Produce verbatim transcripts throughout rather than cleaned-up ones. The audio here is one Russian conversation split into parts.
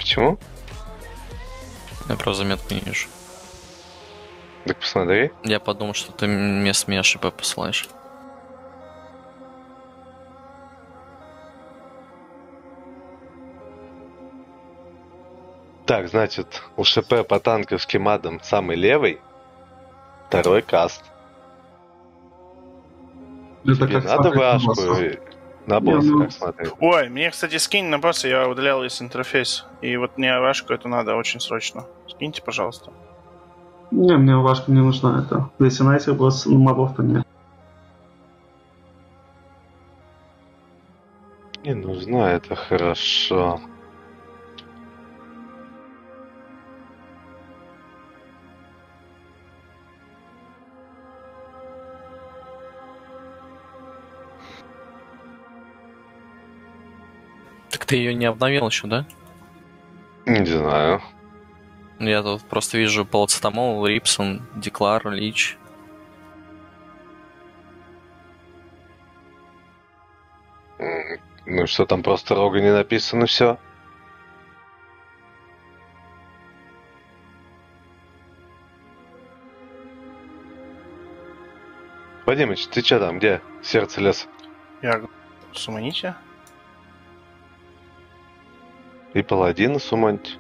Почему? Я просто заметку не вижу. Так посмотри. Я подумал, что ты вместо меня ШП посылаешь. Так, значит, у ШП по танковским адам самый левый, второй каст. Это Тебе как надо смотреть на вашку босса. на Не, босса, ну- как смотреть? Ой, мне, кстати, скинь на босса, я удалял из интерфейс. И вот мне вашку эту надо очень срочно. Скиньте, пожалуйста. Не, мне вашка не нужна это. Если на этих босс, мобов, то нет. Не нужна, это хорошо. Так ты ее не обновил еще, да? Не знаю. Я тут просто вижу Палацетамол, Рипсон, Деклар, Лич. М, Ну что, там просто рога не написано, все. Вадимыч, ты че там, где? Сердце леса. Я... Суманите? И паладина суманьте.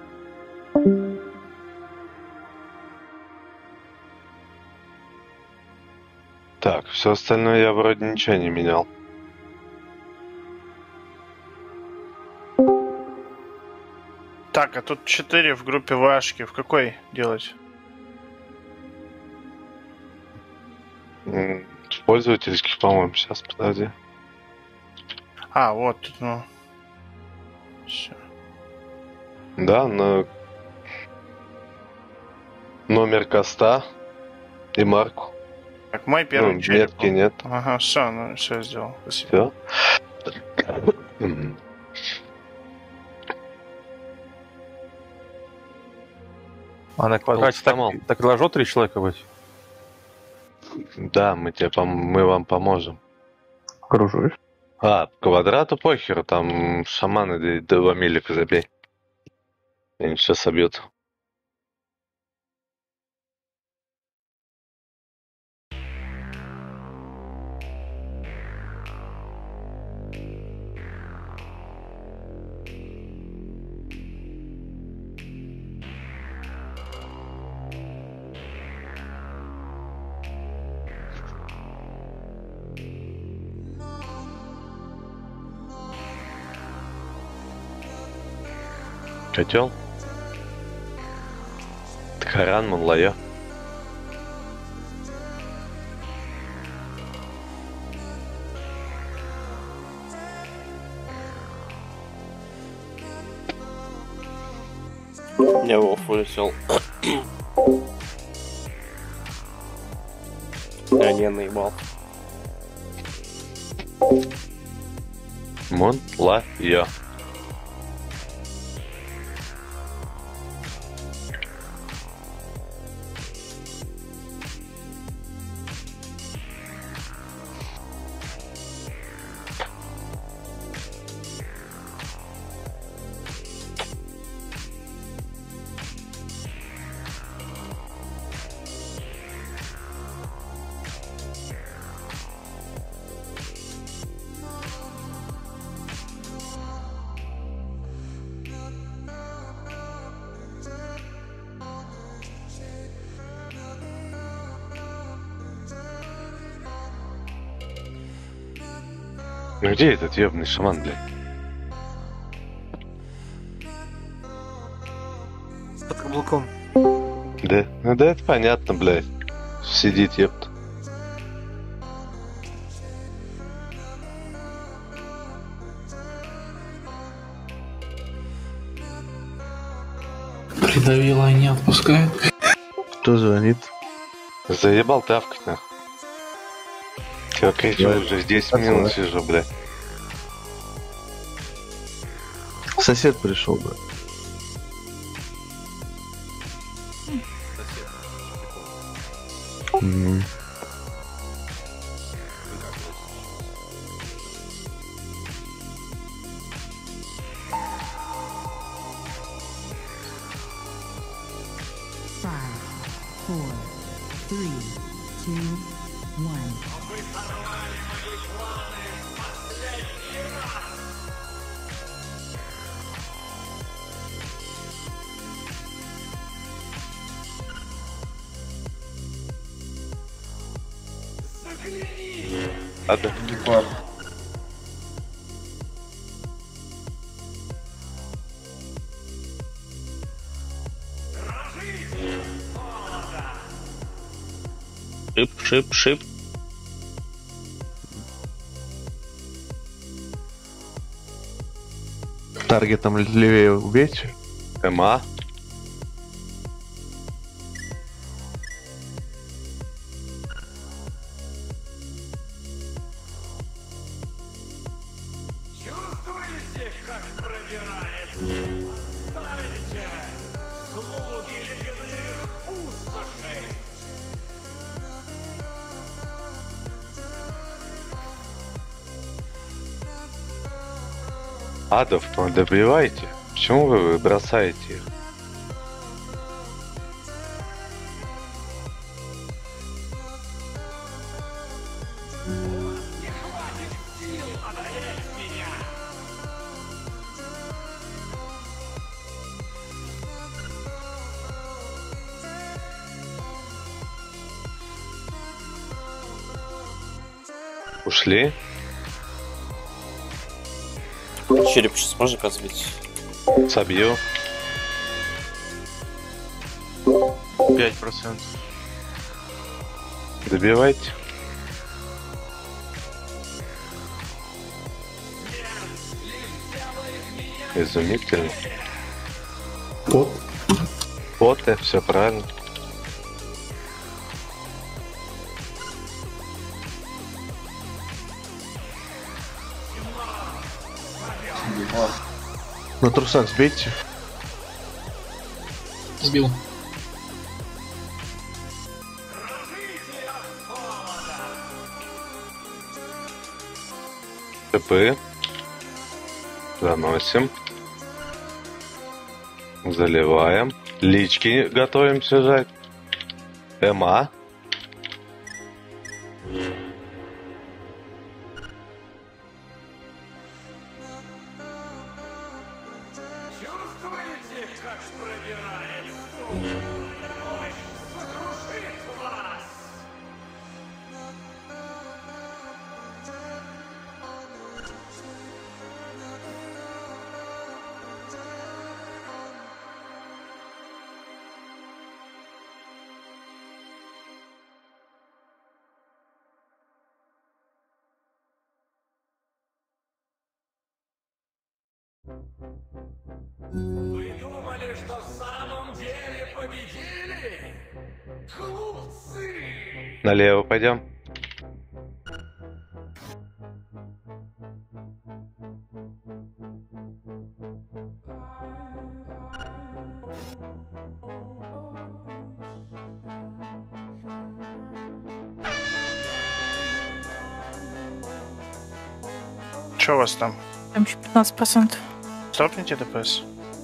Так, все остальное я вроде ничего не менял. Так, а тут четыре в группе вашки. В какой делать? М, В пользовательских, по-моему, сейчас, подожди. А, вот, тут, ну... Все. Да, но... Номер каста и марку. Так, мой первый Ну, челик метки был. нет. Ага, все, ну все сделал. Спасибо. Все. А на квадрате так, Полстамол. так и должно три человека быть? Да, мы тебе пом- мы вам поможем. Кружусь. А, квадрату похеру, там шаманы д- два милика забей. Они все собьют. Котел? Тхаран Мунлая. Я Вов улетел. Я не наебал. Мунлая. Ну где этот ёбаный шаман, блядь? Под каблуком. Да, ну да, это понятно, блядь. Сидит, ёпта. Придавила и не отпускает. Кто звонит? Заебал тавкать, нахуй. Чё, кричу, Да, уже десять такое. минут сижу, блядь. Сосед пришел, бы. Мгм. four, three, two, one. Ладно. Шип, шип, шип. Таргетом левее убейте. МА. Адов, ну добивайте. Почему вы бросаете их? Ушли? Череп сейчас можно разбить? Собью. пять процентов. Добивайте. Изумительно. Пот. Поты, все правильно. На трусах сбейте. Сбил. ТП. Заносим. Заливаем. Лички готовимся жать. МА. Вы думали, что в самом деле победили? Глупцы! Налево пойдем. Че у вас там? Там еще пятнадцать процентов. Стопните ДПС.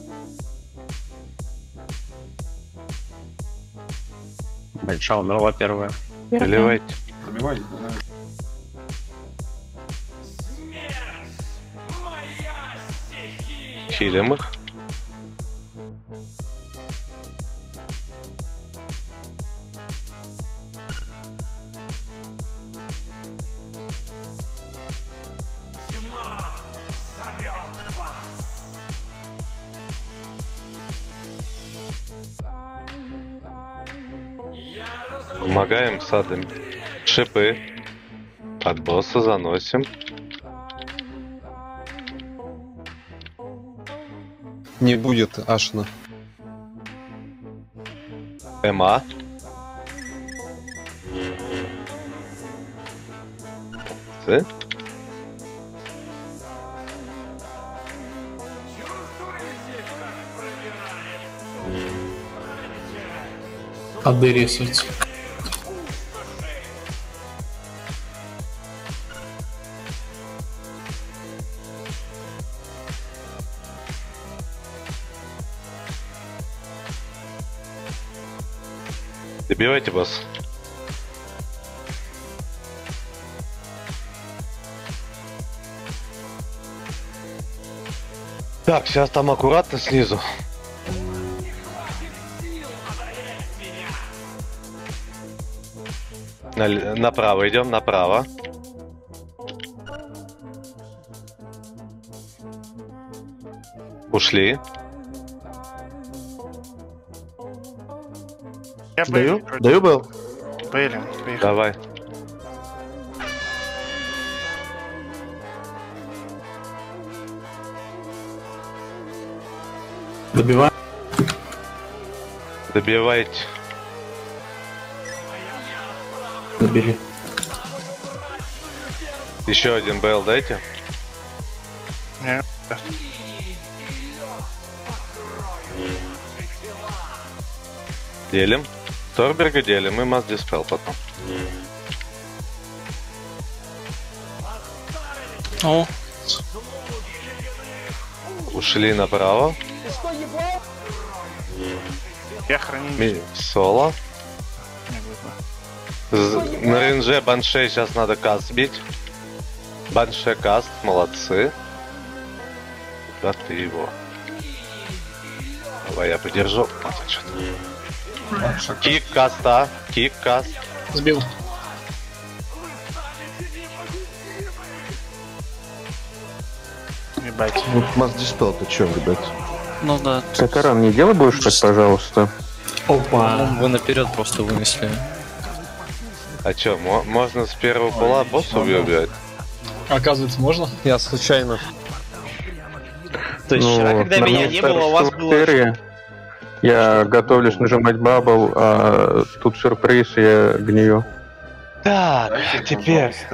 Большая умерла первая. Заливайте. Забивайте. Хилим их. Помогаем садами. Шипы. От босса заносим. Не будет Ашна. МА. С. АД ресурс. Добивайте, босс. Так, сейчас там аккуратно снизу. На- направо идем, направо. Ушли. Я Даю? Бейлин вроде. Даю был? Бейлин, поехали. Давай. Добиваем. Добивайте. Добили. Еще один БЛ дайте. Не, Делим. Торберга делим и масс диспел потом. О, Ушли направо. я храню. Ми- Соло. З- На рейнже банше сейчас надо каст бить. Банше каст, молодцы. Да ты его. Давай я подержу. Вот он что-то. Кик каста, кик каст. Сбил. Ебать. Вот масс диспел, ты чё, ребят? ну да. Катаран, не делай больше так, пожалуйста. Опа. Вы наперед просто вынесли. А чё, мо- можно с первого пола босса убивать? Оказывается, можно? Я случайно. То есть Ну, вчера, когда на меня не было, у вас было... серии я готовлюсь нажимать бабл, а тут сюрприз, я гнию. Так, теперь, Да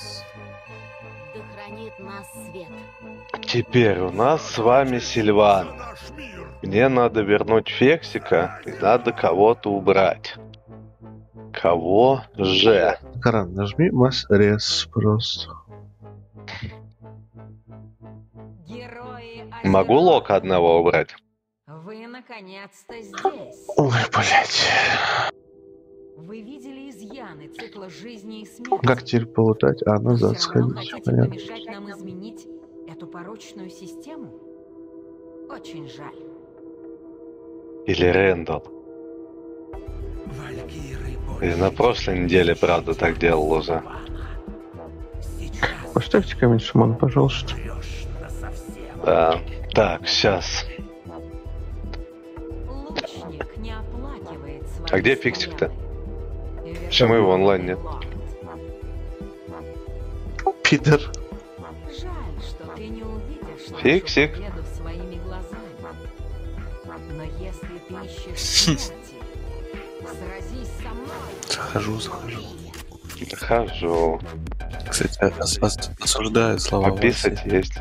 хранит нас свет. теперь у нас с вами Сильван. Мне надо вернуть Фексика и надо кого-то убрать. Кого же? Каран, нажми масс рез просто. Герои Могу Озеров, Лока одного убрать? Вы наконец-то здесь. Ой, блять. Вы видели изъяны цикла жизни и смерти. Как теперь полутать? А, Но назад все равно сходить. хотите Понятно. помешать нам изменить эту порочную систему? Очень жаль. Или Рэндалл? Или на прошлой неделе, правда, так делал уже. Поставьте камень Суман, пожалуйста. Да. Так, сейчас. Лучник не оплакивает свои А где Фиксик-то? снаряды. Почему его онлайн нет? Питер. Жаль, что ты не увидишь нашу Фиксик. победу своими глазами. Но если ты ищешь смерти, сразись со мной. Захожу, захожу. Хожу. Кстати, ос- ос- осуждаю слова Пописать Васи. есть.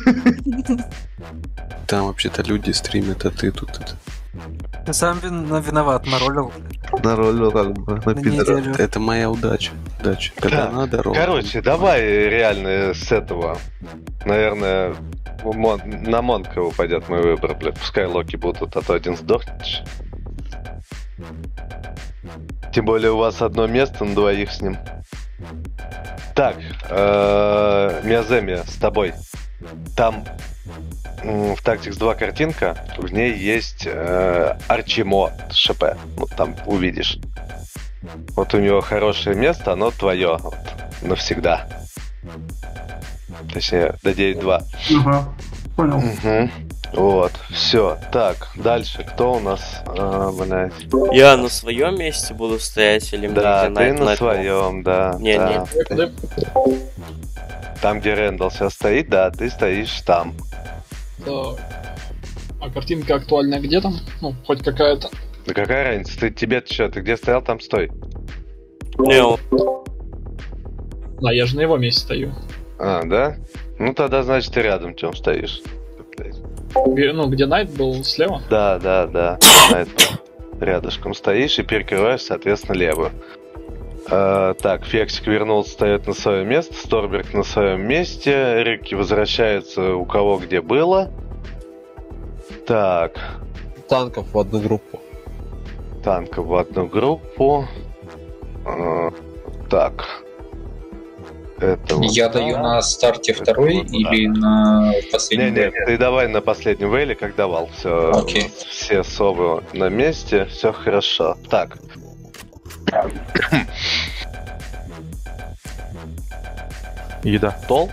Там вообще-то люди стримят, а ты тут это. Ты сам вин- виноват, наролил. Наролил как бы на На Питера. неделю. Это моя удача. Удача. Когда Так, надо, ровно. Короче, давай реально с этого. Наверное, в Мон- на Монка упадет мой выбор, бля. Пускай Локи будут, а то один сдохнет. Тем более у вас одно место на двоих с ним. Так, э, Мияземи, с тобой. Там м, в Tactics два картинка, в ней есть э, Арчимо ШП. Вот там увидишь. Вот у него хорошее место, оно твое. Вот, навсегда. Точнее, до девять два. Ага, понял. Угу. Вот, все. Так, дальше. Кто у нас? А, блядь. Я на своем месте буду стоять или мне Да, где ты Night на Night своем, да. Не, да. нет. Там, где Рэндалл сейчас стоит, да, ты стоишь там. Так. А картинка актуальная где там? Ну, хоть какая-то. Да какая разница? Ты тебе-то что? Ты где стоял, там стой. Не, он- Да, я же на его месте стою. А, да? Ну тогда, значит, ты рядом чем стоишь. Блядь. Ге- Ну, где Найт был слева. Да, да, да. На это рядышком стоишь и перекрываешь, соответственно, левую. А, так, Фексик вернулся, встает на свое место, Сторберг на своем месте, Рикки возвращается у кого где было. Так, Танков в одну группу. танков в одну группу. А, так. Это вот Я так. даю на старте Это второй вот или так. на последнем Не, не, вейле? ты давай на последнем вейле, как давал. Все, Окей. все совы на месте, все хорошо. Так. Еда. Тол?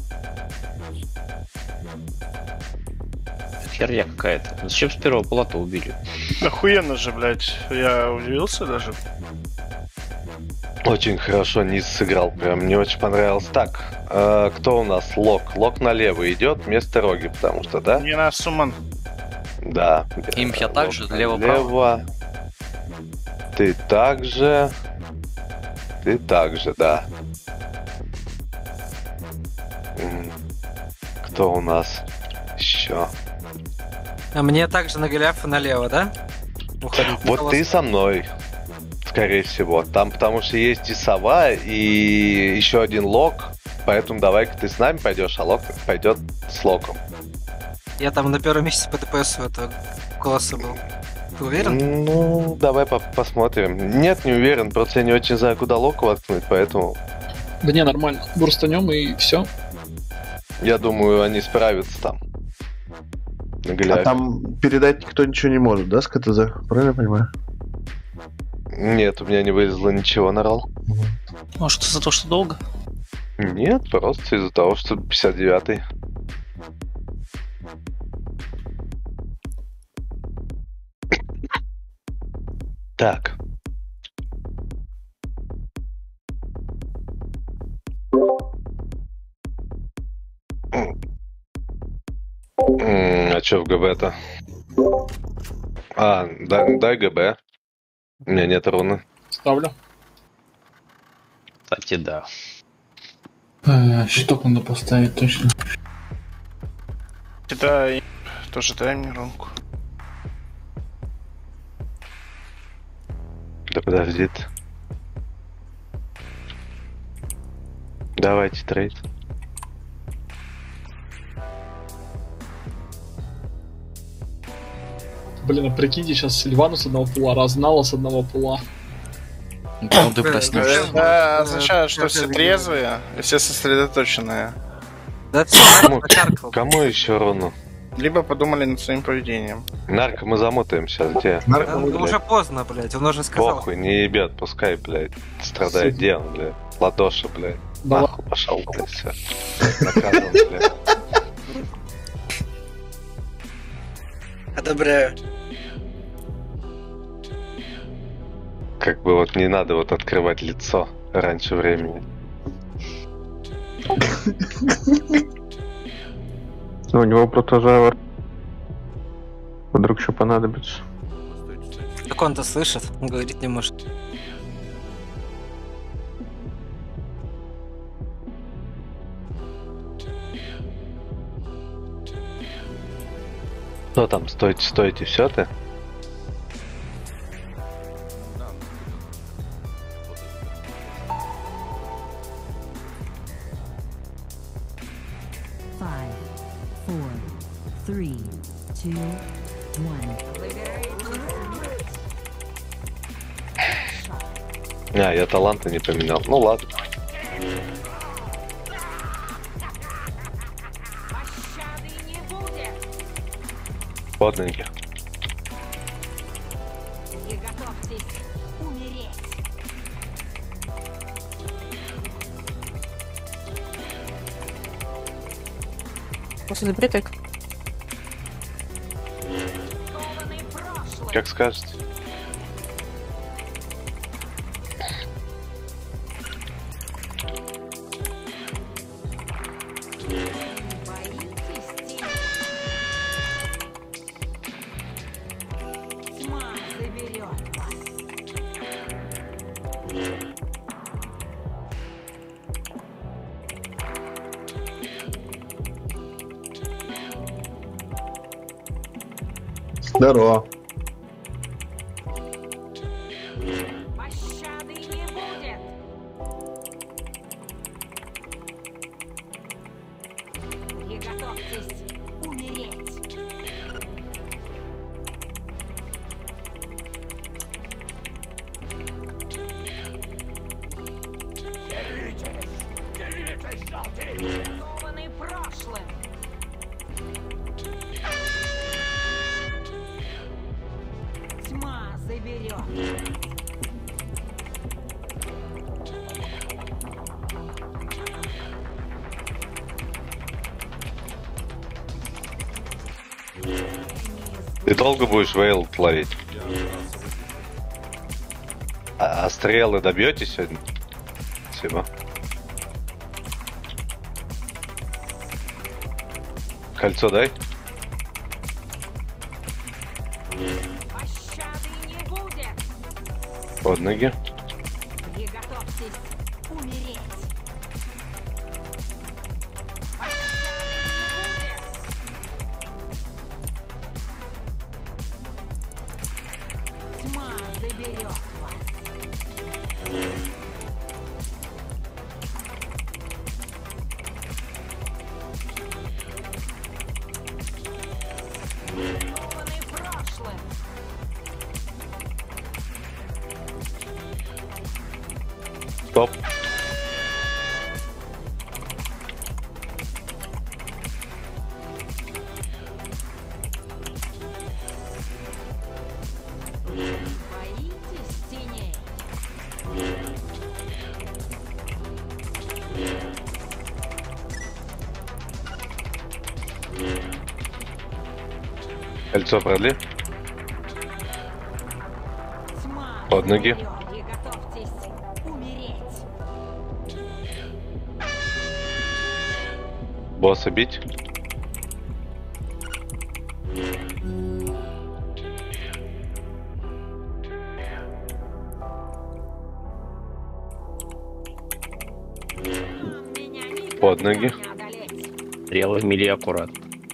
Херня какая-то. Зачем с первого пулата убили? Охуенно же, блядь. Я удивился даже. Очень хорошо низ сыграл, прям мне очень понравилось. Так, э, кто у нас? Лок. Лок налево идет вместо Роги, потому что, да? Не на сумман. Да. Имп я Лок также, лево-право. налево. Ты также. Ты также, да. М, Кто у нас еще? А мне также на Голиафа налево, да? Уходить. Вот ты со мной, скорее всего. Там потому что есть и сова, и еще один лок. Поэтому давай-ка ты с нами пойдешь, а лок пойдет с локом. Я там на первом месте по ДПСу этого класса был. Ты уверен? Ну, давай по- посмотрим. Нет, не уверен, просто я не очень знаю, куда лок воткнуть, поэтому Да не, нормально. Бурстанем и все. я думаю, они справятся там. На А Голиафе. там передать никто ничего не может, да, с КТЗ? Правильно я понимаю? Нет, у меня не вылезло ничего на ролл. Может, из-за того, что долго? Нет, просто из-за того, что пятьдесят девятый. Так. М, А чё в ГБ-то? А, дай, дай ГБ. У меня нет руны. Ставлю. Кстати, да. Э, щиток надо поставить точно. Да, и тоже дай мне рунку. Да подожди ты. Давайте трейд. Блин, а прикиньте, сейчас Сильвану с одного пула, Разнала с одного пула. Ну, ты проснешься. Это означает, что все трезвые и все сосредоточенные. Да все, Кому, кому еще руну? Либо подумали над своим поведением. Нарко мы замотаем сейчас, где? Да, уже поздно, блядь, он уже сказал. Похуй, не ебет, пускай, блядь, страдает. Где он, блядь? Ладоша, блядь. Да Нахуй пошел, блядь, все. Наказан, блядь. Одобряю. Как бы вот не надо вот открывать лицо раньше времени. У него протожавр. Вдруг еще понадобится. Как он-то слышит, он говорить не может. Что там, стойте, стойте, все ты? Five, four, three, two, one. А, я таланта не поменял. Ну ладно. Ладненько. Приготовьтесь умереть. После припек. Как скажете. Тьма заберет вас. Здорово. Пощады не будет. Приготовьтесь умереть. Ты долго будешь вейл ловить? А, а стрелы добьете сегодня? Спасибо. Кольцо дай. Под ноги. Приготовьтесь умереть. Тьма заберет вас. Скованы прошлым. Стоп. Боитесь теней? Кольцо продли. Тьма Под ноги. приготовьтесь умереть. Босса бить. Под ноги. Стрелы в мили аккурат.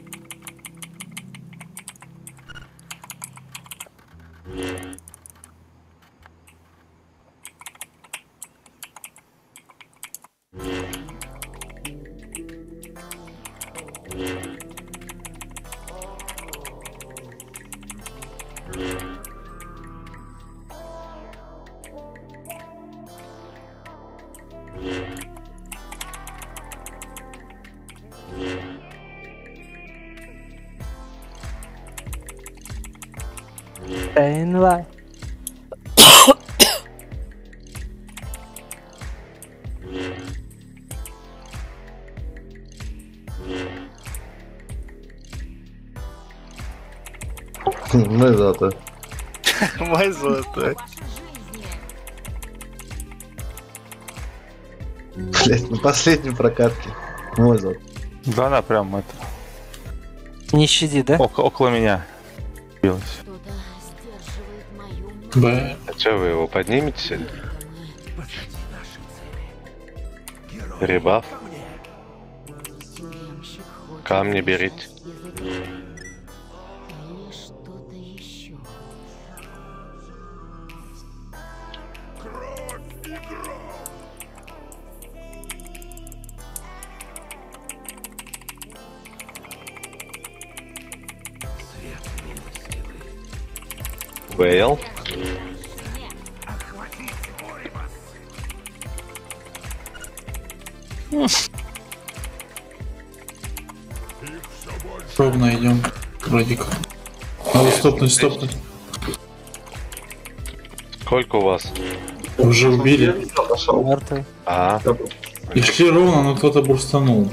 Стейнлай. Мы зато. Мой золотой. Блять, на последней прокатке. Мой зад. Да, она прям это. Не щади, да? Ок- около меня. Билась. Б. А что, вы его поднимете сегодня? Ребаф. Камни берите. Вейл. Ровно идем. Радик. Надо стопнуть, стопнуть. Сколько у вас? Уже убили. Мертвый. А. И шли ровно, но кто-то бурстанул.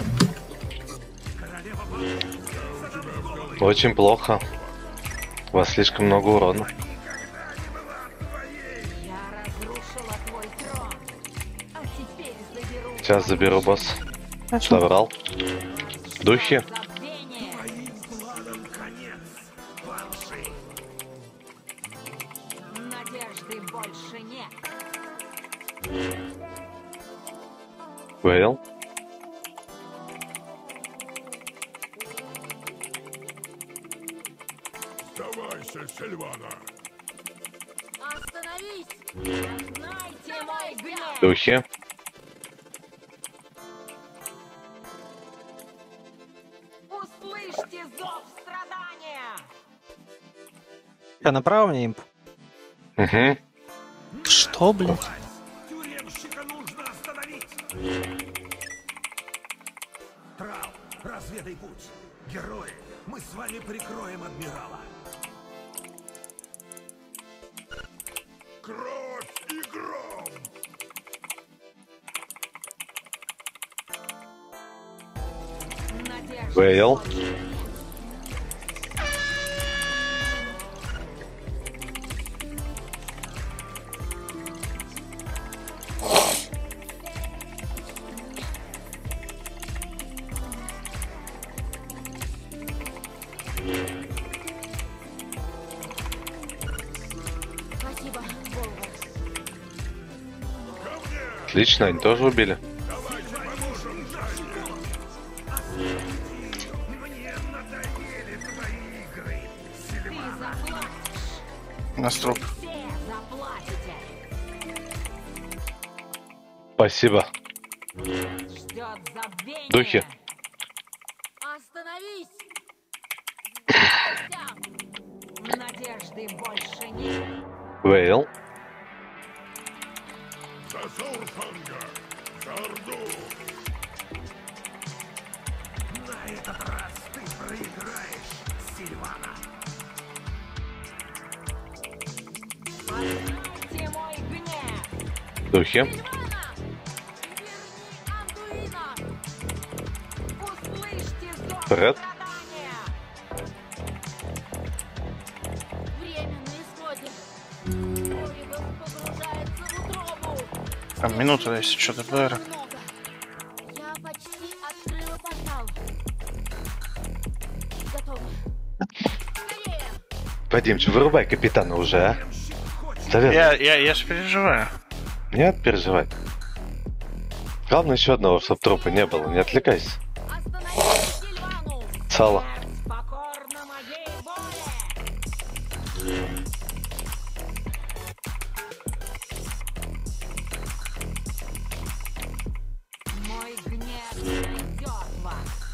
Очень плохо. У вас слишком много урона. Сейчас заберу босс. Забрал. Духи. Надежды больше нет. Вейл. Сдавайся, Сильвана. Остановись! Знайте мой гнев! Духи. Услышьте зов страдания! Что, направо мне имп? Угу. Что, блядь? Тюремщика нужно остановить. Трал, разведай путь. Герои, мы с вами прикроем адмирала. Кровь и гром! Вейл. Спасибо, Волга. Отлично, они тоже убили. У нас труп. Спасибо. Ждет забвение. Духи. Остановись! Надежды больше нет. Вейл. За Зурфанга! За Орду! На этот раз ты проиграешь, Сильвана! Познайте мой гнев! Духи. Услышьте зов Фред. страдания! Время на исходе. Орибус погружается в утробу. Там минута, если что, ДБР. Я почти открыла портал. Готово. Скорее! Вадимч, вырубай капитана уже, а? Совет. Я, я, я же переживаю. Нет, переживай. Главное еще одного, чтобы трупа не было. Не отвлекайся. Сало. Покорно моей воле! Мой гнев найдет вас.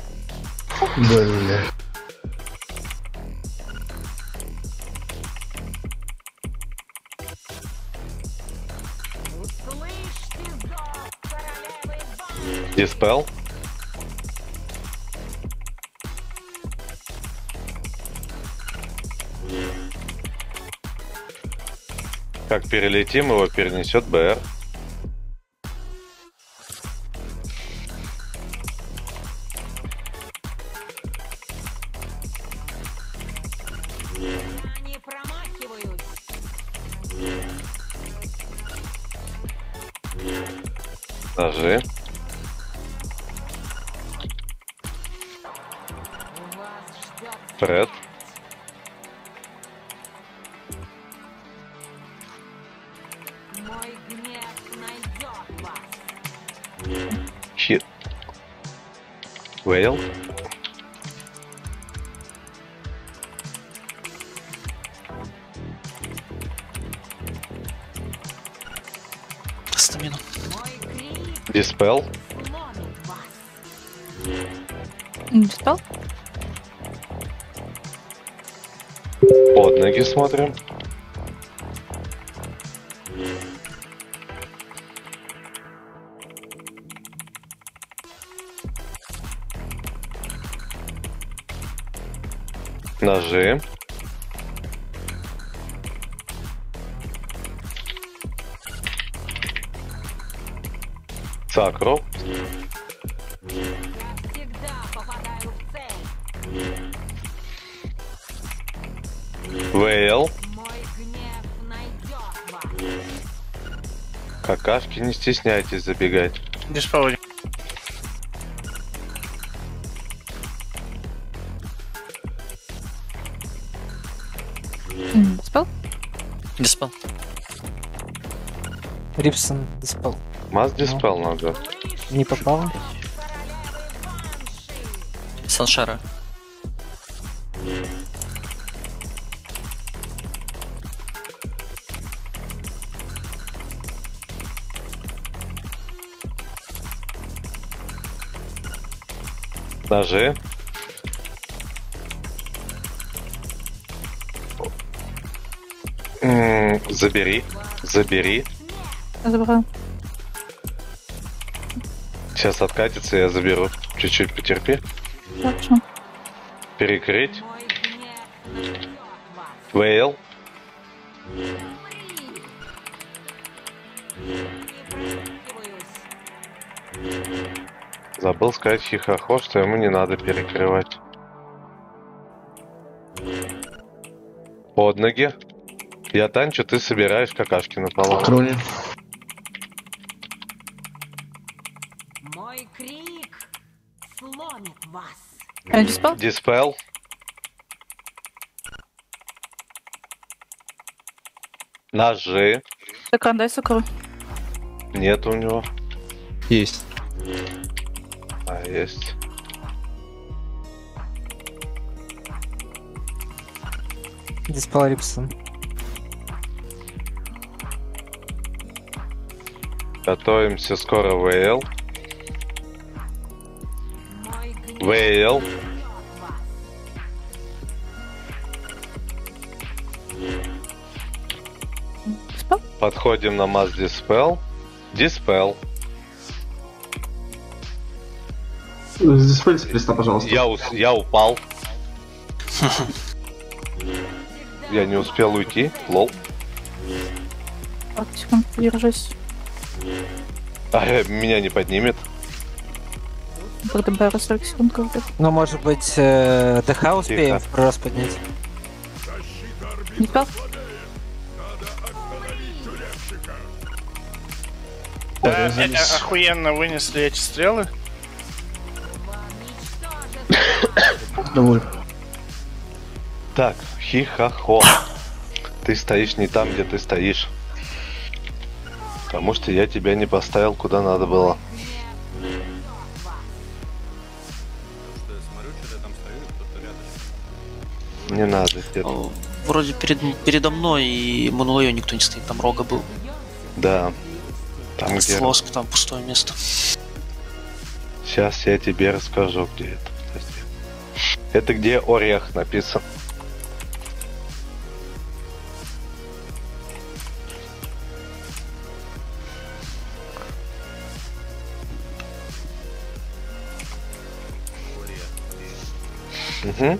Бля. Услышьте зов королевы Ван. Диспел. Как перелетим, его перенесет БР. Не промахиваюсь. Ножи. Вас ждет Фред. мой гнев найдет вас. Хит. Вейл. Стамину. Диспел. Диспел? Под ноги смотрим. Ножи. Сакру. Всегда попадаю в цель. Вейл. Мой гнев найдет вас. Какашки, не стесняйтесь забегать. Диспел. Диспел? Диспел. Рипсон диспел. Маз диспел надо. Не попал. Саншара. Ножи. М, Забери. Забери. Забрал. Сейчас откатится, я заберу. Чуть-чуть потерпи. Хорошо. Перекрыть. Вейл. Забыл сказать Хихохо, что ему не надо перекрывать. Под ноги. Я танчу, ты собираешь какашки на полу. Труни. Мой крик сломит вас. А, диспел? Диспел. Ножи. Экран дай сукру. Нет у него. Есть. А, есть. Диспел Рипсон. Готовимся скоро в эй эл. В эй эл. Подходим на масс диспел. Диспел. Диспель с приста, пожалуйста. Я, ус- я упал. Я не успел уйти. Лол. Так, секунду, держись. А, э, меня не поднимет. БДБ сорок секунд как-то. Ну, может быть, э, ДХ успеем в раз поднять? Диспел? Э, э, э, охуенно вынесли эти стрелы. Довольно. Так, Хихохо. Ты стоишь не там, где ты стоишь. Потому что я тебя не поставил куда надо было. Не надо. Где-то. Вроде перед, передо мной и Мануэю никто не стоит, там Рога был. Да. Там где... Флоск, там пустое место. Сейчас я тебе расскажу, где это. Подожди. Это где орех написан. Угу.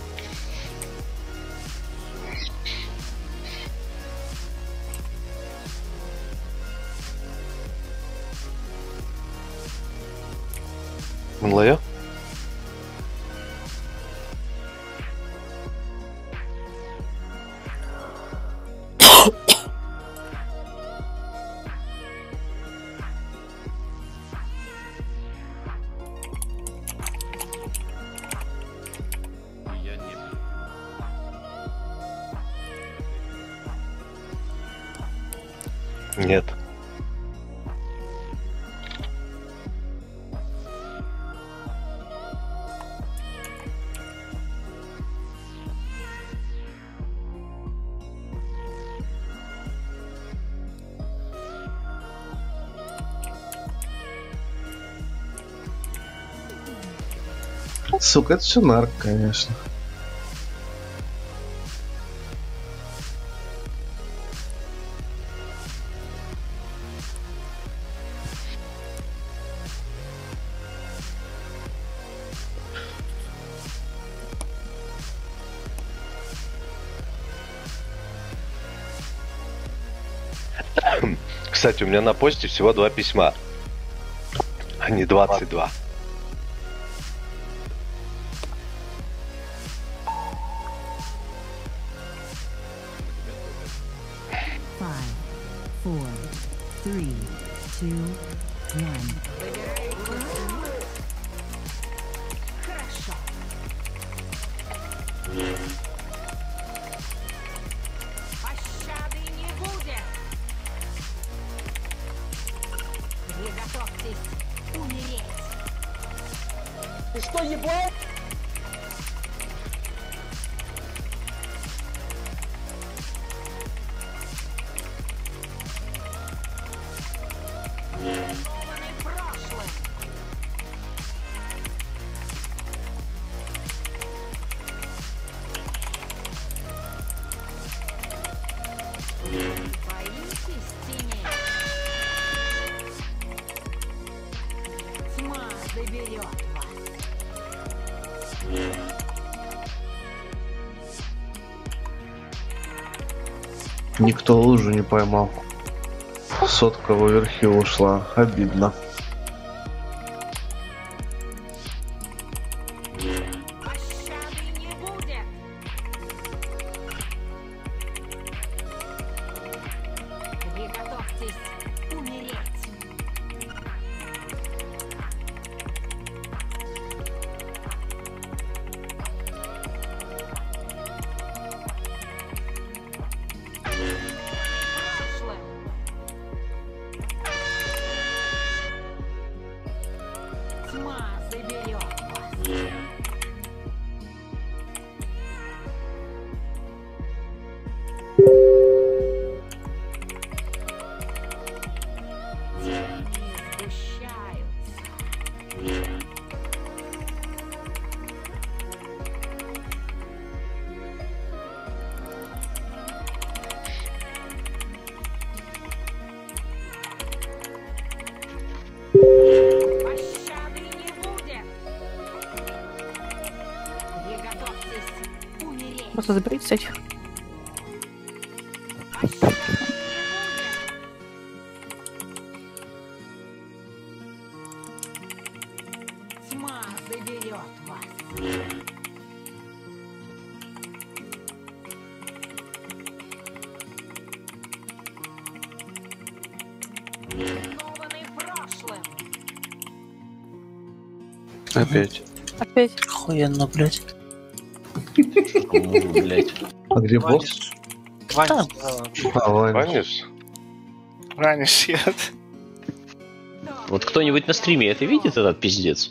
Манлая? Нет. Сука, это все нарк, конечно. Кстати, у меня на почте всего два письма, а не двадцать два. Five, four, three, two, one. Хорошо. Пощады не будет. Приготовьтесь умереть. Ты что, ебал? Тьма заберет вас. Никто лужу не поймал. Сотка в верхе ушла. Обидно. Просто заберите этих. Тьма заберет вас. Виновный прошлым. Опять. Опять. Охуенно, блядь. Кому, блядь? А где босс? Ваня, А, Ваня. Ваниш? Ваниш, нет. Вот кто-нибудь на стриме это видит, этот пиздец?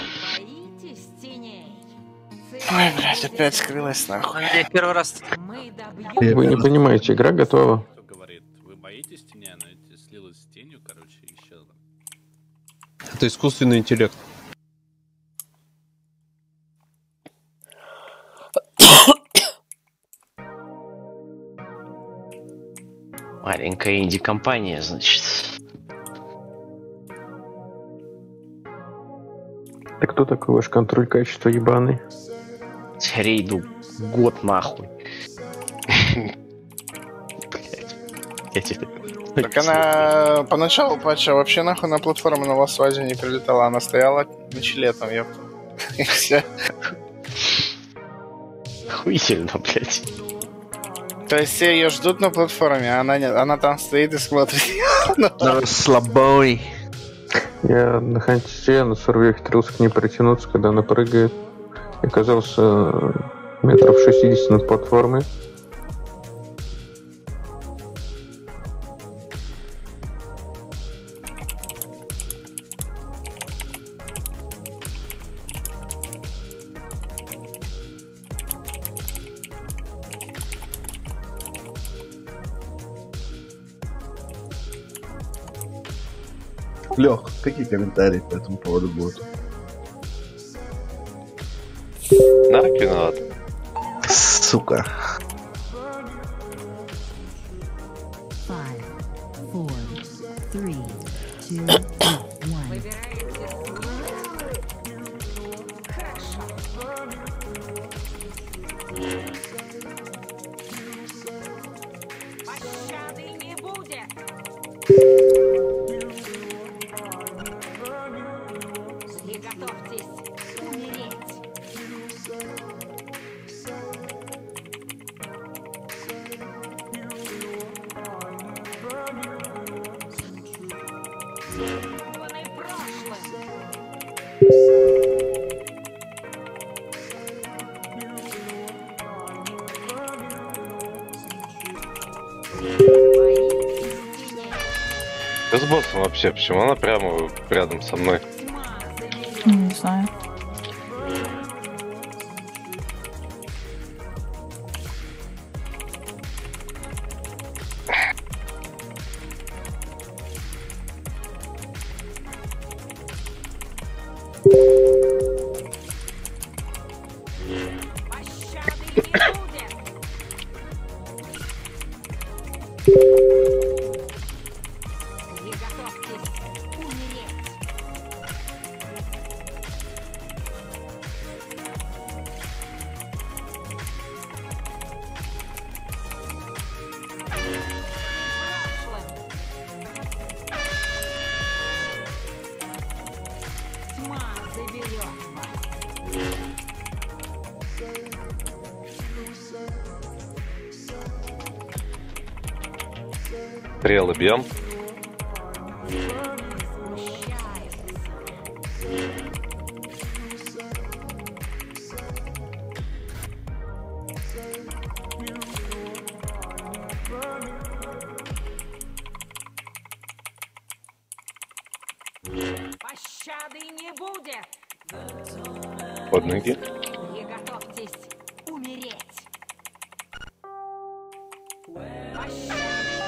Ой, блядь, опять скрылась нахуй. я первый раз. Вы не понимаете, игра готова. Вы боитесь теня, но это слилось с тенью, короче, и исчезло. Это искусственный интеллект. Маленькая инди-компания, значит. Ты кто такой ваш контроль качества ебаный? Рейду год нахуй. Блять. Я тебе... Так она поначалу патча вообще нахуй на платформу на Лас-Вазе не прилетала, она стояла на челе там, ёпта. И все. Охуительно, блять. То есть все ее ждут на платформе, а она, не, она там стоит и смотрит. Слабой. Я на ханте на сурве хитрился к ней притянуться, когда она прыгает. И оказался метров шестьдесят над платформой. Лех, какие комментарии по этому поводу будут? Нарк виноват. Сука. Five, four, three, two, one. Пощады не будет. И готовьтесь умереть. Виновный прошлым. Что с боссом вообще? Почему она прямо рядом со мной? Не знаю. Тьма заберет вас. Стрелы бьем. Пощады не будет. Под ноги. И готовьтесь умереть. Пощады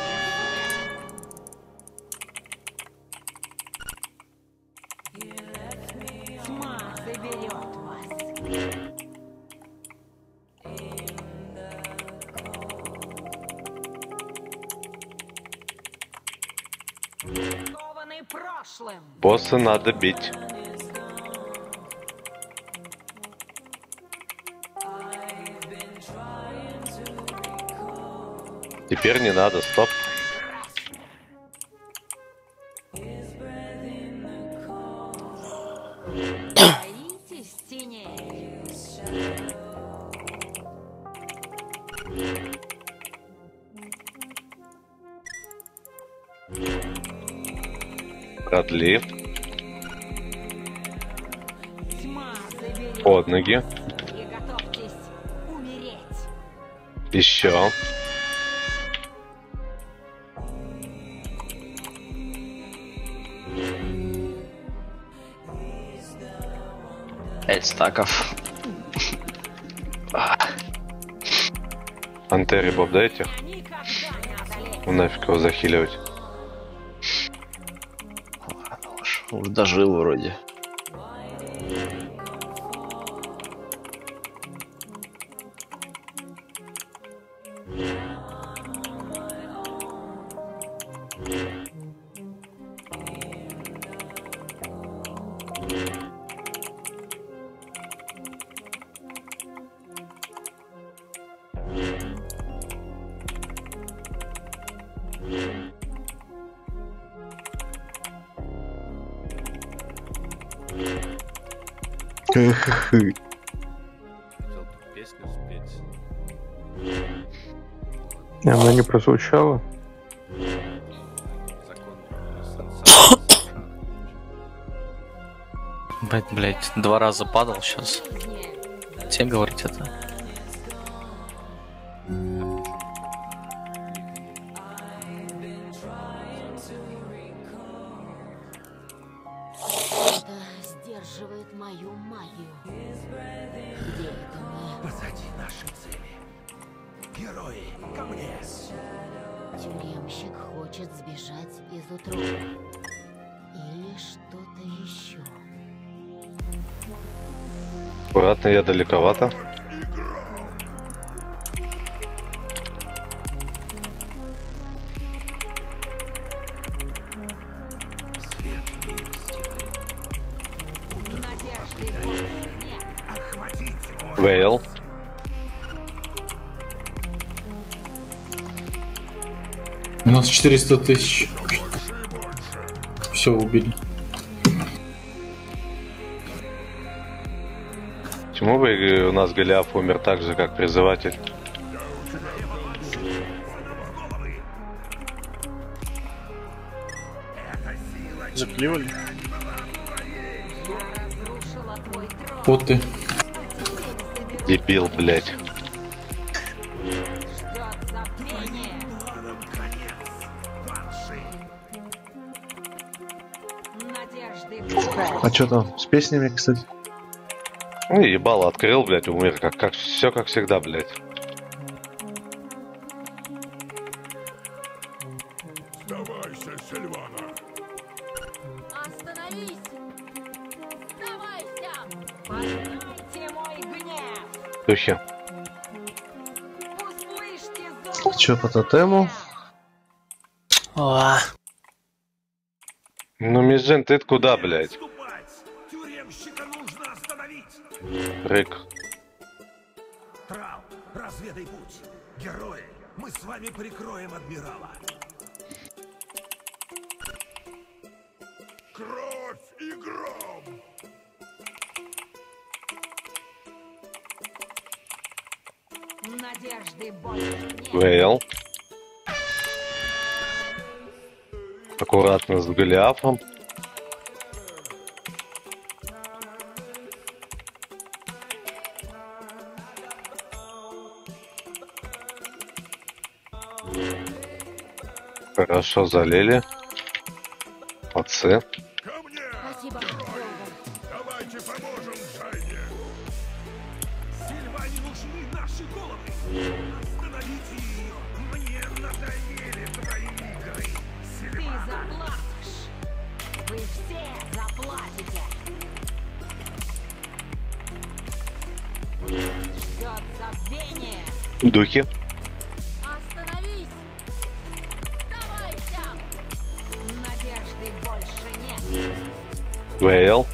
не будет. Тьма заберет вас. Скованный прошлым. Босса надо бить. I've been trying. Теперь не надо, стоп. Боитесь теней? Продли. Тьма заберет. Под ноги. Приготовьтесь умереть. Еще. Пять стаков. Антери Боб дайте. Ну нафиг его захиливать. Уж дожил вроде. Хотел тут песню спеть. Она не прозвучала. Блять, блять, два раза падал сейчас. Тебе говорить это. Это сдерживает мою магию. Где это мы? Позади нашей цели. Герои, ко мне! Тюремщик хочет сбежать из утробы. Или что-то еще. Аккуратно, я далековато. Вейл. У нас четыреста тысяч. Все, убили. Почему бы у нас Голиаф умер так же, как призыватель? Заплевали? Вот ты. Дебил, блять. А что там с песнями, кстати? Ну, ебало открыл, блять, умер. Как, как, все как всегда, блять. Сдавайся, Сильвана. Остановись! Сдавайся! Познайте мой гнев! Духи. Че по тотему? Ну, Мизжен, ты куда, блять? Тюремщика нужно остановить. Рык. Трал, разведай путь. Герои, мы с вами прикроем адмирала. Кровь и гром. Надежды больше нет. Вейл. Аккуратно с Голиафом. Хорошо залили. Молодцы. Спасибо. Давайте поможем Джайне. Сильване нужны наши головы. Остановите ее. Мне надоели твои игры. Ты заплатишь. Вы все заплатите. Ждет забвение. Духи. Остановись. Сдавайся. Надежды больше нет. Вейл.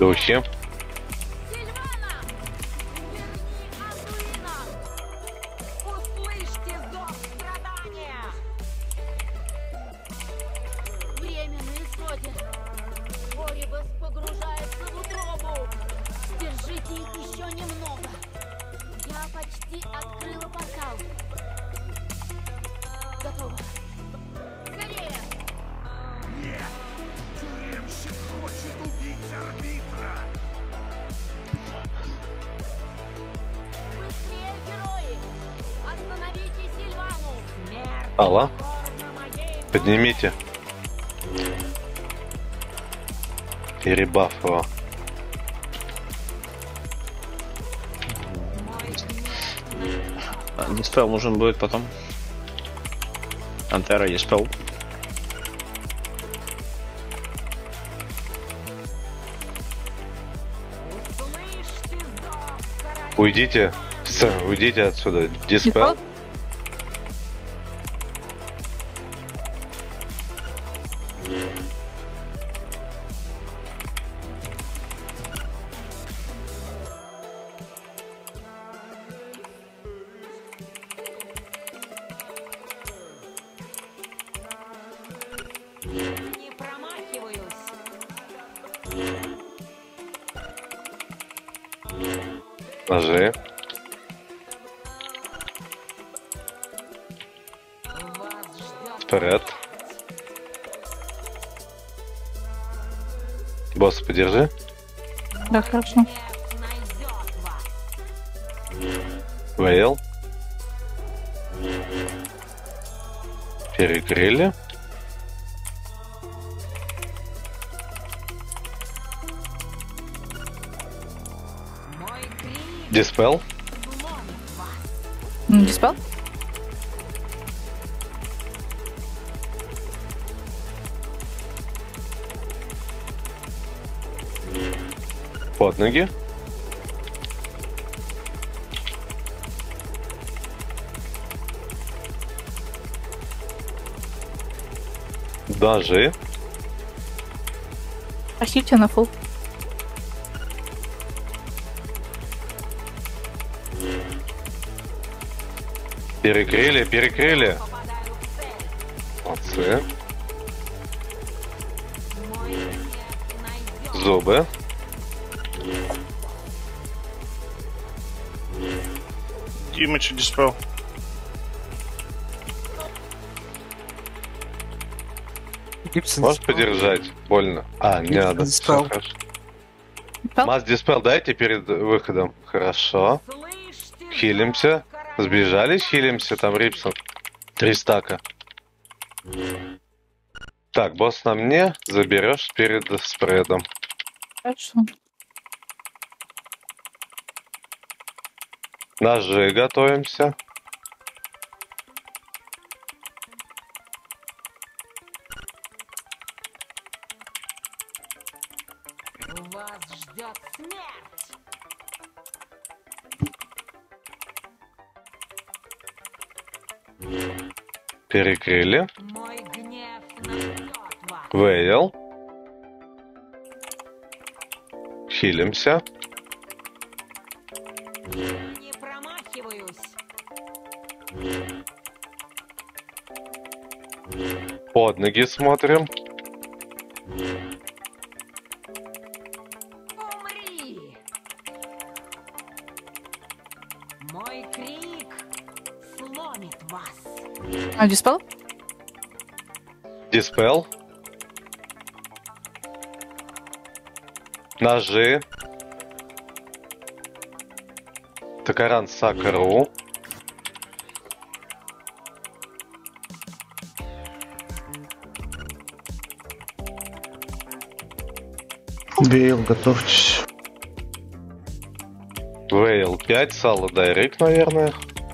Духи. Услышьте зов страдания! Время на исходе. Орибас погружается в утробу. Держите их еще немного. Я почти открыла портал. Готово. Скорее! Нет! Тюремщик хочет убить арбитра! Быстрее, герои! Остановите Сильвану! Смерть! Алла. Поднимите. Перебаф его. А, диспел нужен будет потом. Антера диспел. Уйдите. С, уйдите отсюда. Диспел. Не промахиваюсь! Ножи. Вперед. Босс, подержи. Да, хорошо. Вейл. Перекрыли. Диспел. М, Диспел? Под ноги. Даже. Просите на фул. Перекрыли, перекрыли. Молодцы. Зубы. Димыч диспел. Можешь подержать? Больно. А, не надо. Всё хорошо. Масс диспел дайте перед выходом. Хорошо. Хилимся. Сбежались, хилимся. Там Рипсон. Три стака. Так, босс на мне. Заберешь перед спредом. Хорошо. Ножи готовимся. Вас ждет смерть! Перекрыли. Мой гнев найдет вас! Вейл. Хилимся. Не промахиваюсь! Под ноги смотрим. Умри! Мой крик сломит вас! А, диспел? Диспел. Ножи. Токаран Сакару. Вейл, готовьтесь. Вейл пять, Сало Дайрек, наверное.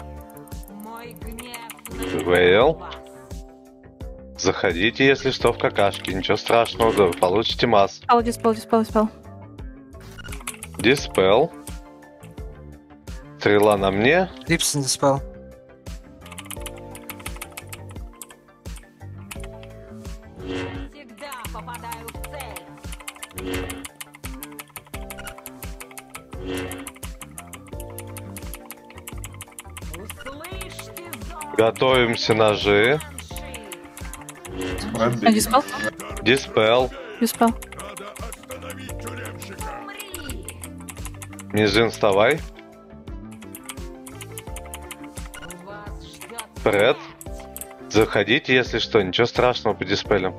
Вейл. Заходите, если что, в какашки. Ничего страшного, да, вы получите масс. Диспел, диспел, диспел, диспел. Диспел. Стрела на мне. Рипсон диспел. Всегда попадаю в цель! Готовимся ножи. А, диспел? Диспел. Диспел. Низин, вставай. Пред. Заходите, если что, ничего страшного по диспелям.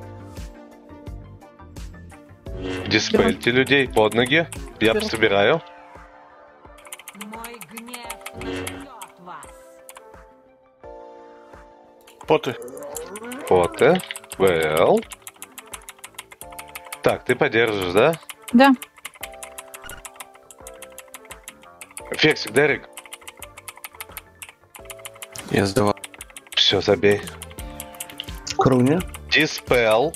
Диспельте людей под ноги. Я собираю. Поты. Поты. ВЛ. Так, ты поддержишь, да? Да. Фексик, Дерек. Я сдавал. Все, забей. Круни. Диспел.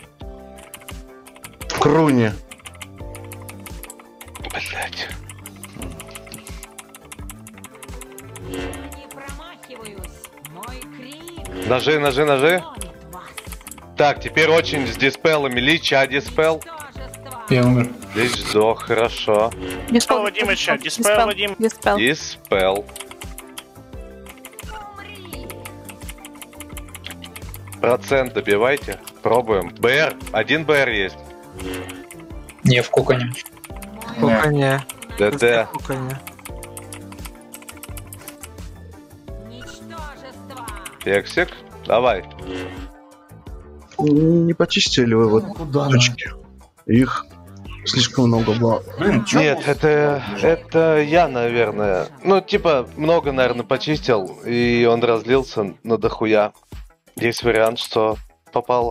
Круни. Блять. Ножи, ножи, ножи. Так, теперь очень с диспелами. Лич, а диспел? Я умер. Лич сдох, хорошо. Диспел Вадимыча, диспел Вадим. Диспел. Диспел. Процент добивайте. Пробуем. БР. Один БР есть. Не, в коконе. Куконе. ДД. Куконе. Фексик. Давай. Не почистили вы вот точки. Их слишком много было. Нет, это, это я, наверное. Ну, типа, много, наверное, почистил, и он разлился на дохуя. Есть вариант, что попало.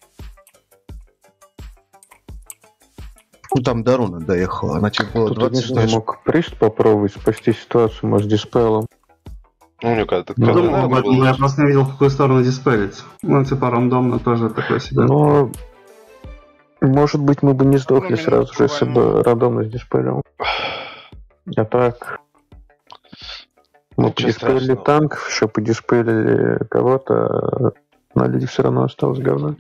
Ну там Даруна доехала, она типа было Тут, не двадцать знаю, мог Прист попробовать спасти ситуацию, может, диспелом. Ну, мне кажется, Ну, это, думал об этом, но я просто не видел, в какую сторону диспелить. Ну, типа, рандомно тоже такое себе. Но, может быть, мы бы не сдохли сразу же, если бы рандомно диспелил. А так... Мы Ничего подиспелили страшного. танк, еще подиспелили кого-то, а на люди все равно осталось говно.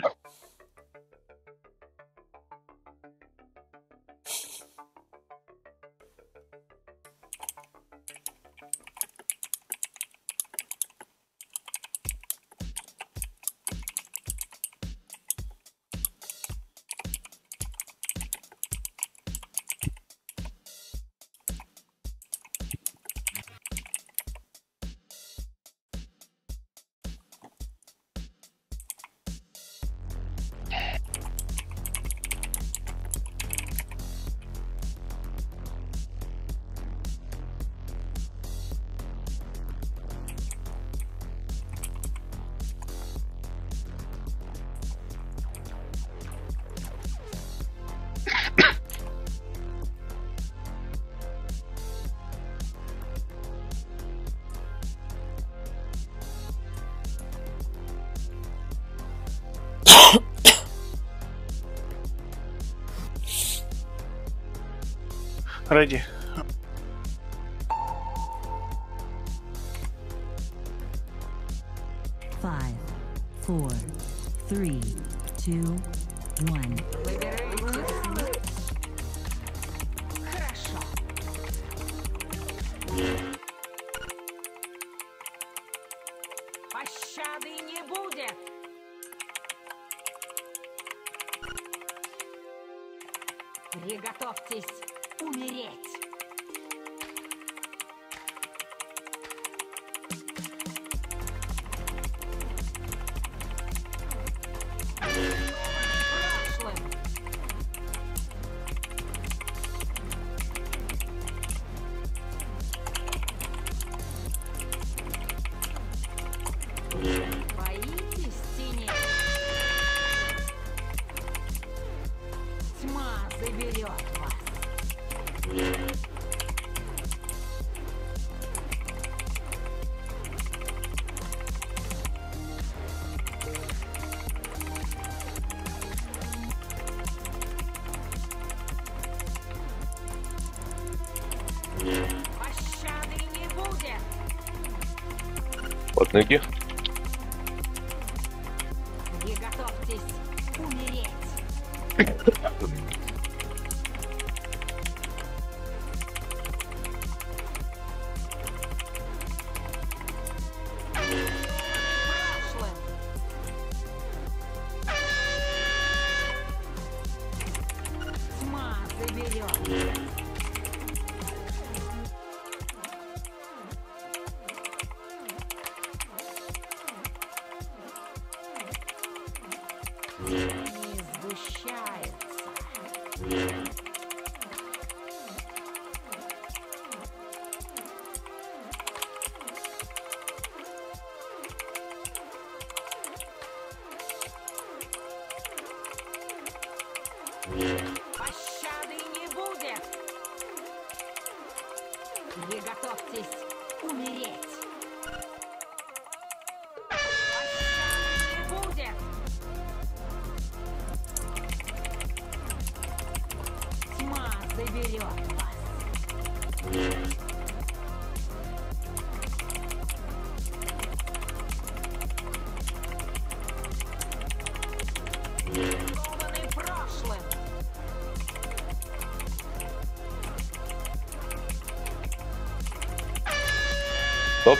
Ready. Five, four, three, two, one. Хорошо. Пощады не будет. Приготовьтесь умереть. Боитесь тени? Тьма заберет вас. Пощады не будет. Под ноги. Приготовьтесь умереть. Пощады не будет! Приготовьтесь умереть! Пощады не будет! Тьма заберет вас! Скованы прошлым! Стоп.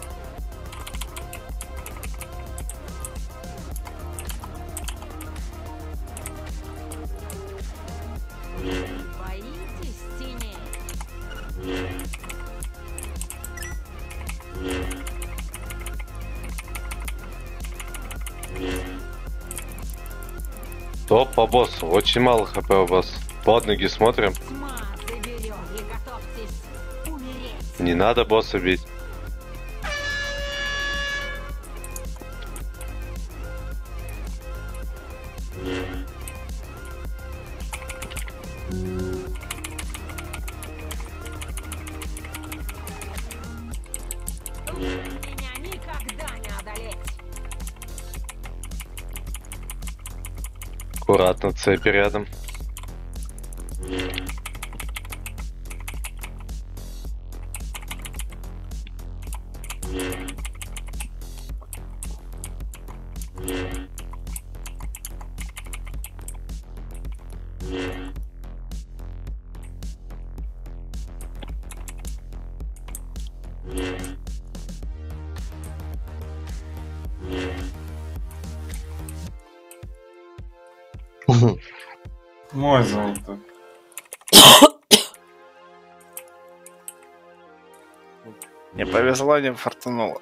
Боитесь теней? Стоп по боссу. Очень мало хп у вас. Под ноги смотрим. Тьма заберет и готовьтесь умереть! Не надо босса бить. Меня никогда не одолеть! Аккуратно, цепи рядом. Мой золото. Не повезло, не фартануло.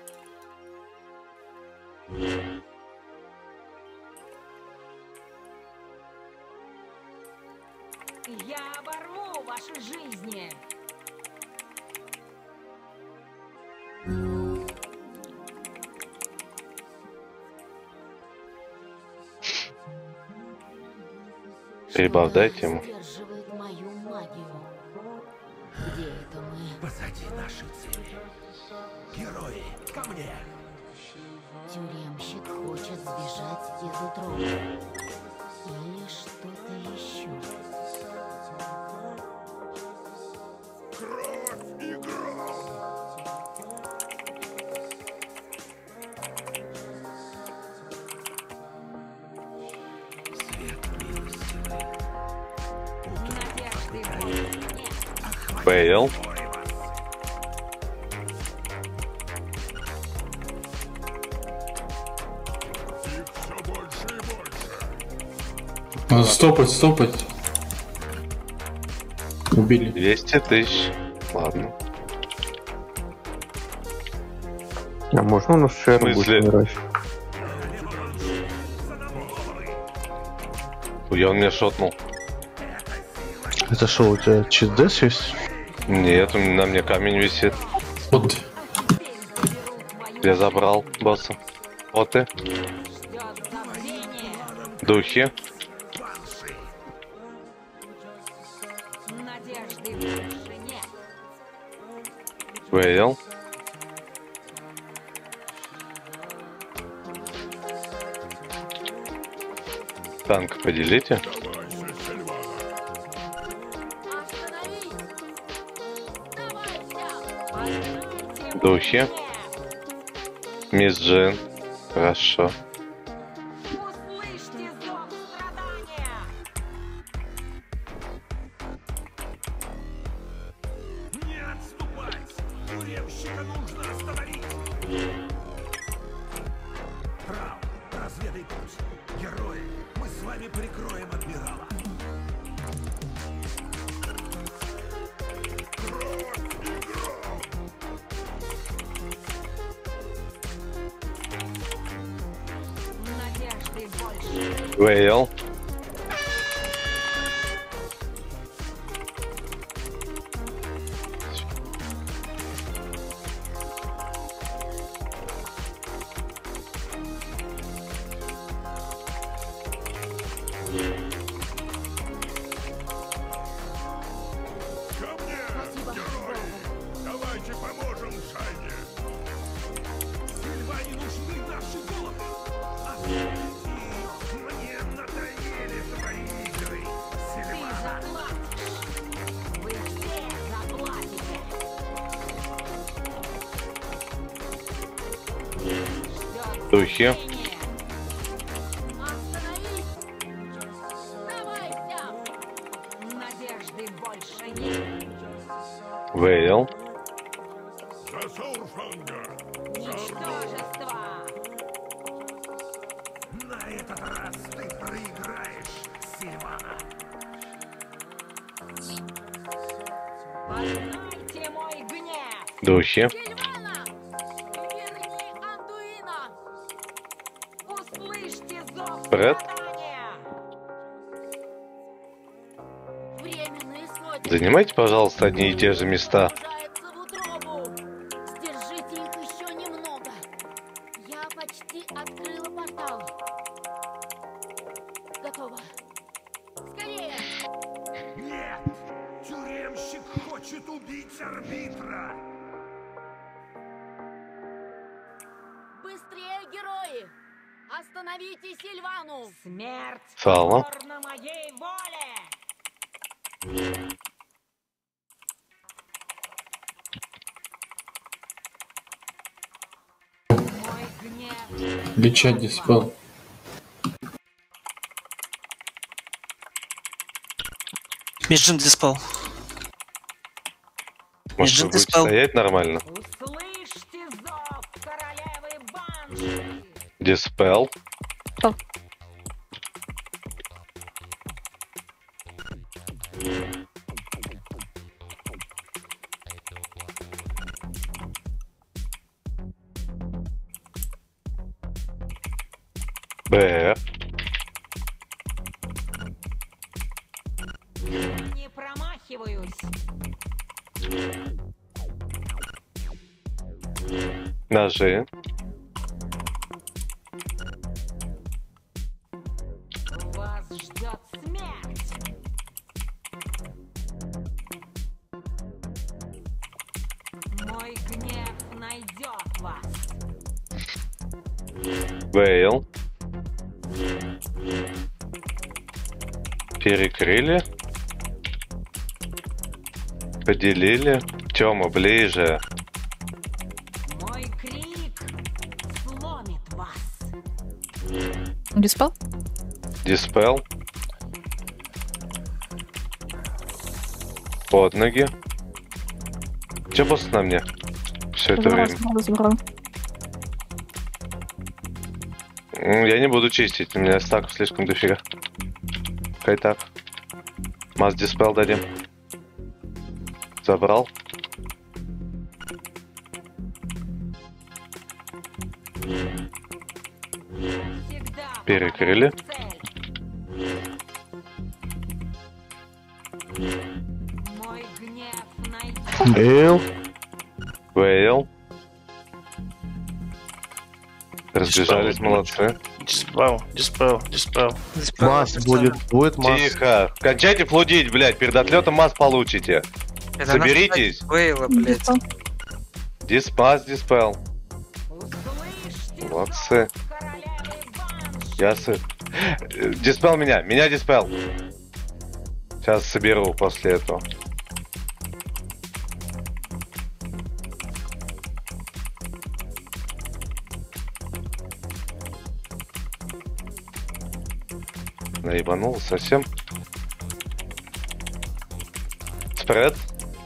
Я оборву ваши жизни! Перебав, дайте ему. Сдерживает мою магию. Где это мы? Позади нашей цели. Герои, ко мне! Тюремщик хочет сбежать с дедутрона. Или что-то еще. Кровь и гром! Бейл. Надо стопать, стопать. Убили. двести тысяч. Ладно. А можно у нас шер будет смысле? умирать? Я он меня шотнул. Это что, у тебя чиздес есть? Нет, у меня- на мне камень висит. Вот. Я забрал босса. Вот ты. Духи. Надежды больше нет. Вейл. Танк поделите. Духи. Мисс Джин. Хорошо. Услышьте зов страдания! Не отступать! Тюремщика нужно остановить! Рау, разведай путь! Герои, мы с вами прикроем адмирала! Надежды больше нет. Вейл. Давайте поможем Шайне. Сильване нужны наши головы. Остановите ее. Мне надоели твои игры. Сильвана. Вы все заплатите. Духи. Надежды больше нет. Вейл. За Саурфанга. Ничтожество. На этот раз ты проиграешь, Сильвана. Познайте мой гнев. Духи. Сильвана! Верни Андуина! Услышьте зов Бред. страдания! Время на исходе. Занимайте, пожалуйста, одни и те же места. Погружается в утробу. Сдержите их еще немного. Я почти открыла портал. Готово. Скорее! Нет! Тюремщик хочет убить арбитра. Быстрее, герои! Остановите Сильвану! Смерть Сало. на моей воле! Мой гнев. Лечать диспел. Межин диспел. Может, Межин вы будете диспел. стоять нормально? Услышьте зов королевы Банши! Диспел. Б. Не промахиваюсь! Ножи. Вас ждет смерть! Мой гнев найдет вас! Вейл. Перекрыли. Поделили. Тёма, ближе. Мой крик сломит вас! Диспел? Диспел. Под ноги. Чё босс на мне? Все это Забрала, время. забрала, забрала. М, Я не буду чистить, у меня стаков слишком дофига. Хай так. Масс диспел дадим. Забрал. Перекрыли. Мой гнев найдет Вейл. Вейл. Разбежались, молодцы. Диспел, диспел, диспел. Масс будет, будет масс. Тихо. Кончайте флудить, блядь. Перед отлетом масс получите. Это Соберитесь. наша Вейла, блядь. Диспас, диспел. Молодцы. Я сыт. Диспел меня, меня диспел. Сейчас соберу после этого. Наебанул совсем. Спред.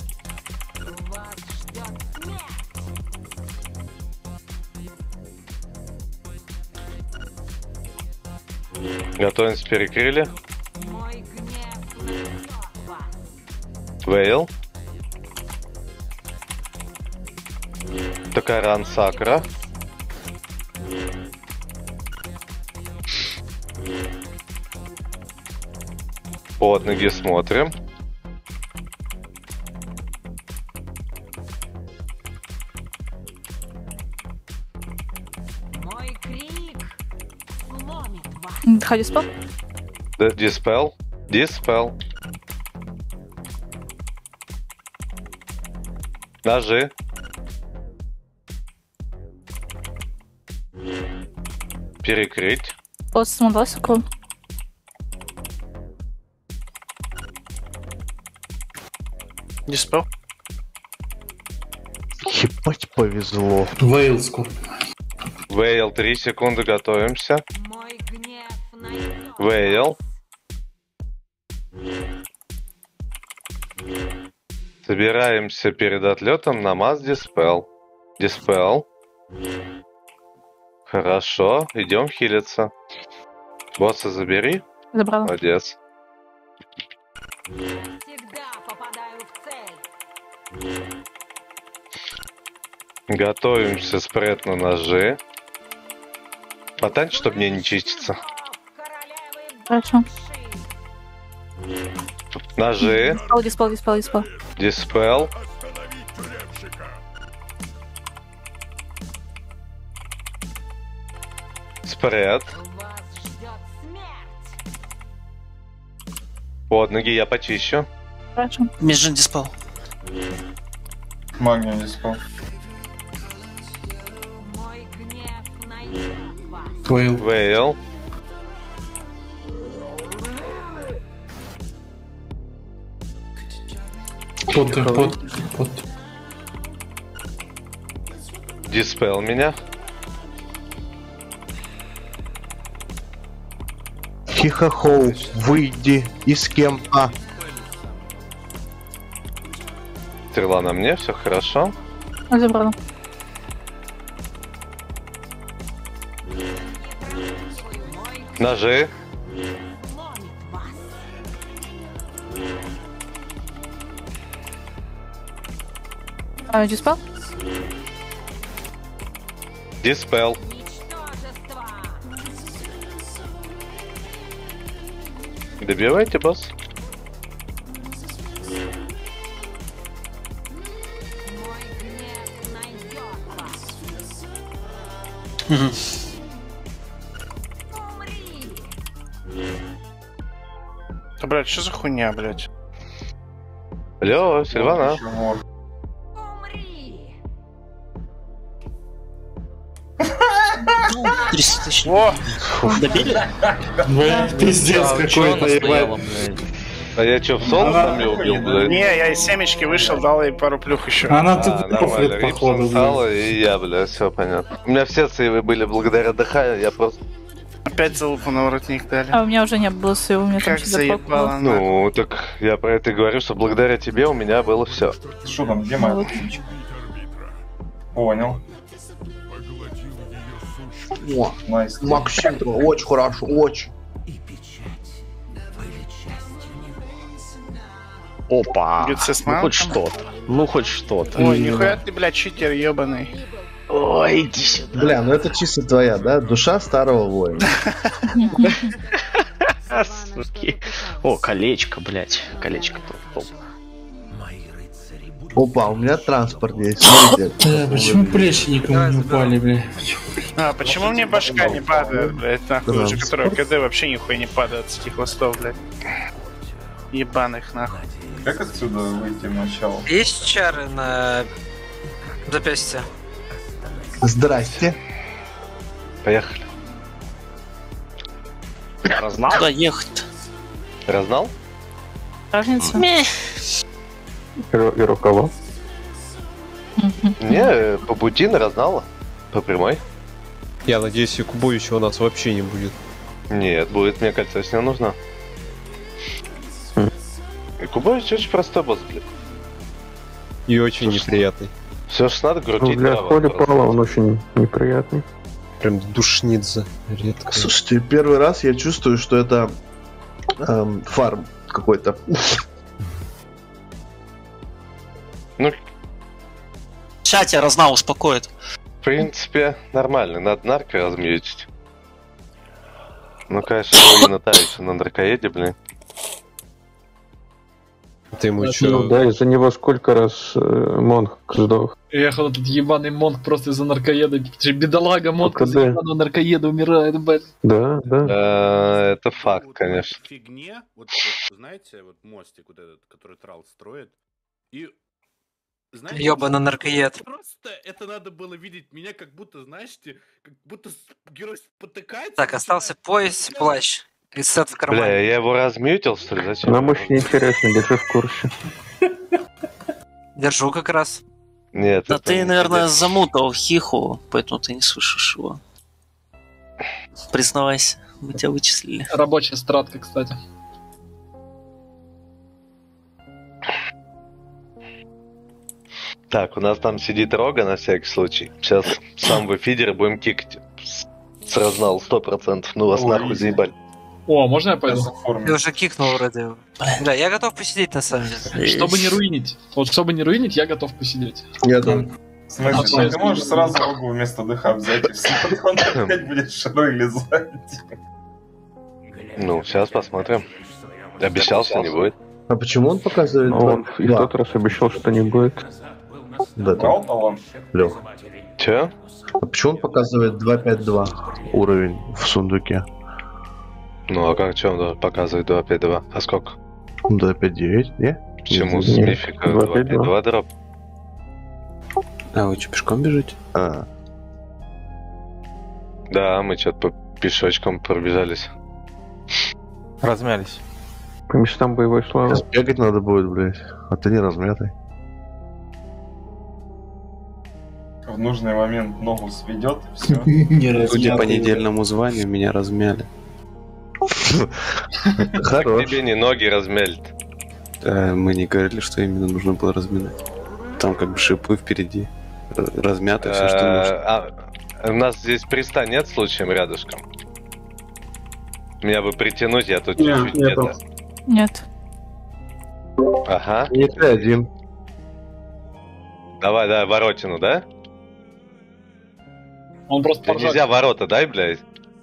Готовимся, перекрыли. Вейл. Токаран Сакра. Под ноги смотрим. Мой крик сломит вас. How dispel? Да, Dispel. Dispel. Ножи. Перекрыть. От самобласику. Диспел. Ебать повезло. Вейлску. Вейл, три секунды, готовимся. Вейл. Собираемся перед отлетом на масс Диспел. Диспел. Хорошо, идем хилиться. Босса забери. Забрала. Молодец. Всегда попадаю в цель. Готовимся спред на ножи. Потань, чтобы мне не чиститься. Хорошо. Ножи. Диспел, диспел, диспел, диспел. Диспел. Спред. Под ноги я почищу. Хорошо. Межин диспел. Магниум диспел. Вейл. Вейл. Под, под, под. Диспел меня. Хихохоу, выйди из кемпа. Стрела на мне, все хорошо. Забрала. Ножи. А, диспел? Диспел. Добивайте, босс. Да, блядь, что за хуйня, блядь? Алло, Сильвана. триста тысяч. О! Добили? Блядь, пиздец какой-то, ебать. А я что, в соло там ее убил, блядь? Не, я из семечки вышел, дал ей пару плюх еще. Она А, тут нормально, походу, Рипсон, Сало и я, бля, все понятно. У меня все сейвы были благодаря ДХ, я просто... Опять залупу на воротник дали. А у меня уже не было сейва, у меня там Как что-то заебало. попало. Ну, так я про это и говорю, что благодаря тебе у меня было все. Что там, где моя птичка? Понял. О, Найс. Максим, очень хорошо, очень. Опа! Бьется с Ну маунтом? хоть что-то. Ну хоть что-то. Ой, нихуя ты, блядь, читер ебаный. Ой, иди сюда. Бля, ну это чисто твоя, да? Душа старого воина. Суки. О, колечко, блядь. Колечко топ. Опа, у меня транспорт есть, смотрите. Да, почему плечи никому не упали, бля? А, почему мне башка не падает, блядь, нахуй, уже которая КД вообще нихуя не падает с этих хвостов, блядь. Ебаных, нахуй. Как отсюда выйти в начало? Есть чары на запястье? Здрасте. Поехали. Разнал? Куда ехать? Разнал? Разница? И рукава. Не, по пути на разнала. По прямой. Я надеюсь, Якубовича у нас вообще не будет. Нет, будет, мне кольцо с ним нужно. Якубович очень простой босс, блядь. И очень неприятный. Все, что надо, Ну, крутить для право. холи пала он очень неприятный. Прям душнит редко. Слушайте, первый раз я чувствую, что это эм, фарм какой-то. Ну, Сейчас тебя разна успокоит. в принципе, нормально. Надо нарко размьютить. Ну, конечно, руина та еще на наркоеде, блин. Ты ему Да, чё? Ну да, из-за него сколько раз э, Монг сдох. Ехал этот ебаный монг просто из-за наркоеда. Бедолага монг из-за да. ебаного наркоеда умирает, блядь. Да, да. Э, Это факт, конечно. Фигне, вот, вот знаете, вот мостик вот этот, который Трал строит, и знаете, Ёбаный наркоед. просто это надо было видеть меня, как будто, знаете, как будто с- герой спотыкается. Так, остался пояс, плащ. И сет в Бля, кармане. я его размьютил, что ли? Зачем? Нам очень интересно, держи в курсе. Держу как раз. Нет, Да это ты, не наверное, пиздец. замутал Хиху, поэтому ты не слышишь его. Признавайся, мы тебя вычислили. Рабочая стратка, кстати. Так, у нас там сидит Рога на всякий случай. Сейчас сам в фидер будем кикать. С- С разнал сто процентов. Ну вас нахуй заебали. О, можно я пойду? Ты уже кикнул вроде. Бля, я готов посидеть на самом деле. Чтобы не руинить. Вот чтобы не руинить, я готов посидеть. Я тоже. В смысле, А, ты, ты можешь сразу Рогу вместо ДХ взять и все, он опять будет шары лизать. Ну, сейчас посмотрим. Обещал, что не будет. А почему он показывает? Но он и в два? тот раз обещал, что не будет. Да, Брал талант? Лех. Че? А почему он показывает два пять два уровень в сундуке? Ну, а как, что он должен показывать два пять два? А сколько? два пять девять, не? Почему с Не, мифика два два пять пять два. два дроп? А вы что, пешком бежите? А, Да, мы что-то по пешочкам пробежались. Размялись. По местам боевой славы. сейчас бегать надо будет, блядь. А ты не размятый. В нужный момент ногу сведет, и все. Судя по недельному званию, меня размяли. Так тебе не ноги размялит. Э, Мы не говорили, что именно нужно было разминать. Там как бы шипы впереди. Р- Размято все, что нужно. А, у нас здесь пристань нет случаем рядышком? Меня бы притянуть, я тут Не, чуть-чуть нету. где-то. Нет. Ага. Не ты один. Давай, давай, воротину, да? Он просто Да поржал. нельзя ворота, дай, блядь.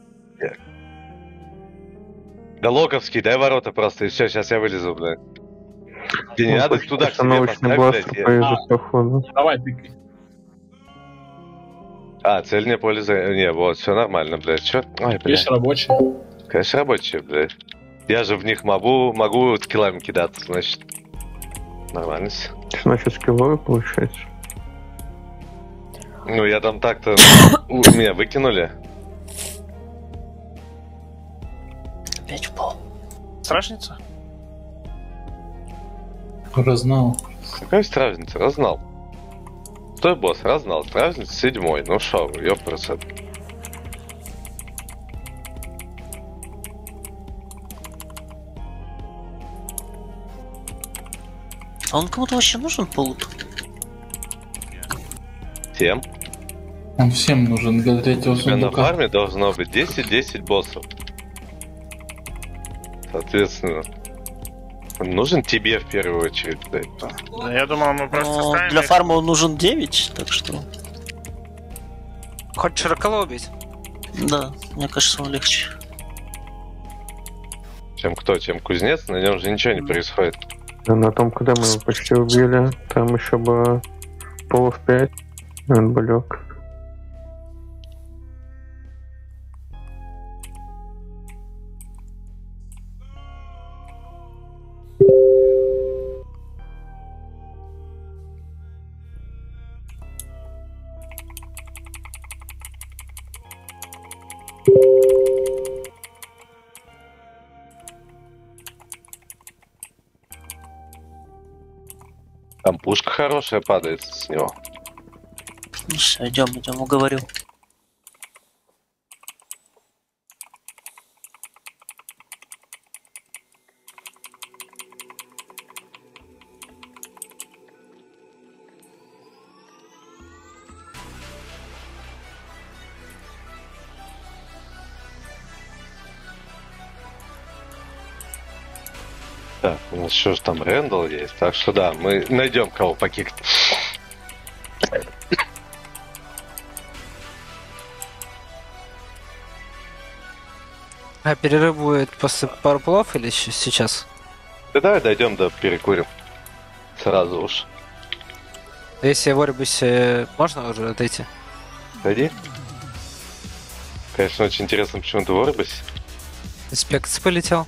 Да локовский, дай ворота просто, и все, сейчас я вылезу, блядь. Тебе не надо туда к себе Остановочный поставь, бластер блядь. я- поедет походу. Давай, тыкай. А, цель не поле за... Не, вот, все нормально, блядь. Чё? Ой, блядь. Есть рабочий. Конечно, рабочие, блядь. Я же в них могу, могу килами кидаться, значит. Нормально. Значит, скилловый получается. Ну, я там так-то... У, меня выкинули. Опять упал. Страшница? Разнал. Какая есть разница? Разнал. Стой, босс, разнал. Разница седьмой. Ну шо вы, ёпрст. А он кому-то вообще нужен полут? Тем. Он всем нужен для третьего У тебя на сундука. фарме должно быть десять-десять боссов. Соответственно, он нужен тебе в первую очередь, блядь. Да, я думал, мы просто Но ставим для их- фарма он нужен девять, так что... Хочешь широколо убить? Да, мне кажется, он легче. Чем кто? Чем кузнец? На нем же ничего не происходит. Да, на том, когда мы его почти убили, там еще было полов пять. Он бы лег. Там пушка хорошая падает с него. Ну все, идем, идем, уговорил. Так, у нас еще же там Рэндалл есть, так что да, мы найдем кого покикать. А перерыв будет после пару плов или щ- сейчас? Да давай дойдем, да перекурим. Сразу уж. Если я в Орбисе, можно уже отойти? Пойди. Конечно, очень интересно, почему ты в Орбисе. Спекс полетел.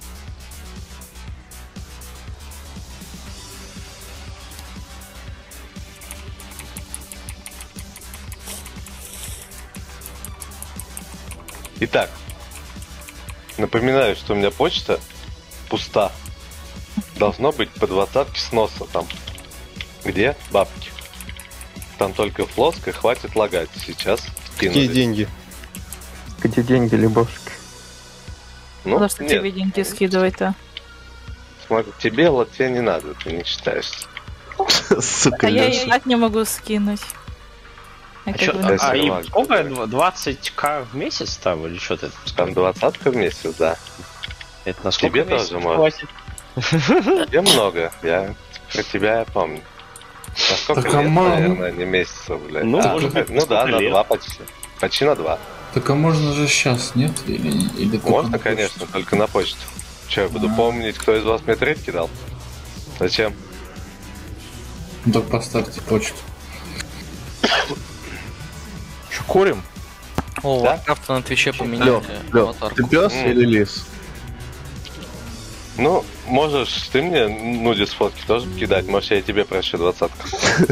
Итак, напоминаю, что у меня почта пуста. Должно быть по двадцатке сноса там. Где бабки? Там только флоска, хватит лагать. Сейчас скинули. Какие деньги? Где деньги, Лебовский? Ну, За что нет. тебе деньги скидывать-то? Смотри, тебе Латвия не надо, ты не считаешься. Сука, А я и так не могу скинуть. Я А, как чё, бы а, не- а и сколько? двадцать тысяч в месяц там или что ты? Там двадцатка в месяц, да. Это на сколько Тебе месяцев тоже можно. хватит? Тебе много, я про тебя я помню. На сколько Так, а лет, мало? наверное, не месяцев, блядь. Ну, А, может быть, ну да, сколько на лет? два почти. Почти на два. Так а можно же сейчас, нет? Или, или только Можно, на конечно, почту? только на почту. Че, я буду А. помнить, кто из вас мне трейд кидал? Зачем? Ну так поставьте почту. Что, курим? О, Да? Warcraft на Твиче поменяли Лёх, Лёх, аватарку. ты пес М. или лис? Ну, можешь ты мне нудис фотки тоже кидать, может я и тебе прощу двадцатку.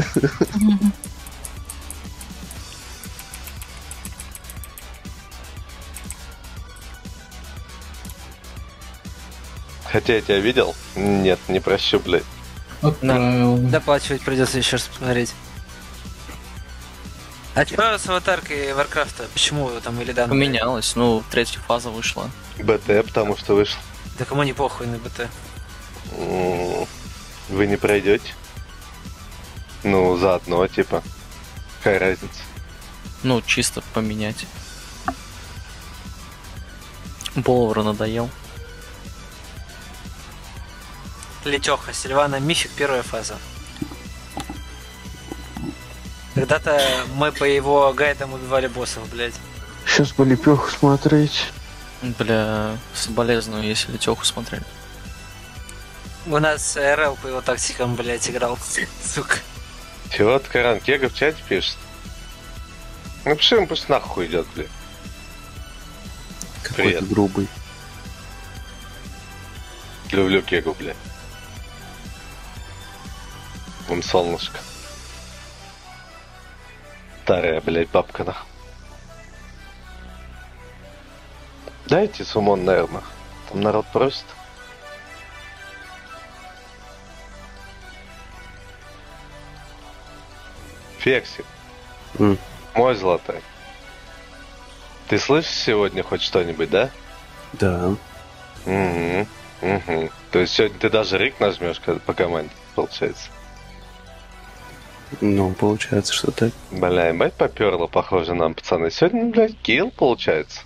Хотя я тебя видел? Нет, не прощу, блядь. Отправил. Доплачивать придется еще раз посмотреть. А что с аватаркой Варкрафта? Почему там или да? Поменялось, ну, третья фаза вышла. БТ, потому что вышел. Да кому не похуй на БТ. М, Вы не пройдете? Ну, заодно, типа. Какая разница? Ну, чисто поменять. Болвар надоел. Летеха, Сильвана Мифик, первая фаза. Когда-то мы по его гайдам убивали боссов, блядь. Сейчас бы лепеху смотреть. Бля, соболезную, если Летеху смотрели. У нас РЛ по его тактикам, блядь, играл. Сука. Чего ты, Каран, Кега в чате пишет? Напиши ему, пусть нахуй идет, блядь. Какой Привет. ты грубый. Люблю Кегу, блядь. Вон солнышко. Старая, блядь, бабка, на. Дайте сумон, наверное. Там народ просит. Фексик. М. Мой золотой. Ты слышишь сегодня хоть что-нибудь, да? Да. Угу. Угу. То есть сегодня ты даже рик нажмешь когда- по команде, получается. Ну, получается, что так. Бля, ебать поперло, похоже, нам, пацаны. Сегодня, блядь, килл получается.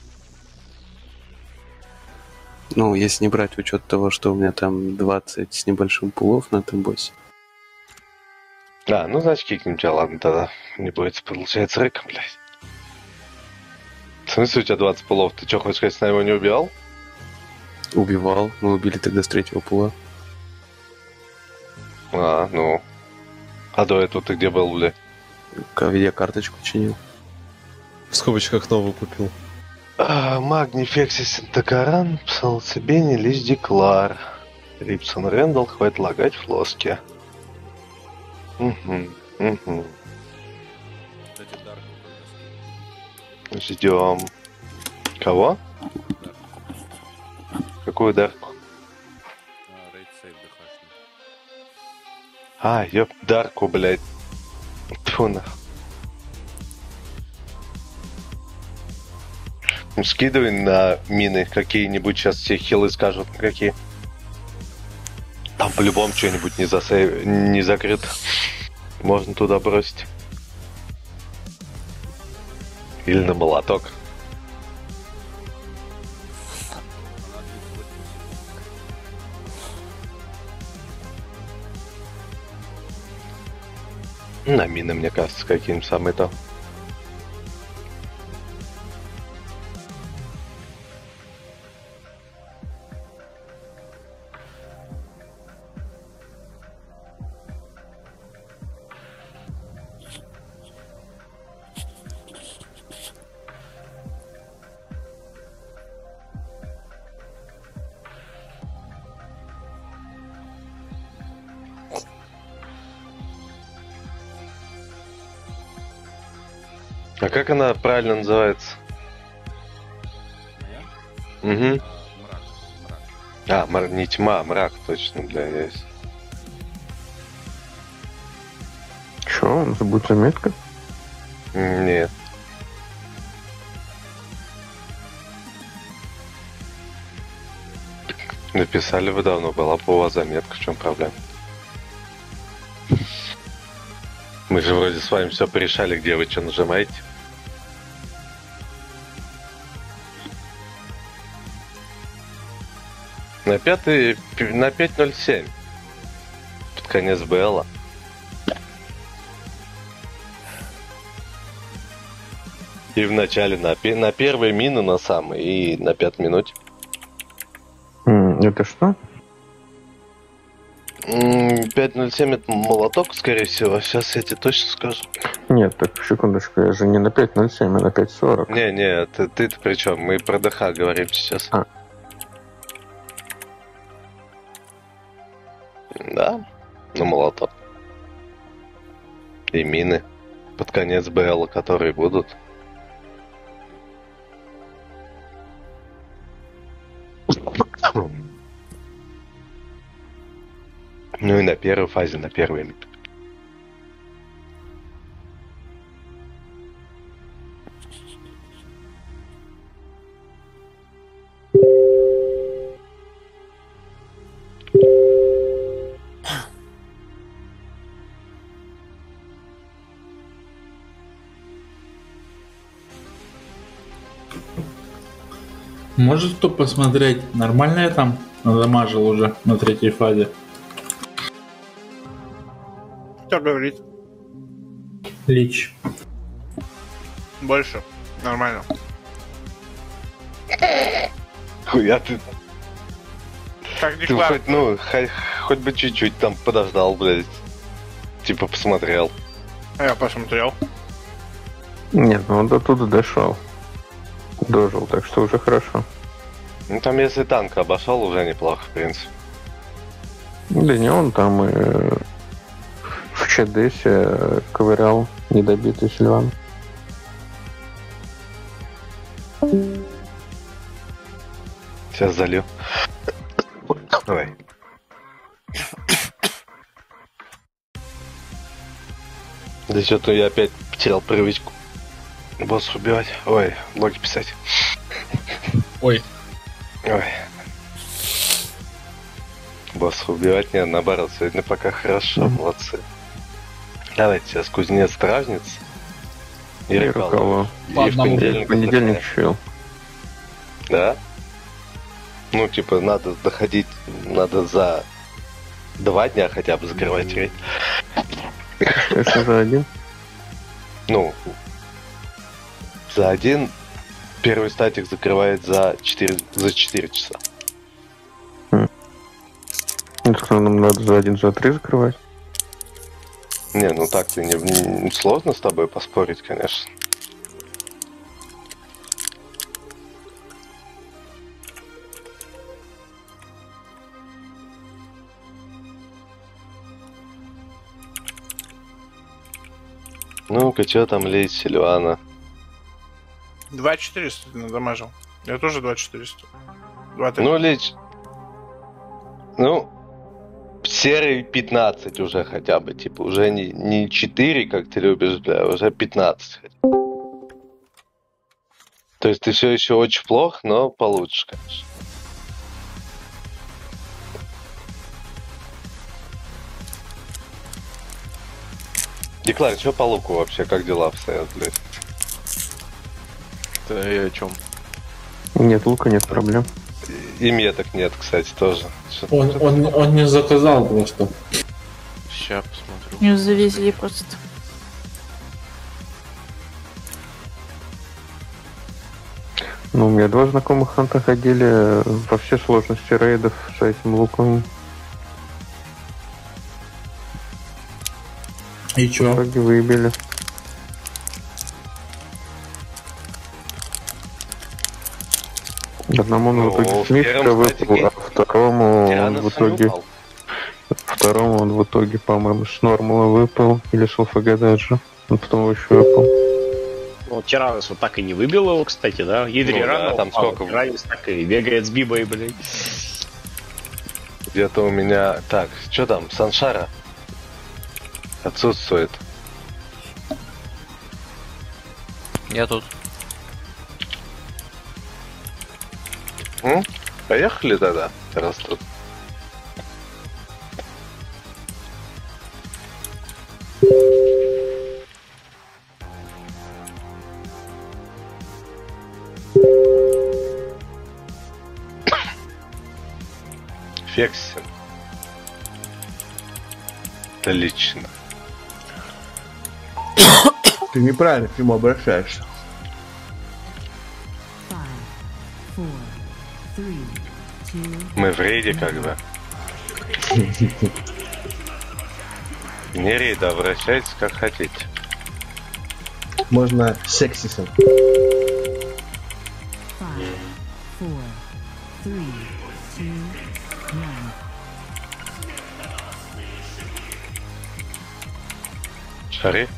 Ну, если не брать учет того, что у меня там двадцать с небольшим пулов на этом боссе. А, ну значит кикнем тебя, ладно, тогда не будет, получается, рэком, блядь. В смысле у тебя двадцать пулов? Ты что, хочешь сказать, с нами его не убивал? Убивал. Мы убили тогда с третьего пула. А, ну. А до этого ты где был, блядь? Я карточку чинил. В скобочках новую купил. А, Магни, Фексис, Токаран, Псалцебени, Лис Деклар. Рипсон, Рэндалл, хватит лагать флоски. Угу, угу. Ждем. Кого? Какую дарку? А, ёп, дарку, блядь. Тьфу на. Ну, скидывай на мины какие-нибудь, сейчас все хилы скажут, какие. Там по-любому что-нибудь не, засейв... не закрыто. Можно туда бросить. Или на молоток. На мины, мне кажется, каким самый то. А как она правильно называется? Угу. А, мар... не тьма, а мрак, точно, бля, есть. Чё, у нас будет заметка? Нет. Написали вы давно, была бы у вас заметка, в чем проблема? Мы же вроде с вами все порешали, где вы что нажимаете. На пятый, на пять ноль семь. Под конец БЛа. И в начале на, на первые мины на самый и на пятой минуте. Это что? пять ноль семь это молоток, скорее всего. Сейчас я тебе точно скажу. Нет, так, секундочку, я же не на пять ноль семь, а на пять сорок. Не, не, ты, ты-то при чем? Мы про ДХ говорим сейчас. А. Да, на молоток. И мины под конец БЛ, которые будут. Ну и на первой фазе, на первой. Может кто посмотреть, нормально я там надамажил уже на третьей фазе? Кто говорит? Лич. Больше. Нормально. Хуя ты. Как Ты хоть, ну, хоть, хоть бы чуть-чуть там подождал, блядь. Типа посмотрел. Я посмотрел. Нет, ну он до туда дошел. Дожил, так что уже хорошо. Ну там если танк обошел, уже неплохо, в принципе. Да не он там и в ЧДСе ковырял недобитый Сильван. Сейчас залью. Давай. Да что-то я опять потерял привычку босса убивать. Ой, логи писать. Ой. Ой. Босса убивать не, наоборот, сегодня пока хорошо, mm-hmm. молодцы. Давайте сейчас кузнец стражниц. И Рыкало. И в понедельник. Понедельник чил. Да? Ну, типа, надо доходить, надо за два дня хотя бы закрывать рейд. Это за один? Ну, за один первый статик закрывает за четыре, за четыре часа. Хм. Ну, нам надо за один, за три закрывать. Не, ну так-то не, не сложно с тобой поспорить, конечно. Ну-ка, что там лезть, Сильвана? два четыреста ты надамажил. Я тоже два четыреста. Ну, лечь. Ну, серый пятнадцать уже хотя бы. Типа, уже не, не четыре, как ты любишь, бля, уже пятнадцать. То есть ты все еще очень плох, но получше, конечно. Деклар, что по луку вообще? Как дела обстоят, блядь? Да и о чем? Нет лука, нет проблем. И меток нет, кстати, тоже. Он, он, он не заказал просто. Сейчас посмотрю. Не завезли просто. Ну, у меня два знакомых ханта ходили во все сложности рейдов с этим луком. И чё? В итоге выбили. Одному ну, в итоге смешка выпал, а второму он в итоге... Второму он в итоге, по-моему, с нормала выпал. Или с ЛФГ даже. Он потом еще выпал. Ну, Тиранос вот так и не выбил его, кстати, да? Идри Ну да, рано там упал, сколько? Тиранос так и бегает с Бибой, блядь. Где-то у меня... Так, что там? Саншара? Отсутствует. Я тут. М? Поехали тогда, раз тут. Фексин. Отлично. Ты неправильно к нему обращаешься. Мы в рейде как бы. Не рейда, обращайтесь как хотите. Можно сексисом. Шари.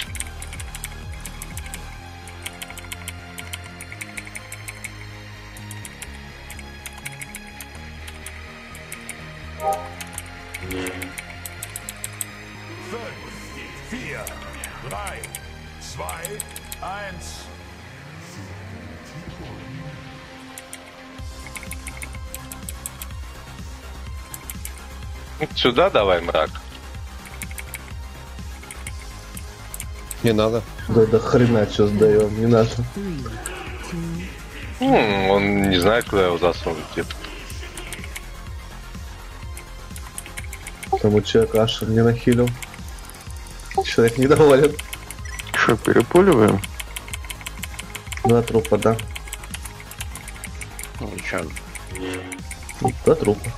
vier, drei, zwei, eins. Сюда давай, мрак. Не надо. Да до хрена что сдаем, не надо. М, он не знает, куда его засунуть. Типа. Тому человек аж не нахилил. Человек недоволен. Что, перепуливаем? Два трупа, да. Ну, чё? Два трупа.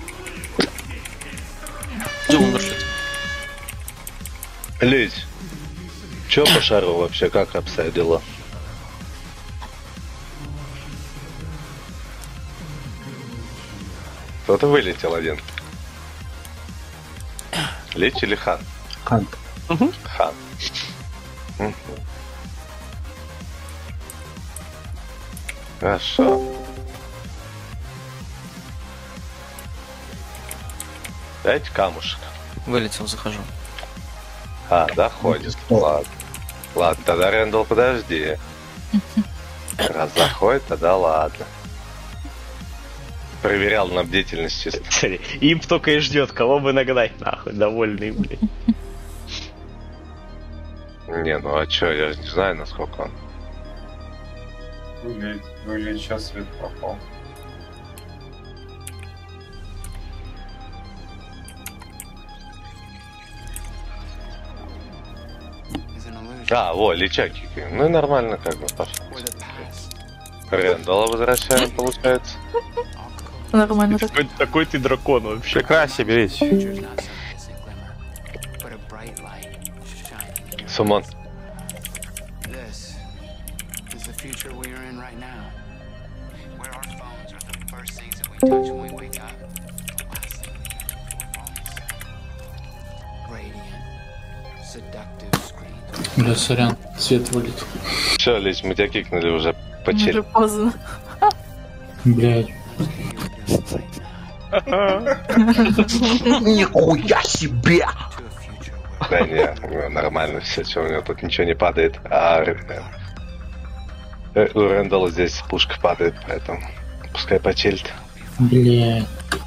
Лезь. Чё по шару вообще, как обстоят дела? Кто-то вылетел один. Лич или хан? Хан. Угу. Хан. Угу. Хорошо. Дайте камушек. Вылетел, захожу. А, да, ходит. Ладно. Ладно, тогда, Рэндалл, подожди. Раз заходит, тогда ладно. Проверял на бдительность чисто. Имп только и ждет, кого бы нагнать, нахуй, довольный, блядь. Не, ну а чё, я же не знаю, насколько он. Выглядит, выглядит, сейчас свет пропал. А, во, Лича кикаем. Ну и нормально как бы пошло. Рэндалла возвращаем, получается. Нормально так. Такой, такой ты дракон вообще. Прекрасно, берите. Сумон. Бля, сорян, свет вылетел. Все, Лич, мы тебя кикнули уже по Уже черепу. поздно. Блядь. Нихуя себе! Да не, нормально все, что у него тут ничего не падает. А э, у Рэндалла здесь пушка падает, поэтому пускай почилит. Блядь.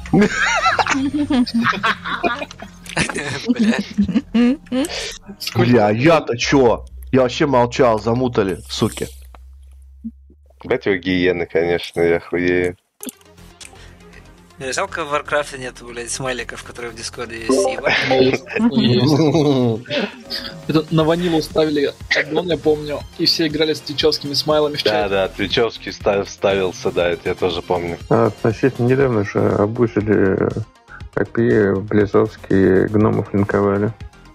Бля, я-то чё? Я вообще молчал, замутали, суки. Бать его гиены, конечно, я хуею. Не, жалко, в Варкрафте нет, блядь, смайликов, которые в Дискорде есть. Это на ванилу ставили аддон, я помню, и все играли с твичевскими смайлами в Да, чате. да, Твичевский став, вставился, да, это я тоже помню. А, относительно недавно же обучили эй пи ай в Близовске, гномов линковали.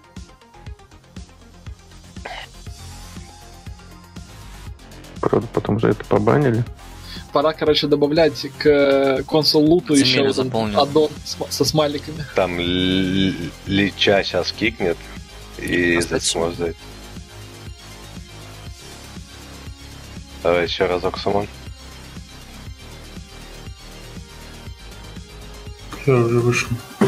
Правда, потом за это побанили. Пора, короче, добавлять к консол луту Земель еще один заполнил. аддон с- со смайликами. Там Л- Лича сейчас кикнет и Остать сможет зайти. Давай еще разок, Сумон. Я уже вышел.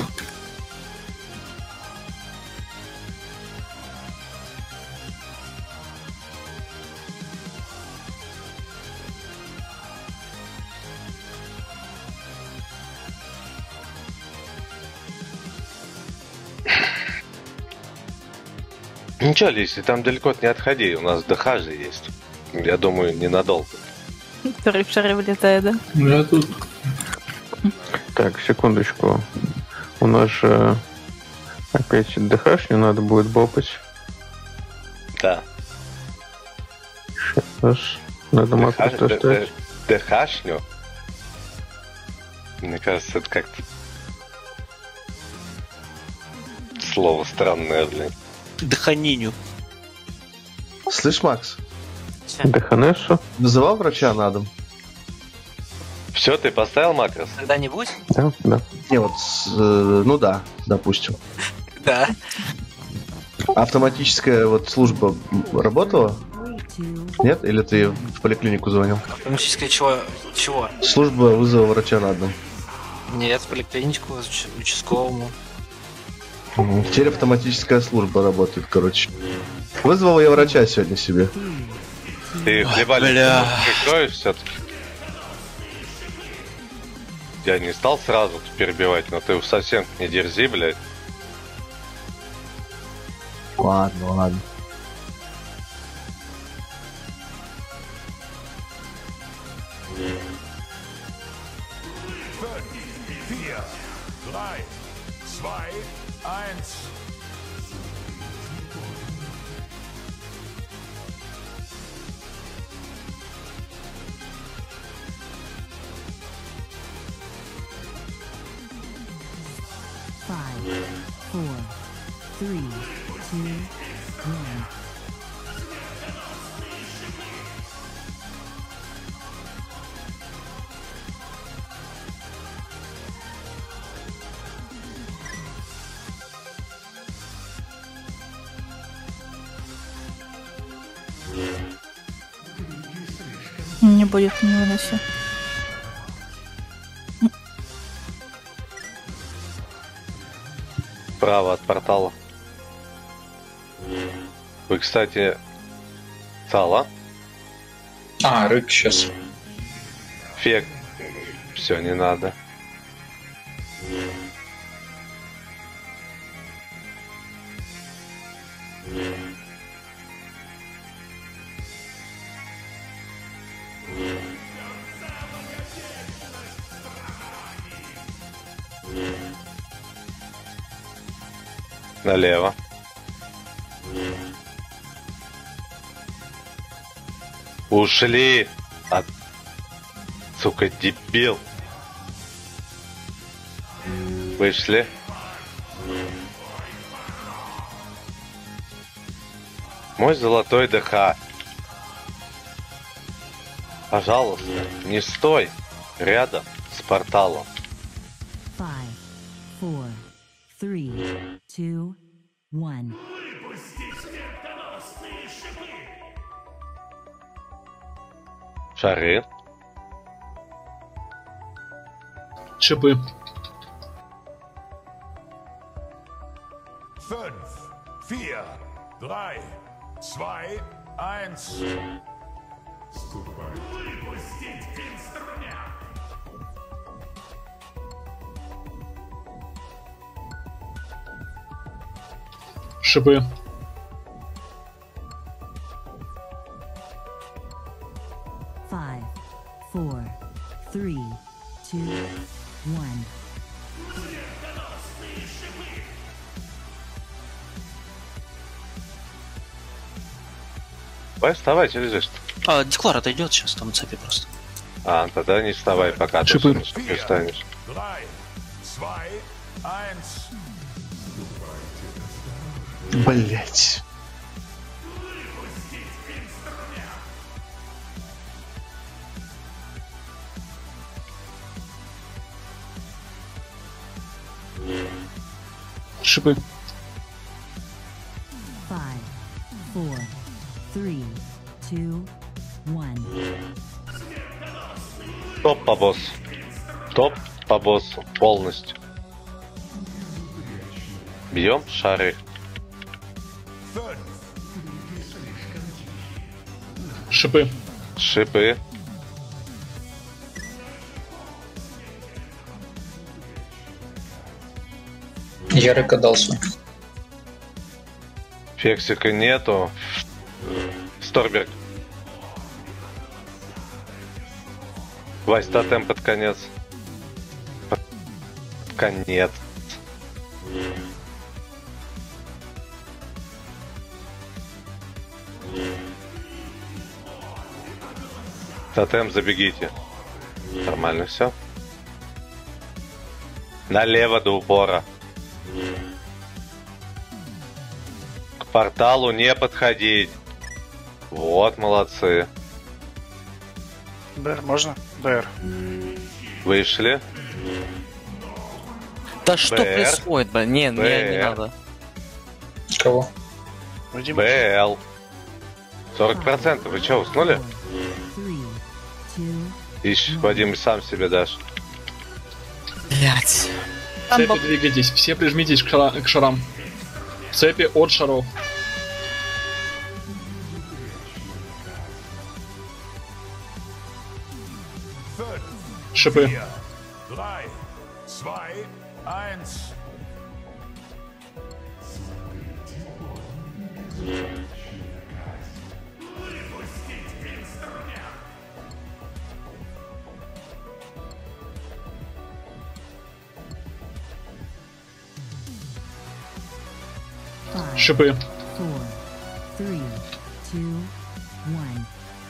Ничего, Лиси, там далеко не отходи, у нас ДХ же есть. Я думаю, ненадолго. Который в шары вылетает, да? Я тут. Так, секундочку. У нас же опять ДХшню надо будет бопать. Да. Сейчас. Надо маку достать. ДХшню? Мне кажется, это как-то слово странное, блин. Дыханиню. Слышь, Макс? Дыханешу? Вызывал врача на дом? Все, ты поставил макрос? Когда-нибудь? Да, да. Не, вот, с, э, ну да, допустим. Да. Автоматическая вот служба работала? Нет? Или ты в поликлинику звонил? Автоматическое чего? Чего? Служба вызова врача на дом. Нет, в поликлинику, уч- участковому. Угу. Теперь автоматическая служба работает, короче. Вызвал я врача сегодня себе. Ты хлебали прикроешь все-таки? Я не стал сразу перебивать, но ты совсем не дерзи, блядь. Ладно, ладно. Five, four, three, two, one. Не будет, не выноси. Справа от портала. Вы, кстати, Сала? А, рык сейчас. Фег. Все, не надо. Налево. Ушли от... Сука, дебил. Вышли. Мой золотой ДХ. Пожалуйста, не стой рядом с порталом. Five, four, three, two, one. Шары. Шипы. Fünf, vier, drei, zwei, eins. Шипы. Five, four, three, two, one. Давай вставай, что лежишь? А, Деклар отойдет сейчас, там цепи просто. А, тогда не вставай, пока ты не встанешь. Drei, zwei, eins. Блять. Шипы. Five, four, three, two, one. Топ по боссу. Топ по боссу. Полностью. Бьем шары. Шипы. Шипы. Ярик отдался. Фексика нету. Сторберг. Вась, тотем под конец. Под конец. Тотем, забегите. Нормально все. Налево до упора. К порталу не подходить. Вот, молодцы. БР можно? БР. Вышли. Да что БР. происходит, блин? Не, не, не БР. надо. Кого? БЛ. сорок процентов. Вы что, уснули? Ищ, Вадим, сам себе дашь. Блять. Цепи двигайтесь, все прижмитесь к, шара- к шарам. Цепи от шаров. Шипы. drei, zwei, eins. Шипы. Four, three, two, one.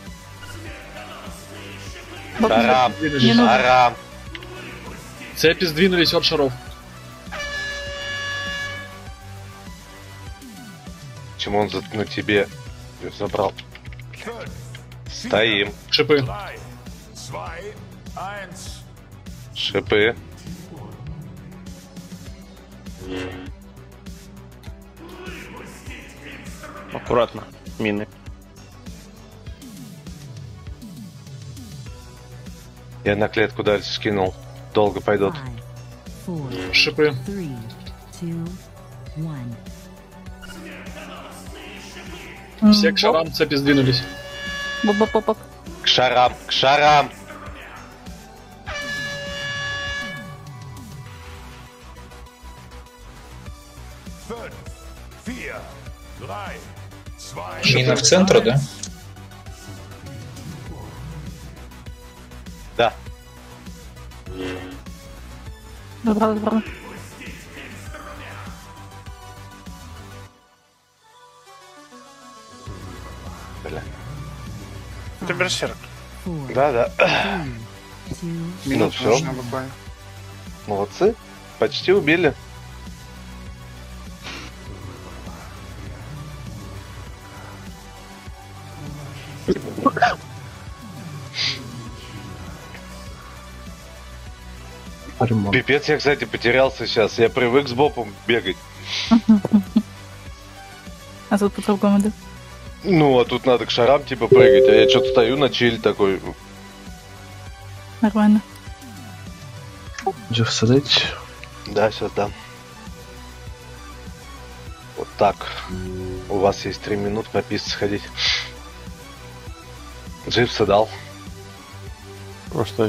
Арам. Не нужно. Арам. Цепи сдвинулись от шаров. Почему он за- на тебе забрал? Стоим. Шипы. drei, zwei, eins. Шипы. Аккуратно. Мины. Я на клетку дальше скинул. Долго пойдут. Four, Шипы. three, two, one. Все к шарам, цепи сдвинулись. Боп-боп-боп. К шарам, к шарам. Fünf, vier, drei, zwei. Мина в центре, да? Да. Добро, добро. Бля. Это берсерк. Да, да. Two, Ну Минут все. нужно буквально. Молодцы. Почти убили. Пипец, я, кстати, потерялся сейчас. Я привык с бопом бегать. А тут по-другому, да? Ну, а тут надо к шарам типа прыгать, а я что-то стою на чиль такой. Нормально. Джефф, садить. Да, сейчас дам. Вот так. У вас есть три минуты на пист сходить. Джипса дал. Просто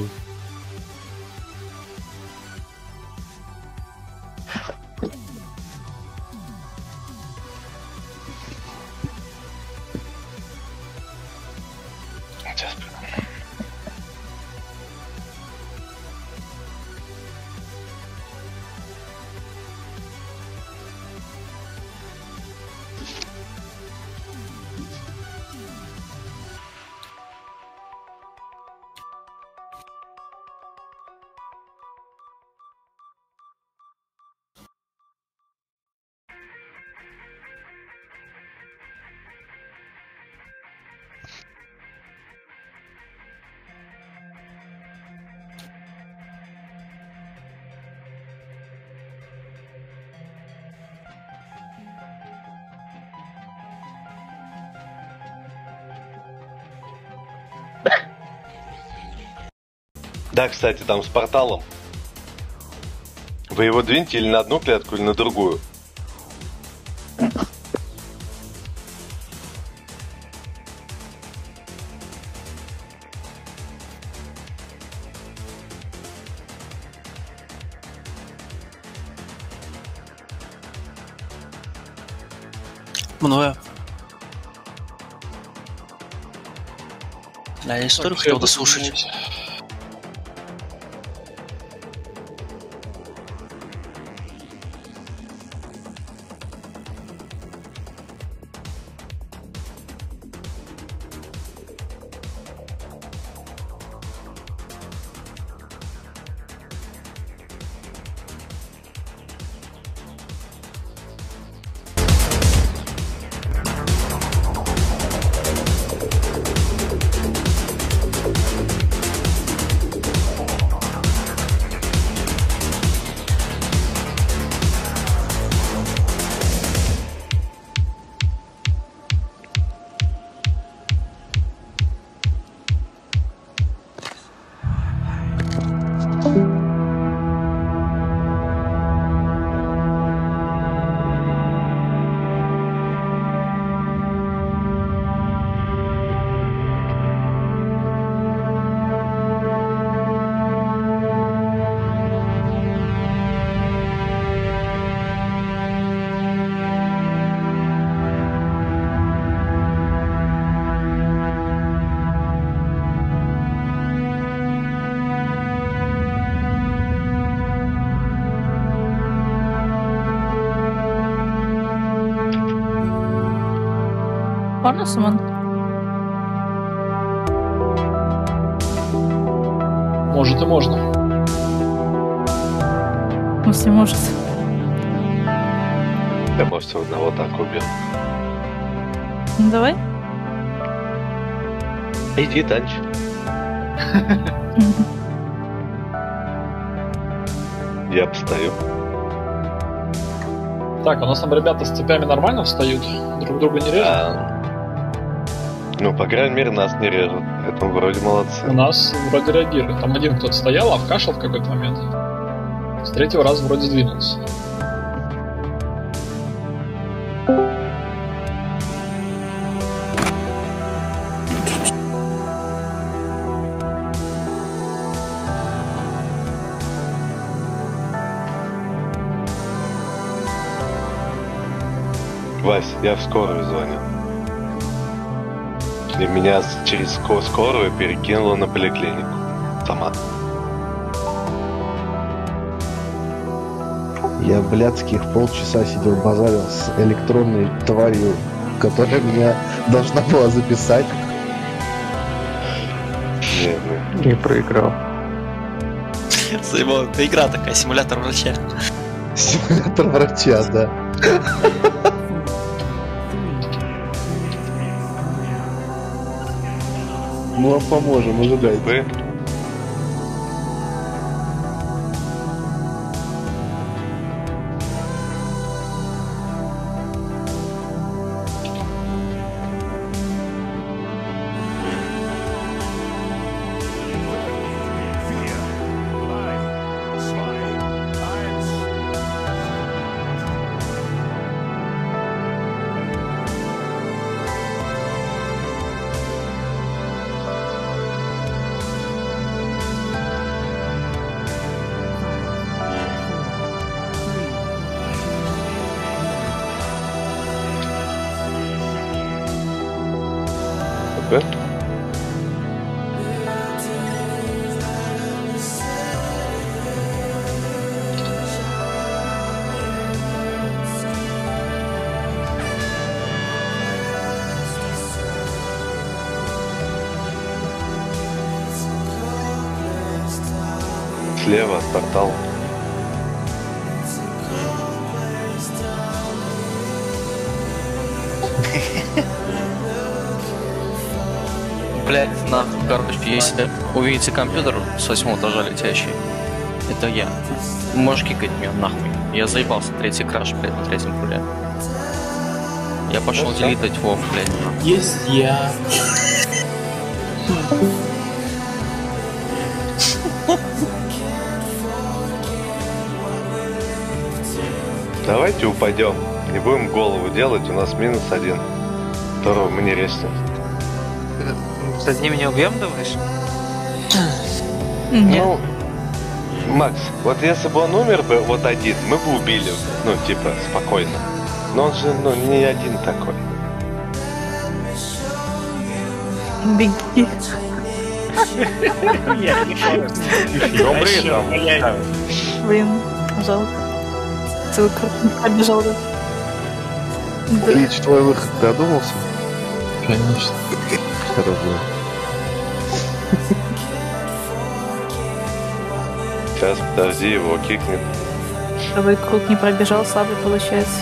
Сейчас. Да, кстати, там с порталом. Вы его двиньте или на одну клетку, или на другую. Мною. Да, я историю хотел дослушать. Можно сумон? Может и можно. Если может. Я, может, одного так убил. Ну, давай. Иди, танч. Я постою. Так, у нас там ребята с цепями нормально встают? Друг друга не режут? А, ну, по крайней мере, нас не режут. Это вроде молодцы. У нас вроде реагирует. Там один кто-то стоял, а вкашлял в какой-то момент. С третьего раза вроде сдвинулся. Вась, я в скорую звоню. И меня через скорую перекинуло на поликлинику. Сама. Я блядских полчаса сидел, базарил с электронной тварью, которая меня должна была записать. Нет, нет. И проиграл. Заебал, это игра такая, симулятор врача. Симулятор врача, да. Мы вам поможем, ожидайте. Слева портал. Блять, нахуй, короче, если увидите компьютер с восьмого этажа летящий, это я. Можешь кикать меня нахуй. Я заебался третий краш, блядь, на третьем пуле. Я пошел делитать Вов, блядь. Есть я. Давайте упадем. Не будем голову делать, у нас минус один. Второго мы не резнем. С одним не убьем, думаешь? Ну, Макс, вот если бы он умер бы вот один, мы бы убили, ну, типа, спокойно. Но он же, ну, не один такой. Беги. Добрый там. Блин, жалко. Целый круг не пробежал, да? Ильич, твой выход, ты одумался? Конечно. Хорошо. Сейчас, подожди, его кикнет. Целый круг не пробежал, слабый получается.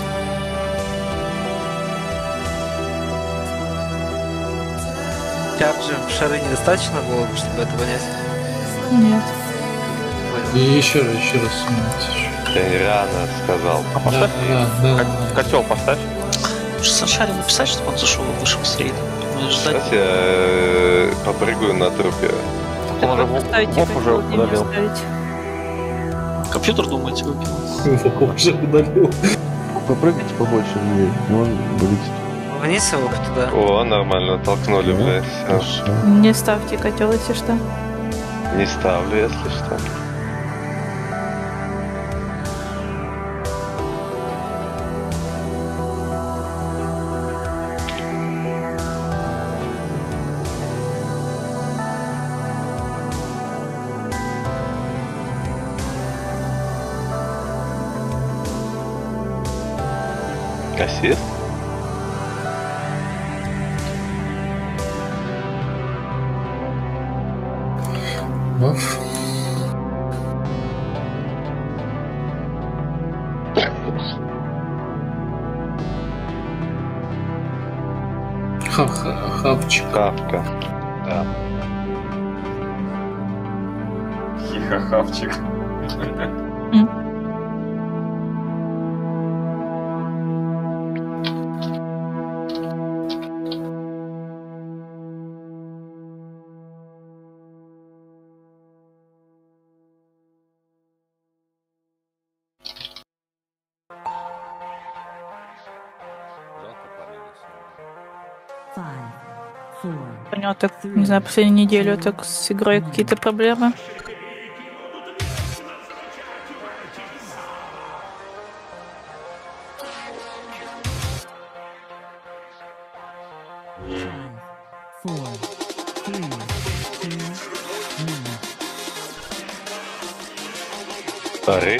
Тяпжи в шары недостаточно было, чтобы это понять? Нет. И еще раз, еще раз. Ты рано сказал. А поставь, да, да, да. котел поставь. Сначала написать, чтобы он зашел и вышел с рейда. Сейчас я э, попрыгаю на трупе. Он уже Вов уже удалил. Компьютер, думаете, выпил? Вов уже удалил. Попрыгайте побольше людей, но он вылетит. Вниз его туда. О, нормально, толкнули, блядь. Всё. Не ставьте котел, если что. Не ставлю, если что. Ассист? Вов. Хавчик. Хавка. Да. Хихахавчик. У него так, не знаю, последнюю неделю так с игрой какие-то проблемы. Пары.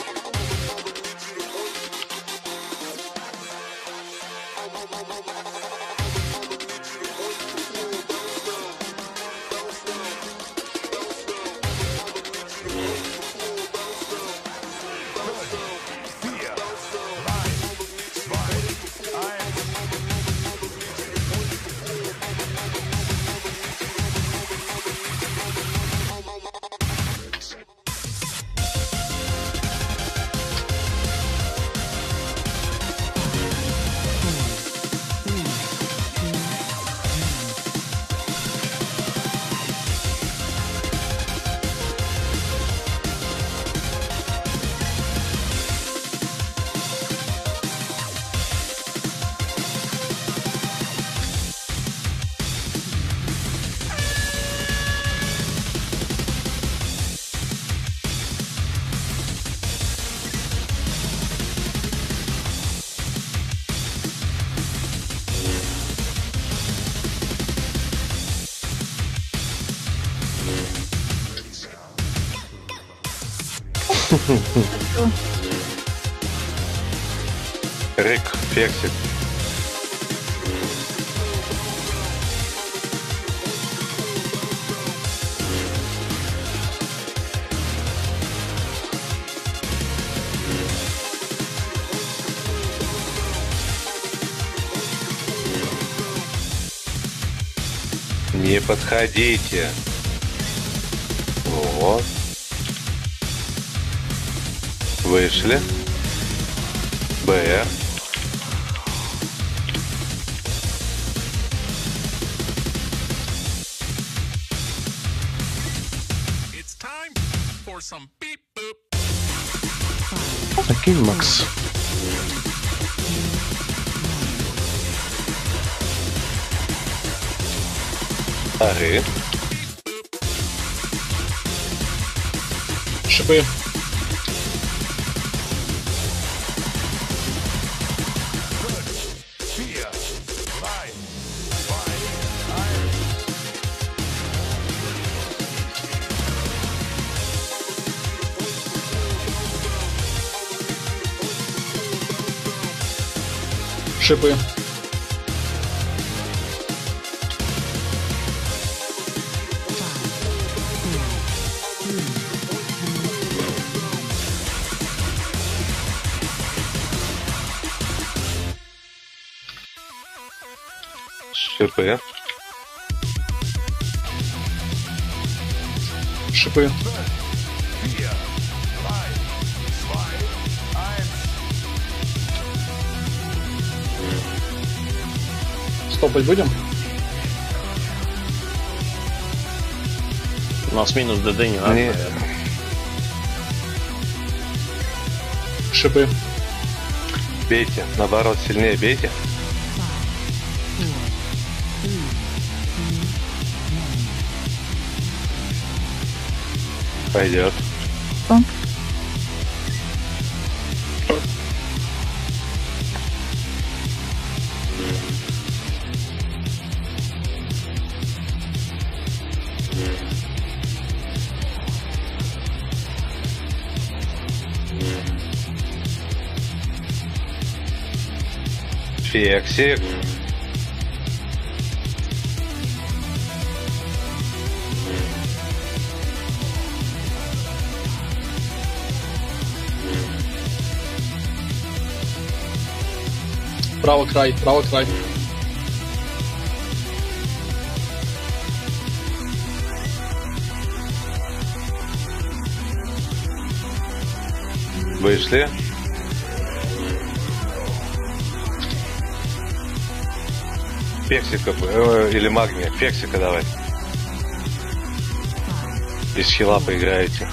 Рик, фексит. Не подходите. Вот. Вышли. БР. Окей, Макс. Ары. Шипы. Шипы. Шипы. Шипы. Стопать будем? У нас минус ДД не надо. Не. Шипы. Бейте. Наоборот, сильнее бейте. Пойдет. Фексик. Право край, право край. Вышли. Фексика э, или магния. Фексика давай. Из хила поиграете.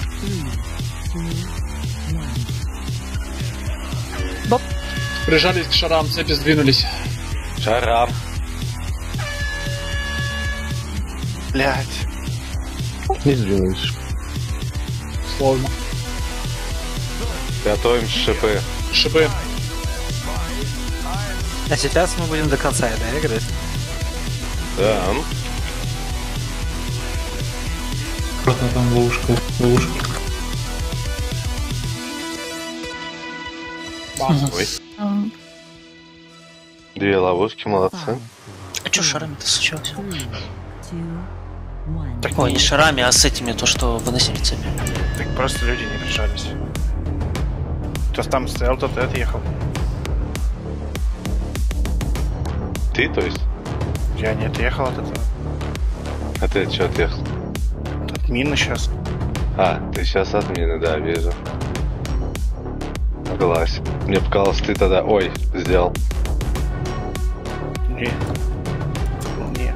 Боп. Прижались к шарам, цепи сдвинулись. Шарам. Блять. Не сдвинулись. Сложно. Готовим шипы. Шипы. А сейчас мы будем до конца, да, играть? Да. Просто там ловушка. Ловушка. Ой. Две ловушки, молодцы. А чё шарами-то случилось? Так, ой, не шарами, а с этими, то, что выносили цепи. Так просто люди не прижались. Кто там стоял, тот и отъехал. Ты, то есть? Я не отъехал от этого. А ты от чего отъехал? От мины сейчас. А, ты сейчас от мины, да, вижу. Согласен. Мне показалось, ты тогда... Ой, сделал. Не. Не.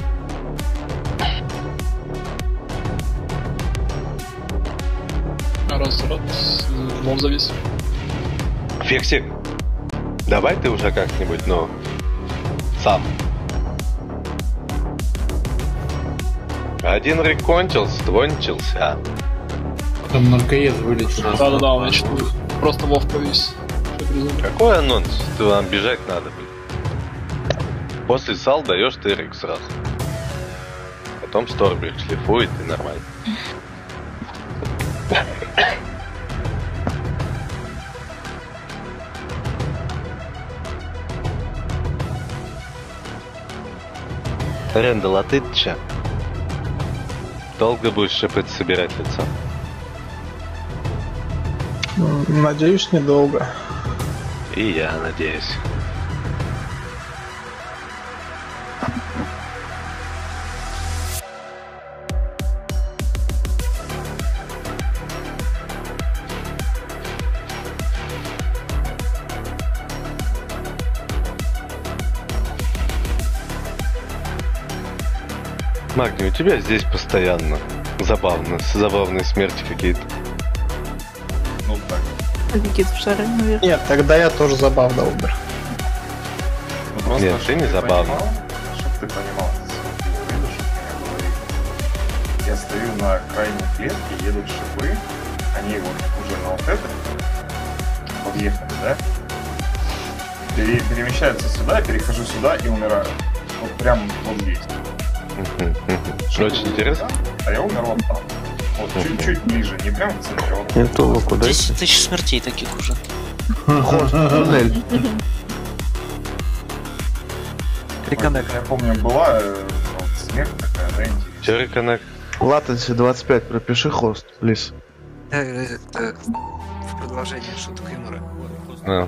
Раз, раз, лом завис. Фексик, давай ты уже как-нибудь, ну, сам. Один рекончился, твой начался. Там наркоед вылетел. Да-да-да, он значит просто Вов повис. Какой анонс? Ты вам бежать надо, блин. После сал даешь тырик сразу. Потом Сторбрик шлифует и нормально. Рэндалл, а ты че? Долго будешь шипы собирать лицо? Надеюсь, недолго. И я надеюсь. Магни, у тебя здесь постоянно забавно, забавные смерти какие-то. Летит в шары наверх. Нет, тогда я тоже забавно умер. Ну, просто, Нет, ты чтоб не забавно. понимал, Чтоб ты понимал, я стою на крайней клетке, едут шипы, они вот уже на вот это подъехали, да? Пере- перемещаются сюда, перехожу сюда и умираю. Вот прям вот здесь. Очень интересно. А я умер вот там. Вот, чуть-чуть ближе, не прям в центре, а вот. Не то, куда десять тысяч смертей таких уже. Туннель. Реконнект. Я помню, была э, вот, смерть такая, да, интересная. Че реконнект? Латенси двадцать пять, пропиши хост, плиз. Э, э, э, В продолжение шуток юмора. А.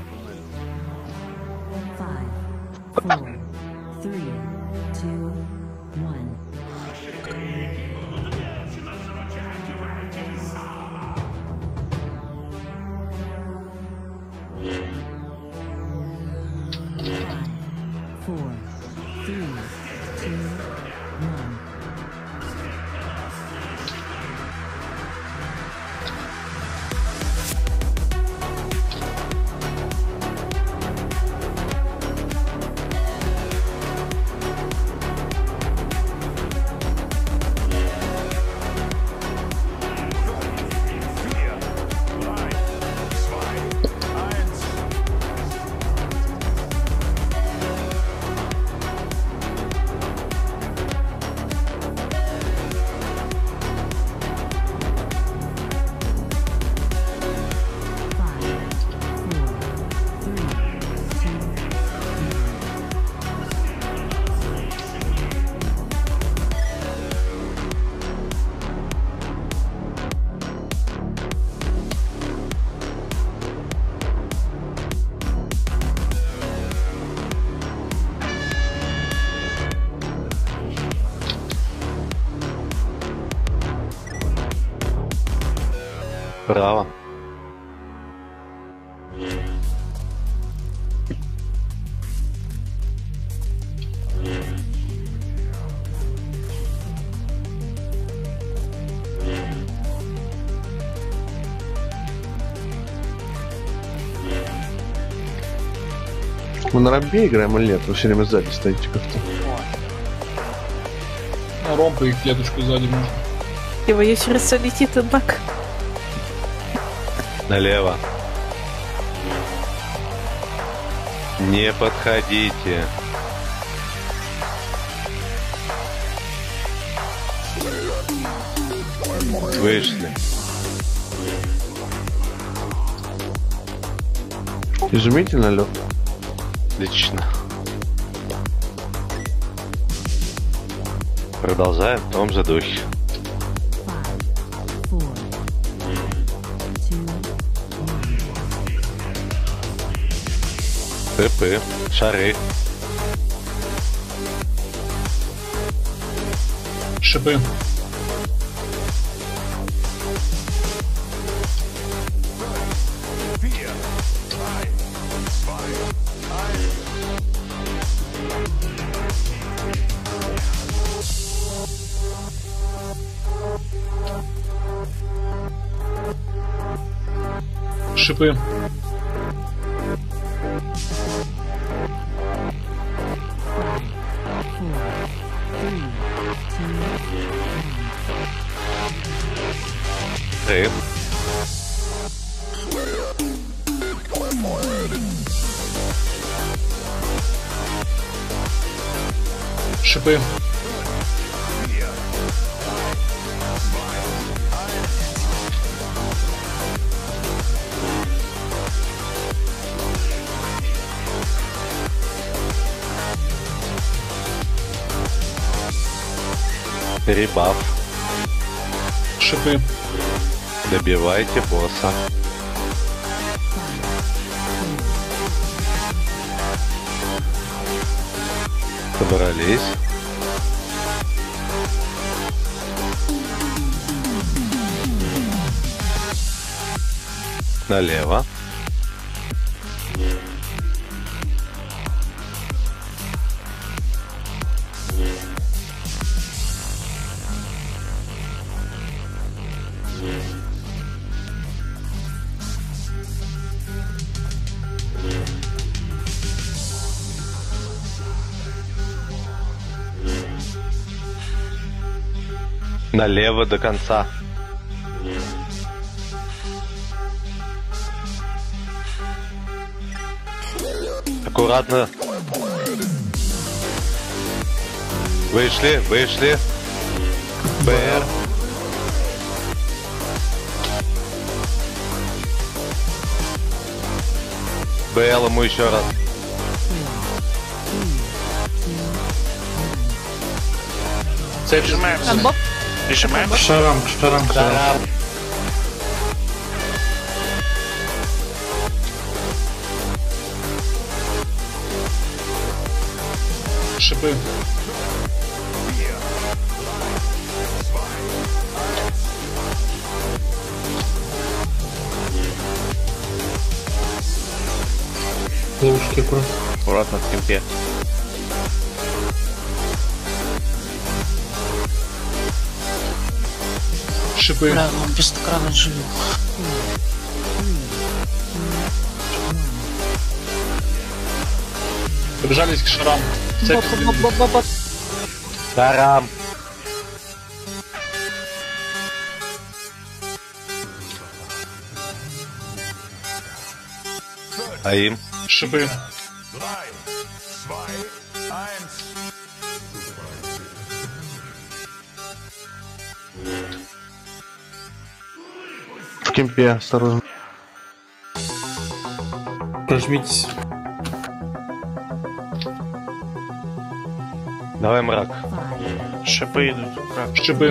Право. Мы на рампе играем или нет? Вы все время сзади стоите как-то. На ромпа и клеточку сзади можно. Его ящерица летит, однако. Налево. Не подходите. Вышли. Изумительно, Лёх. Отлично. Продолжаем в том же духе. ТП, шары. Шипы. Шипы. Ты. Шипы. Ребаф. Шипы. Добивайте босса. Собрались. Налево. Налево до конца. Аккуратно. Вышли, вышли. БР. БЛ ему еще раз. Прижимаем. Прижимаем. Шарам, шарам, шарам. Шипы. Ловушки просто. Аккуратно в кемпе. Шипы. Бля, он без крана живет. Побежались к шарам. Цепь. Тарам. А им? Шипы. В кемпе, осторожно. Прожмитесь. Давай, мрак. Шипы идут. Как? Шипы.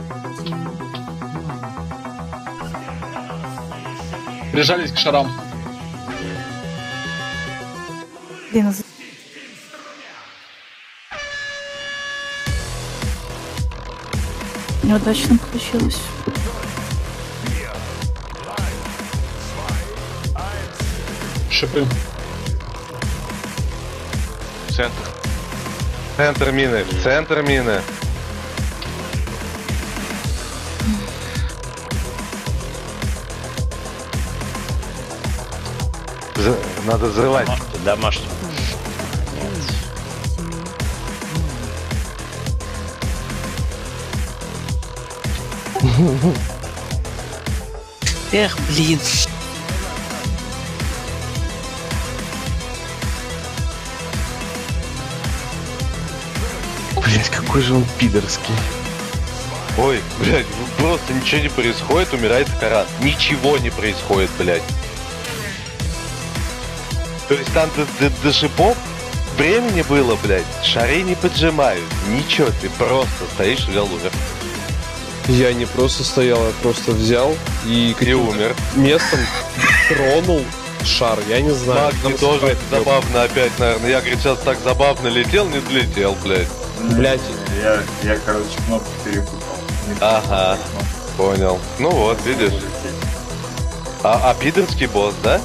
Прижались к шарам. Блин, неудачно получилось. Шипы. Центр. Центр мины. Центр мины. З- Надо взрывать. Домашний. Эх, блин. Блять, какой же он пидорский. Ой, блядь, просто ничего не происходит, умирает Карат. Ничего не происходит, блядь. То есть там до, до, до шипов времени было, блядь, шары не поджимают. Ничего, ты просто стоишь и взял умер. Я не просто стоял, я просто взял и, и умер. Местом тронул шар, я не знаю. Магни тоже это забавно опять, наверное. Я, говорит, сейчас так забавно летел, не долетел, блядь. Блядь. Я, я, короче, кнопку перепутал. Ага, понял. Ну вот, видишь. А, а пидорский босс, да?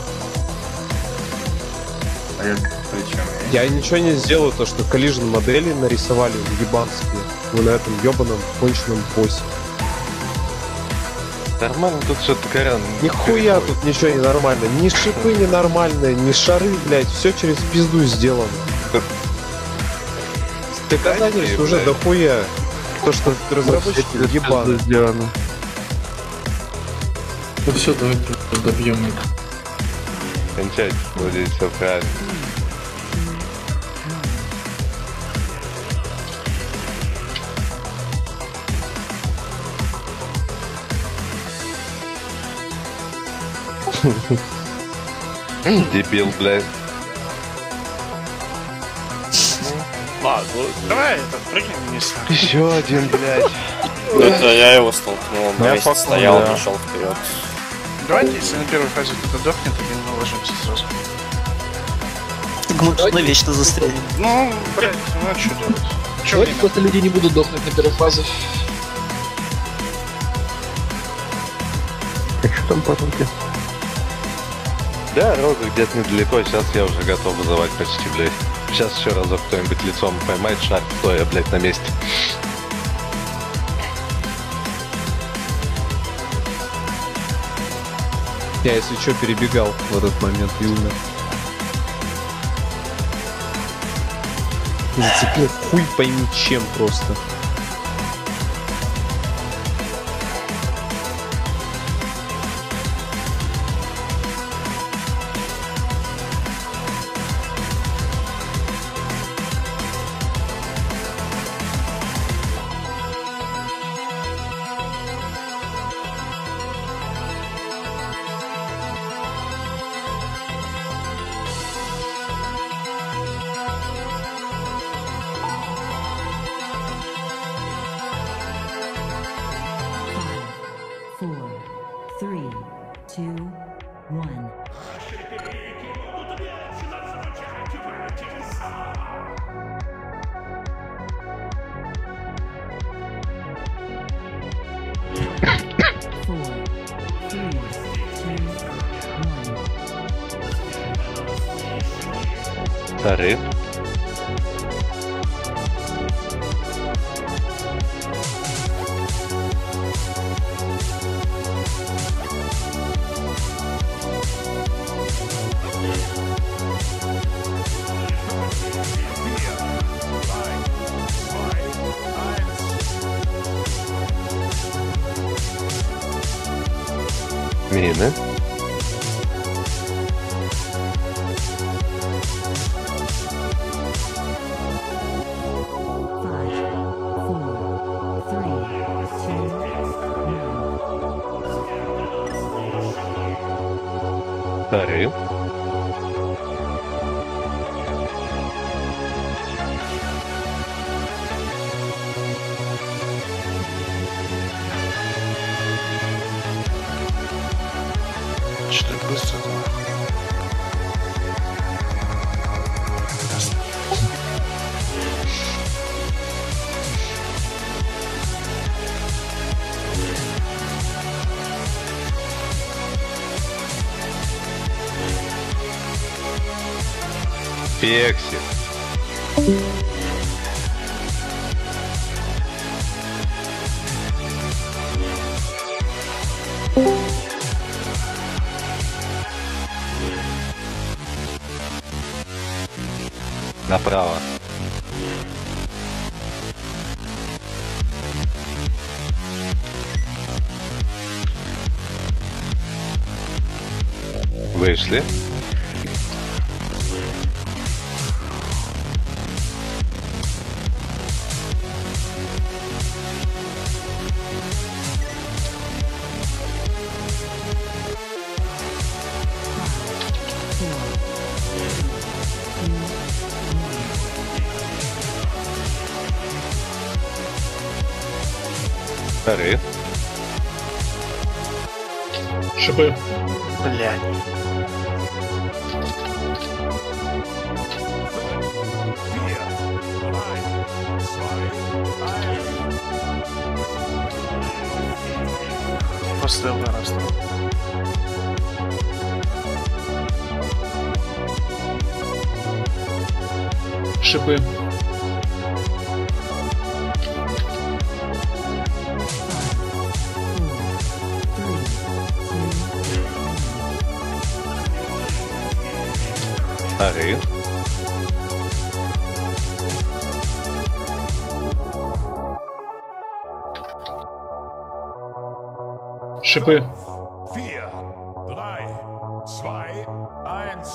А я причем? Я ничего не сделал, то что коллижн модели нарисовали ебанские. Вы на этом ебаном конченном боссе. Нормально тут что-то, Карен. Нихуя тут ничего не нормально. Ни шипы ненормальные, ни шары, блядь, все через пизду сделано. Доказательств уже дохуя. То, что разработчики ебаны. Сделано. Ну все, давайте добьем их. Кончайте, вроде все правильно. Дебил, блядь. Ладно, давай это, прыгнем вниз. Еще один, блядь. Это я его столкнул, на месте стоял, пошел вперед. Давайте, если на первой фазе кто-то дохнет, то мы ложимся сразу. Так мы тут навечно застрянем. Ну, блядь, ну а что делать? Чё Давайте просто люди не будут дохнуть на первой фазе. А что там по руке? Да, Рога где-то недалеко, сейчас я уже готов вызывать почти, блядь. Сейчас еще разок кто-нибудь лицом поймает шар, стоя, блядь, на месте. Я, если что, перебегал в этот момент и умер. Зацепил хуй пойми чем просто. two, one. Four, three, two, one. Sorry. Мины. Sorry. Что так быстро? Пекси. Направо. Вышли. Вторые. Шипы. Блядь. После выроста. Шипы. Вторые. Шипы. vier, drei, zwei, eins.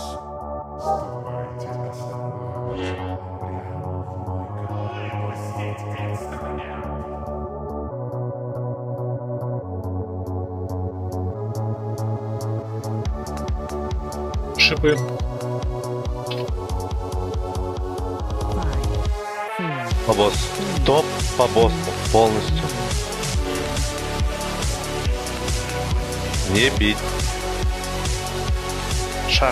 Шипы. По боссу. Топ по боссу. Полностью. Не бить. Шар.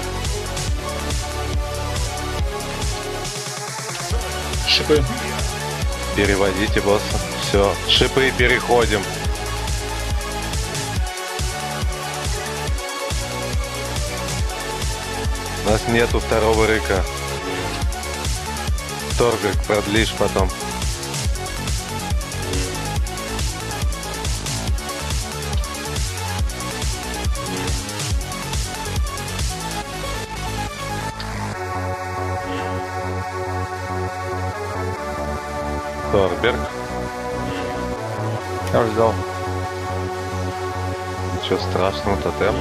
Шипы. Переводите босса. Все. Шипы переходим. У нас нету второго рыка. Торгок продлишь потом. Торберг. Я ждал. Ничего страшного, тотем.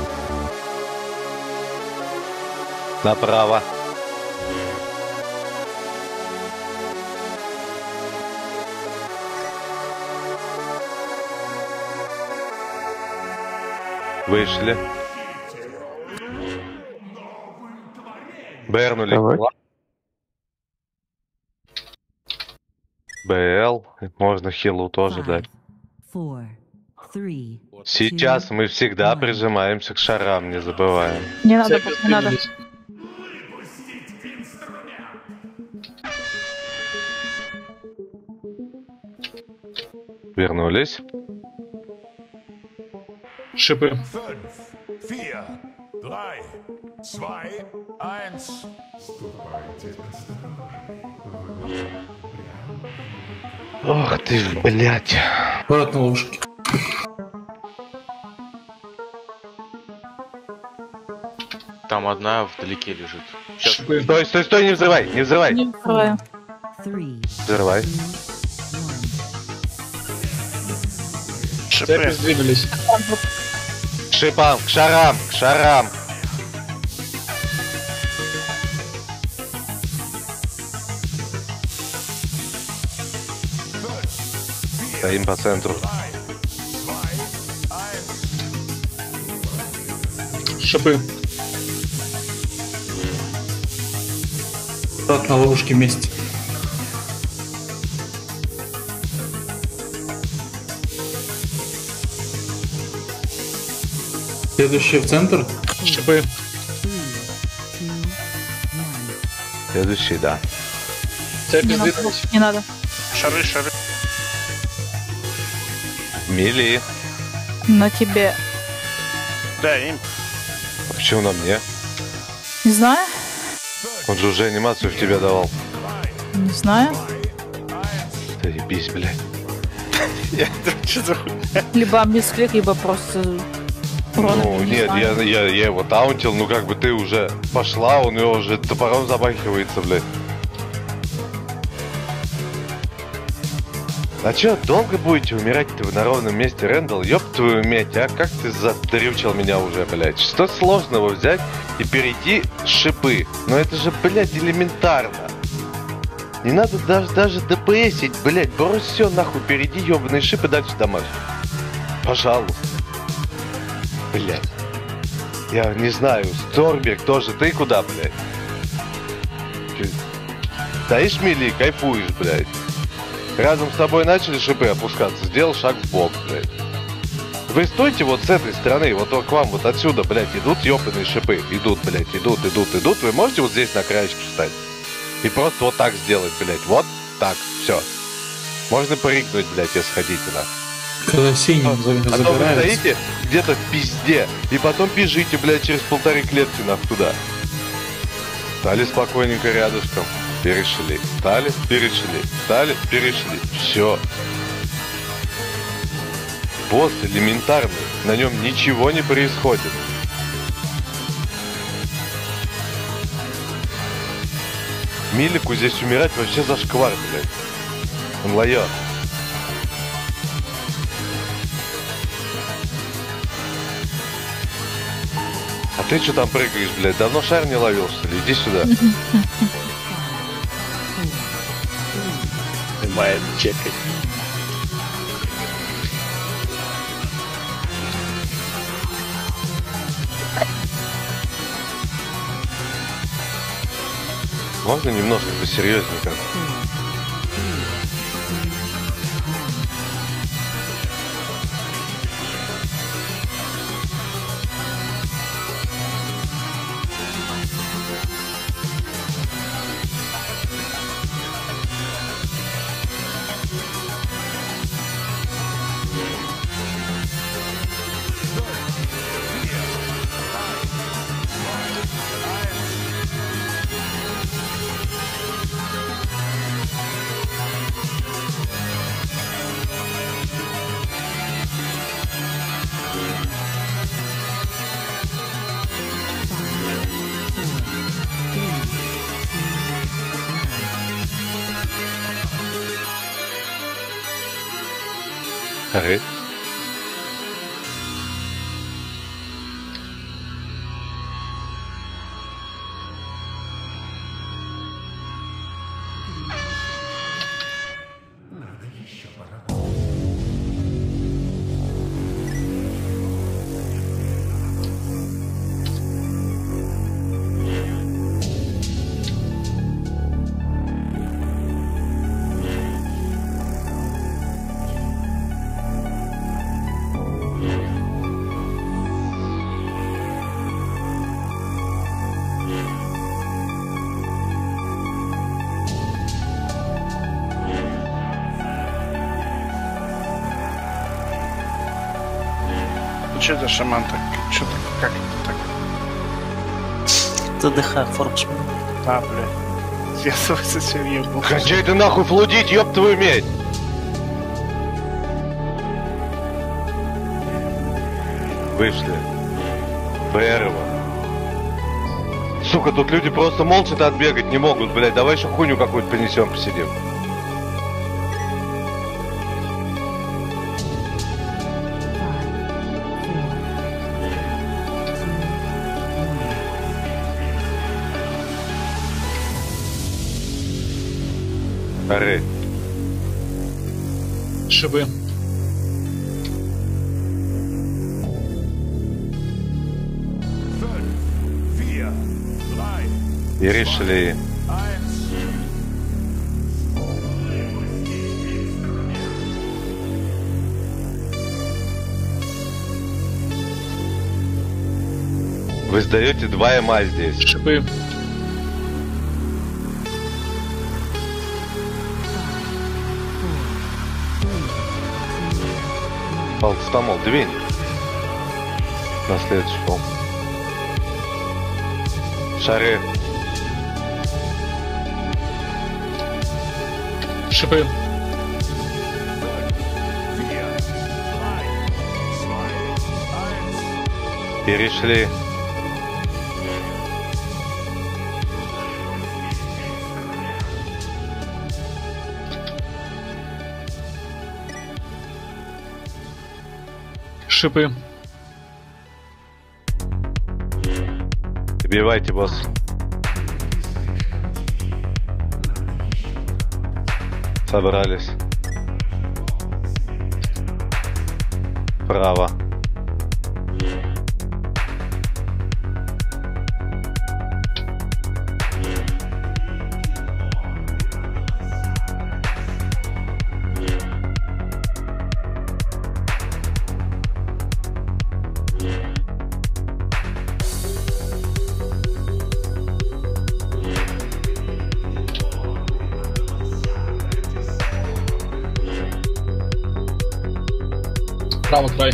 Направо. Вышли. Бернули. Давай. БЛ. Можно хилу тоже дать. Four, Сейчас мы всегда прижимаемся к шарам, не забываем. Не надо, не надо. Вернулись. Шипы. Ох ты ж, блядь. Аккуратно ловушки. Там одна вдалеке лежит. Сейчас. Стой, стой, стой, не взрывай, не взрывай. Не взрываю. Взрывай. Шипы сдвинулись. К шипам, к шарам, к шарам. Стоим по центру. Шипы. Тот на ловушке вместе. Следующий в центр. Шипы. Следующий, да. Не надо, не надо. Шары, шары. Мили. На тебе. Да, им. А почему на мне? Не знаю. Он же уже анимацию в тебя давал. Не знаю. Да ебись, блядь. Я что за хуйня? Либо мисклик, либо просто... Ну, нет, я, я, я его таунтил, ну как бы ты уже пошла, он его уже топором замахивается, блядь. А чё, долго будете умирать-то вы на ровном месте, Рэндалл? Ёб твою медь, а? Как ты задрючил меня уже, блядь? Что сложного взять и перейти шипы? Ну это же, блядь, элементарно. Не надо даже, даже ДПСить, блядь. Брось все нахуй, перейди ёбаные шипы, дальше дамаж. Пожалуйста. Блядь. Я не знаю, Сторберг тоже, ты куда, блядь? Чё? Стоишь мили, кайфуешь, блядь. Рядом с тобой начали шипы опускаться, сделал шаг в бок, блядь. Вы стойте вот с этой стороны, вот к вам вот отсюда, блядь, идут ёбаные шипы. Идут, блядь, идут, идут, идут. Вы можете вот здесь на краешке встать? И просто вот так сделать, блядь, вот так, все. Можно поригнуть, блядь, если хотите, нахуй. Когда синим а то вы стоите где-то в пизде, и потом бежите, блядь, через полторы клетки нахуй туда. Стали спокойненько рядышком, перешли. Стали, перешли. Стали, перешли. Все. Босс элементарный, на нем ничего не происходит. Милику здесь умирать вообще зашквар, блядь. Он лоёт. А ты что там прыгаешь, блядь? Давно шар не ловил, что ли? Иди сюда. Моя чекать. Можно немножко посерьезненько? Арит. Че это шаман так? Че как так? ТДХ, Форбс. А, блядь. Я свой совсем ебал. Кончай ты нахуй флудить, ёб твою медь! Вышли. Бэрова. Сука, тут люди просто молча-то отбегать не могут, блядь. Давай еще хуйню какую-то принесем, посидим. Аре. Шибы. И решили. Вы сдаете два эма здесь. Шипы. Полстамол, двинь. На следующий пол. Шары. Шипы. Перешли. Шипы. Добивайте, босс. Собрались. Право. Право край.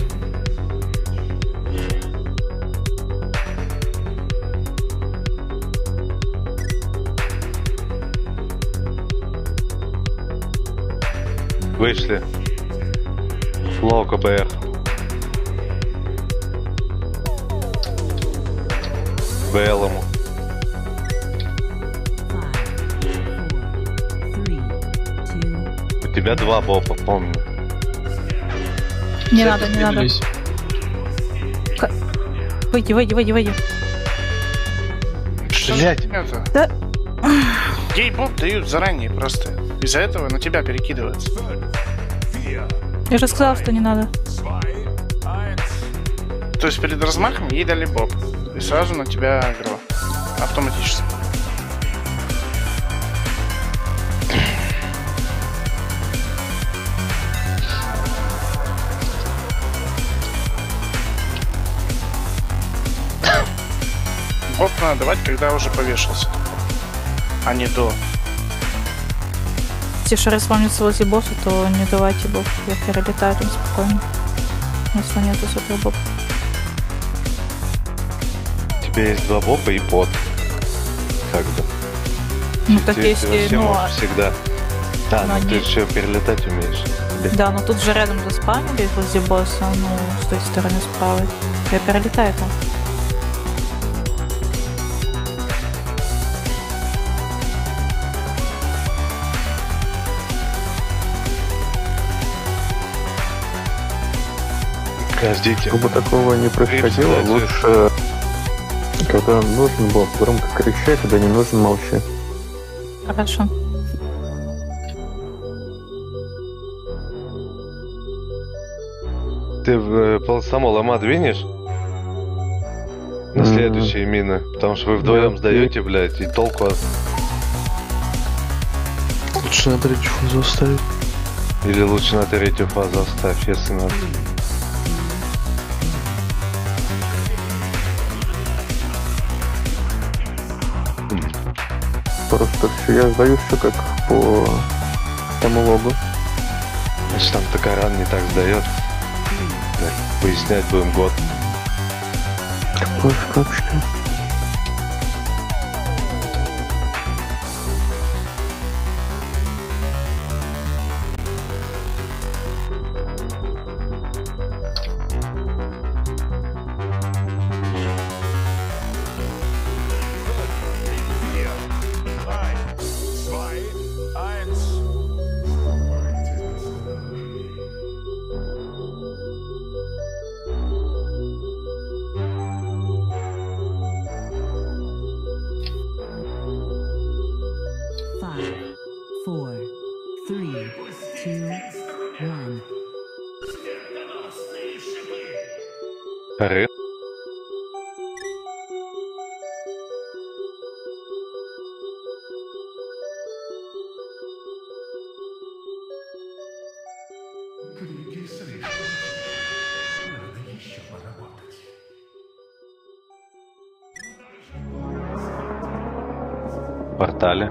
Вышли. Лоу КБР. БЛому. У тебя два бопа, помню. Не надо, не надо. К... Выйди, выйди, выйди, выйди. Блять. Да. Ей боб дают заранее просто. Из-за этого на тебя перекидывается. Я же сказала, что не надо. То есть перед размахом ей дали боб. И сразу на тебя агро. Автоматически. Боб надо давать, когда уже повешался. А не до. Если шары спавнятся возле босса, то не давайте боб. Я перелетаю там спокойно. Если нету супер боб. У тебя есть два боба и бот. Как бы. Ну так ты, если, ты ну... можешь всегда... Да, но, но ты не... еще перелетать умеешь. Да, но тут же рядом заспавнили возле босса, ну, с той стороны справа. Я перелетаю там. Ждите. Чтобы такого не происходило, лучше, когда нужен был, громко кричать, когда не нужен, молчи. Хорошо. Ты в полсамо лома двинешь? На mm-hmm. следующие мины. Потому что вы вдвоем yeah. сдаете, блядь, и толку от... Лучше на третью фазу оставить. Или лучше на третью фазу оставь, если надо. Просто все, я сдаю все как по тому логу. Значит, там Токаран не так сдает. Да. Выяснять будем год. Какой в капочке? Ары. В портале.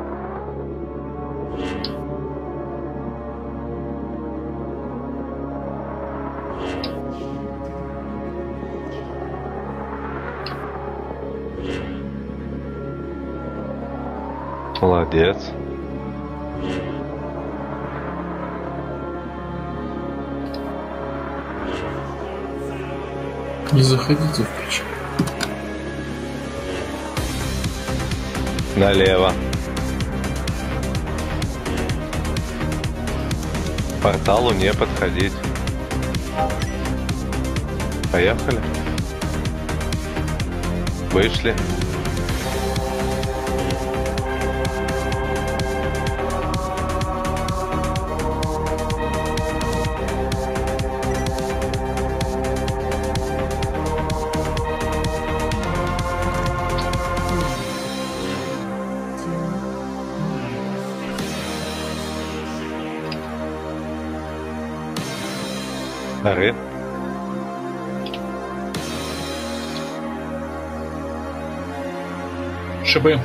Молодец. Не заходите в печь. Налево. К порталу не подходить. Поехали. Вышли. Ары. Шибы.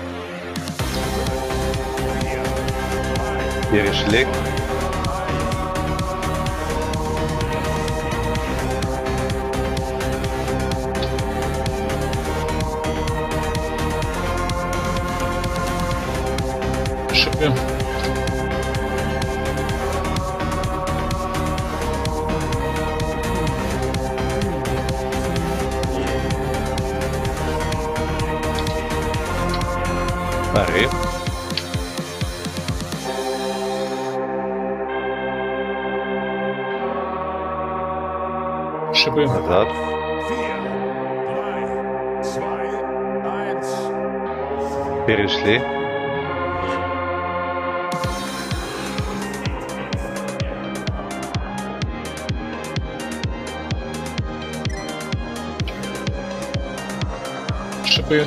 Перешли. Шибы. Ары. Шибы. Назад. Перешли. Шибы.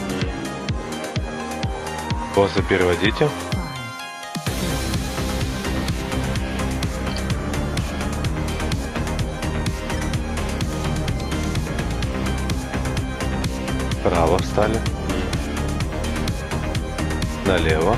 После переводите. Право встали. Налево.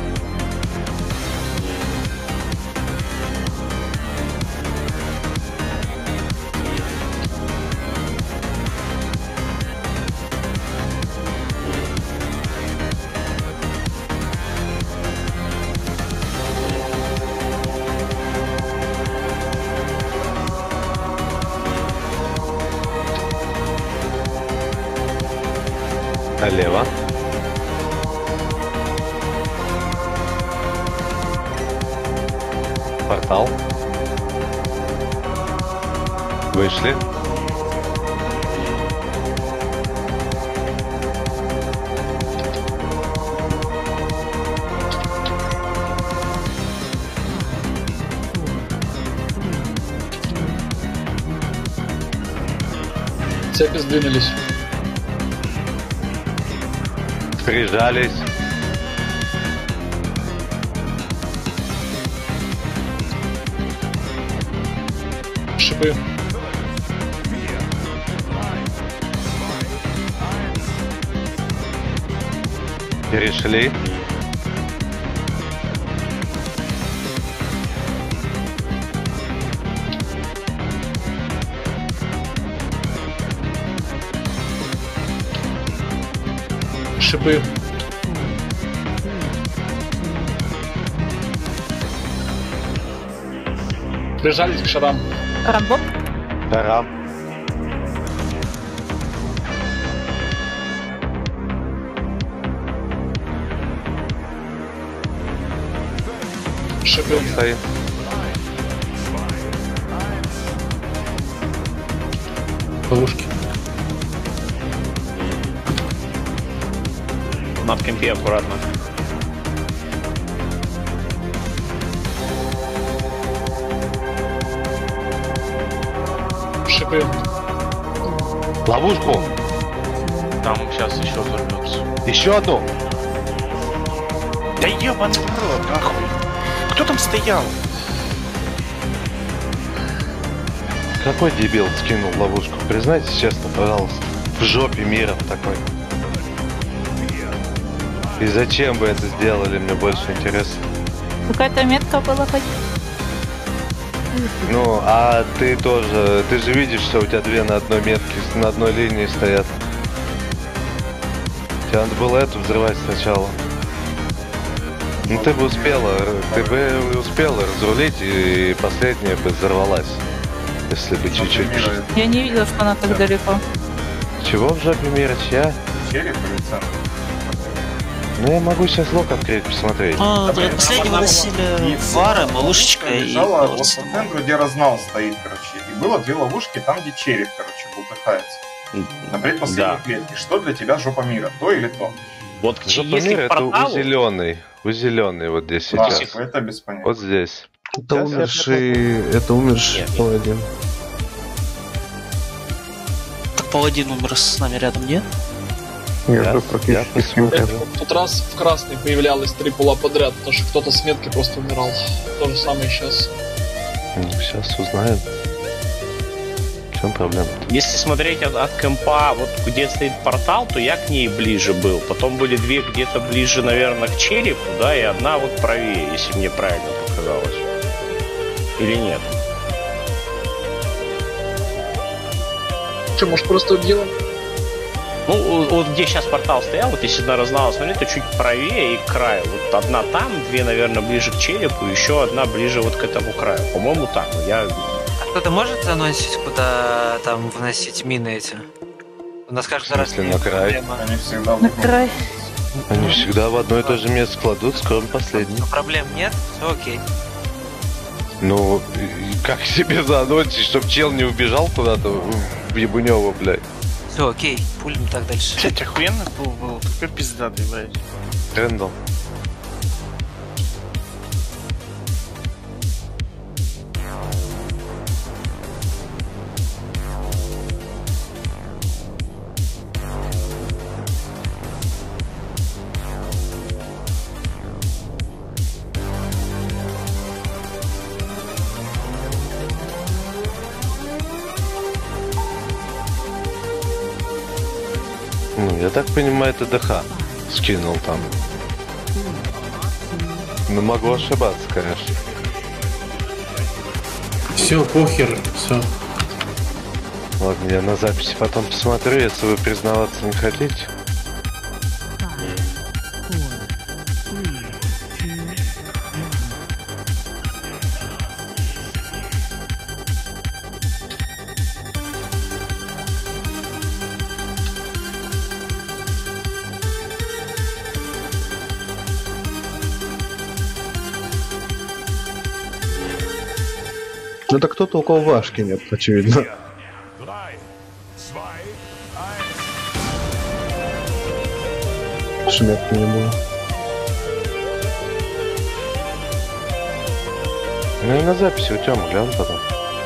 Налево. Портал. Вышли. Цепи сдвинулись. Прижались. Шипы. Перешли. Шипы. Прижались к шарам. Рамбо? Тарам. Шипы. Стоим. Ловушки. Над кемпе аккуратно. Шипы. Ловушку. Там сейчас еще взорвется. Еще одну. Да ёбаный в рот, нахуй. Кто там стоял? Какой дебил скинул ловушку? Признайтесь честно, пожалуйста. В жопе мира такой. И зачем вы это сделали, мне больше интересно. Какая-то метка была хоть. Ну, а ты тоже, ты же видишь, что у тебя две на одной метке, на одной линии стоят. Тебе надо было эту взрывать сначала. Ну ты бы успела, ты бы успела разрулить, и последняя бы взорвалась. Если бы чуть-чуть. Я не видела, что она так далеко. Чего в жопе мира, чья? Череп или центр? Ну я могу сейчас лог открыть, посмотреть. А, да, последний выносили Вара, малышечка и... Лежала вот по центру, где разнал стоит, короче. И было две ловушки там, где череп, короче, бултыхается. На предпоследней Да. клетке. Что для тебя жопа мира? То или то? Вот Жопа если мира к это у порталу... зеленый. У зеленый вот здесь Да, сейчас. это без понятия. Вот здесь. Это Сейчас я умерший, это умерший Нет, нет. паладин. Так паладин умер с нами рядом, нет? Я Я- же практически с ним рядом. В тот раз в красный появлялось три пула подряд, потому что кто-то с метки просто умирал. То же самое сейчас. Ну, сейчас узнаем. В чем проблема? Если смотреть от, от кемпа, вот где стоит портал, то я к ней ближе был. Потом были две где-то ближе, наверное, к черепу, да, и одна вот правее, если мне правильно показалось. Или нет? Че, может просто убила? Ну, вот где сейчас портал стоял, вот если на разнала смотреть, то чуть правее и к краю. Вот одна там, две, наверное, ближе к черепу, еще одна ближе вот к этому краю. По-моему, так. Я... А кто-то может анонсить, куда там вносить мины эти? У нас каждый раз... Если на край. Они всегда На край. Они всегда в одно и то же место кладут, кроме последней. Проблем нет? Все окей. Ну, и как себе заанонсить, чтоб чел не убежал куда-то в ебунёво, блядь. Все окей, пулим так дальше. Блять, охуенный пул был. Такой пиздатый, блядь. Рэндалл. Ну, я так понимаю, это ДХ скинул там. Ну, могу ошибаться, конечно. Все, похер, все. Ладно, я на записи потом посмотрю, если вы признаваться не хотите. Ну это кто-то, у кого вашки нет, очевидно. Шметки не было. Ну и на записи у Тёмы гляну потом.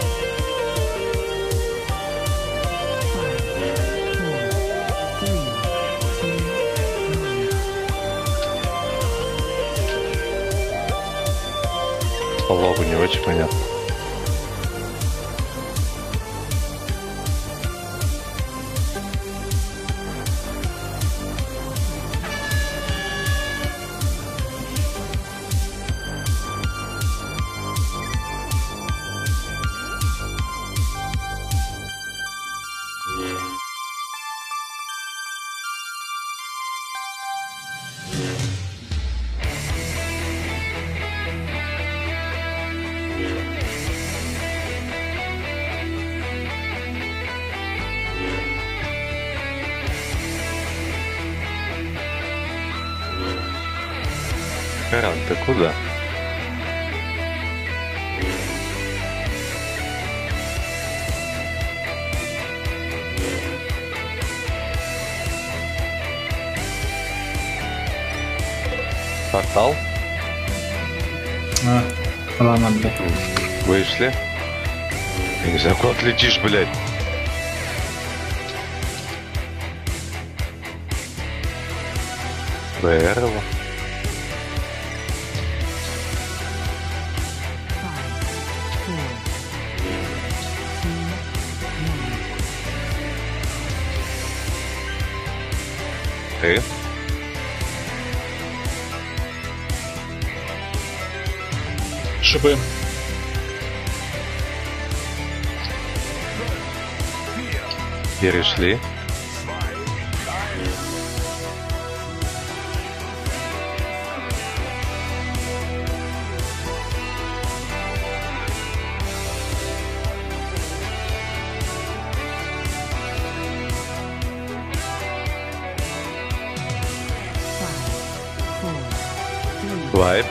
По логу не очень понятно. Харан, ты куда? Портал? А, рано, блядь. Вышли. Я не знаю, куда ты летишь, блядь. ВР. Ты? Шипы. Перешли. Вайп.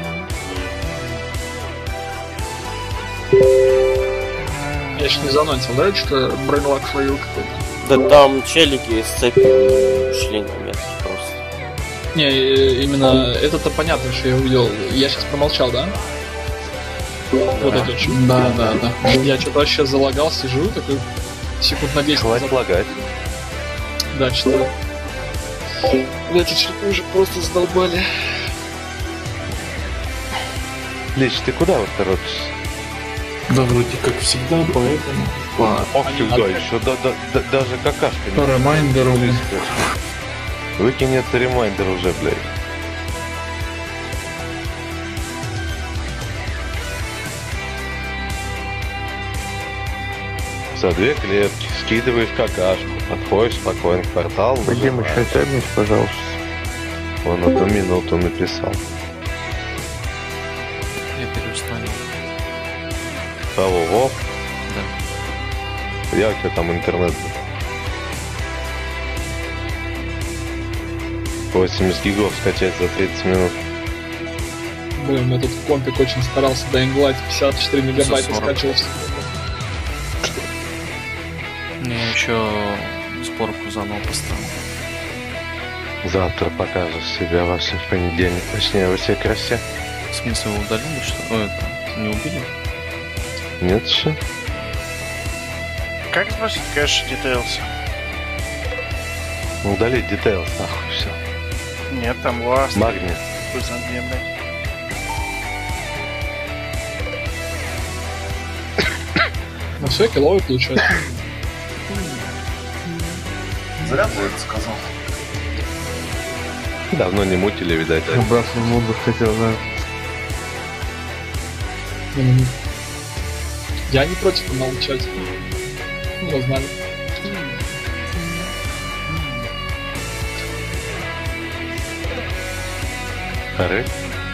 Я еще не заносил, да? Что-то брейнлак словил какой-то. Да там челики с цепи ушли на метр просто. Не, именно это-то понятно, что я увидел. Я сейчас промолчал, да? Вот это что. Да, да, да. Я что-то вообще залагал, сижу, такой секунд на десять. Хватит лагать. Да, что-то. Эти черты уже просто задолбали. Лич, ты куда вот торопишься? Да вроде как всегда, поэтому... Ох, всегда, еще да, да, да, даже какашка не... Ремайндер, блядь. Выкинь это ремайндер уже, блядь. За две клетки скидываешь какашку, подходишь спокойно к порталу. Вадим, еще тягнись, пожалуйста. Он одну минуту написал. Я переустановил. Кого, Вов? Да. Я у тебя там интернет был. восемьдесят гигов скачать за тридцать минут. Блин, этот компик очень старался, Dying Light пятьдесят четыре мегабайта скачивался. Я еще сборку заново поставил. Завтра покажешь себя во всем в понедельник, точнее во всей красе. В смысле, вы удалили что? Ой, это не убили? Нет еще. Как сбросить кэш Details? Удалить Details, нахуй, все. Нет, там ласт. Магнит. Пусть на две, блядь. Ну все, киловый получается. Зря ты это сказал. Давно не мутили, видать. Обратно в воду хотел, да. Я не против помолчать. Ну, знали. Хоры?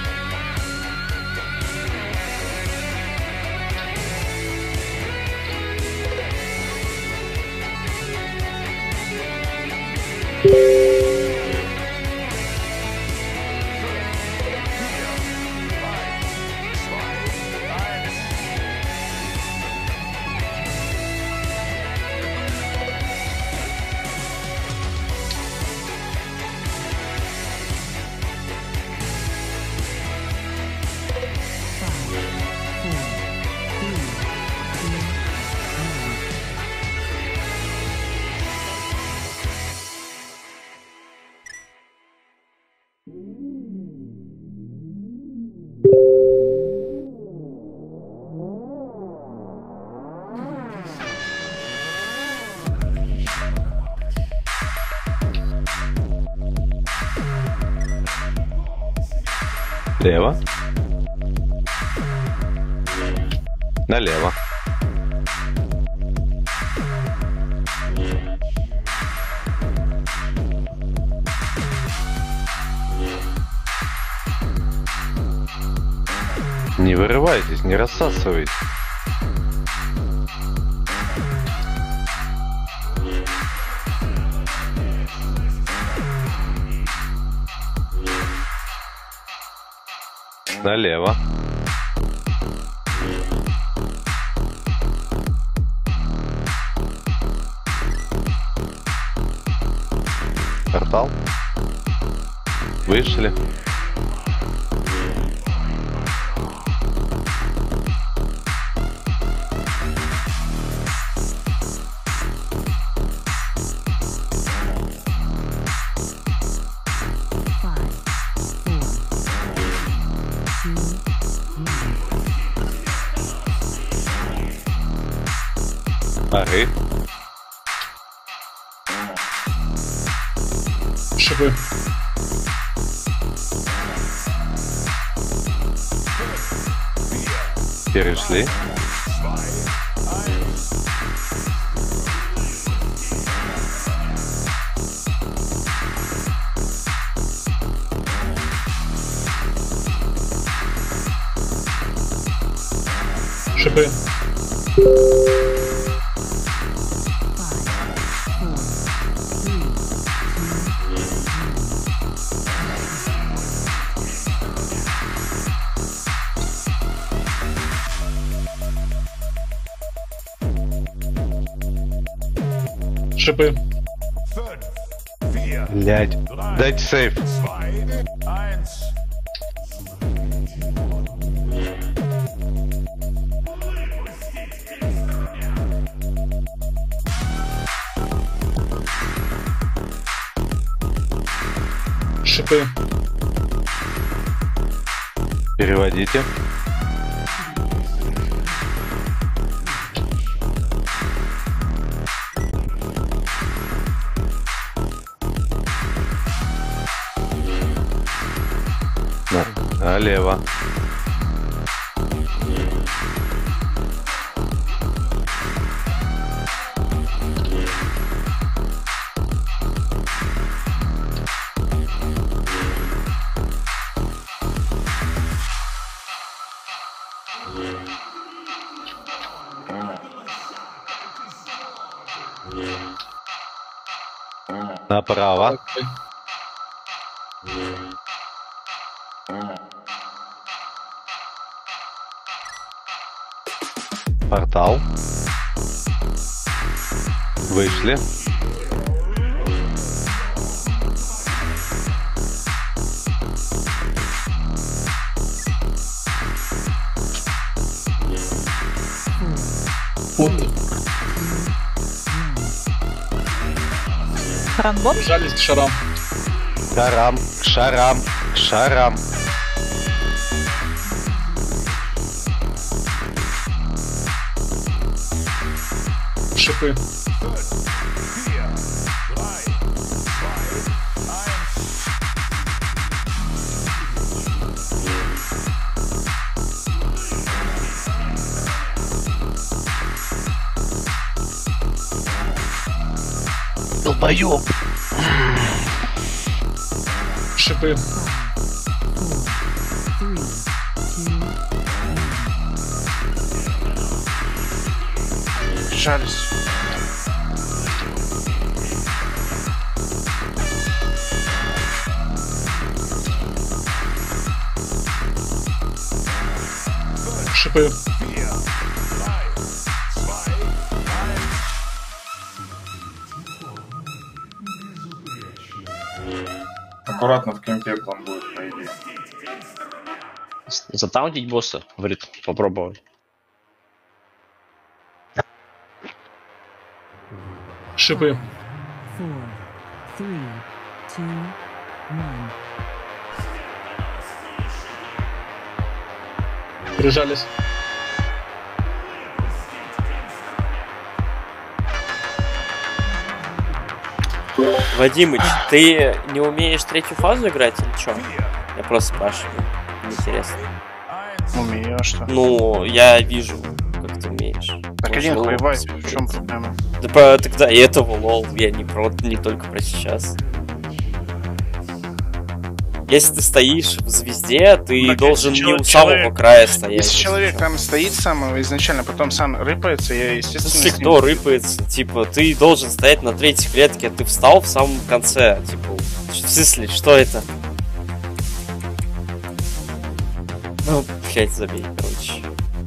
Лево. Налево. Не вырывайтесь, не рассасывайтесь. Налево. Портал. Вышли. Ары. Шипы. Перешли. Шипы. Шипы. Блядь. Дайте сейф. Шипы. Переводите. Налево. Направо. Портал. Вышли. Ранбот? Прижались к шарам. К шарам, к шарам, к шарам. Шипы. Долбоёб. Шипы. Жались. Шипы. Аккуратно в кемпе план будет, по идее. Затаунтить босса, говорит, попробовать. Шипы. Прижались. Вадимыч, ты не умеешь третью фазу играть или что? Я просто спрашиваю. Интересно. Умею, а что? Ну, я вижу, как ты умеешь. Так иди нахуй, Вадь, в чем проблема? Да про тогда и этого лол, я не про не только про сейчас. Если ты стоишь в звезде, ты Так, должен если не у человек- самого края стоять. Если человек там стоит с самого изначально, потом сам рыпается, я, естественно... Если с ним- кто рыпается, типа, ты должен стоять на третьей клетке, а ты встал в самом конце. Типа, в смысле, что это? Опять забей, короче.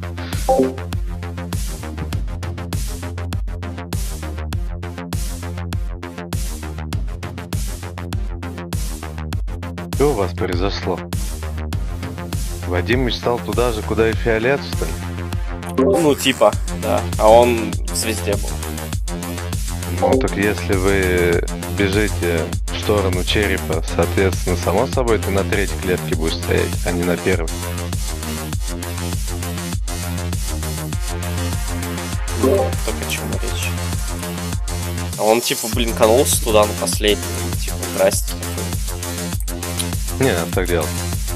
Что у вас произошло? Вадимыч стал туда же, куда и Фиолет, что ли? Ну, типа, да. А он в звезде был. Ну, так если вы бежите в сторону черепа, соответственно, само собой, ты на третьей клетке будешь стоять, а не на первой. Так о чем речь? А он, типа, блин, канулся туда на последний. Типа, здрасте. Не, надо так делать.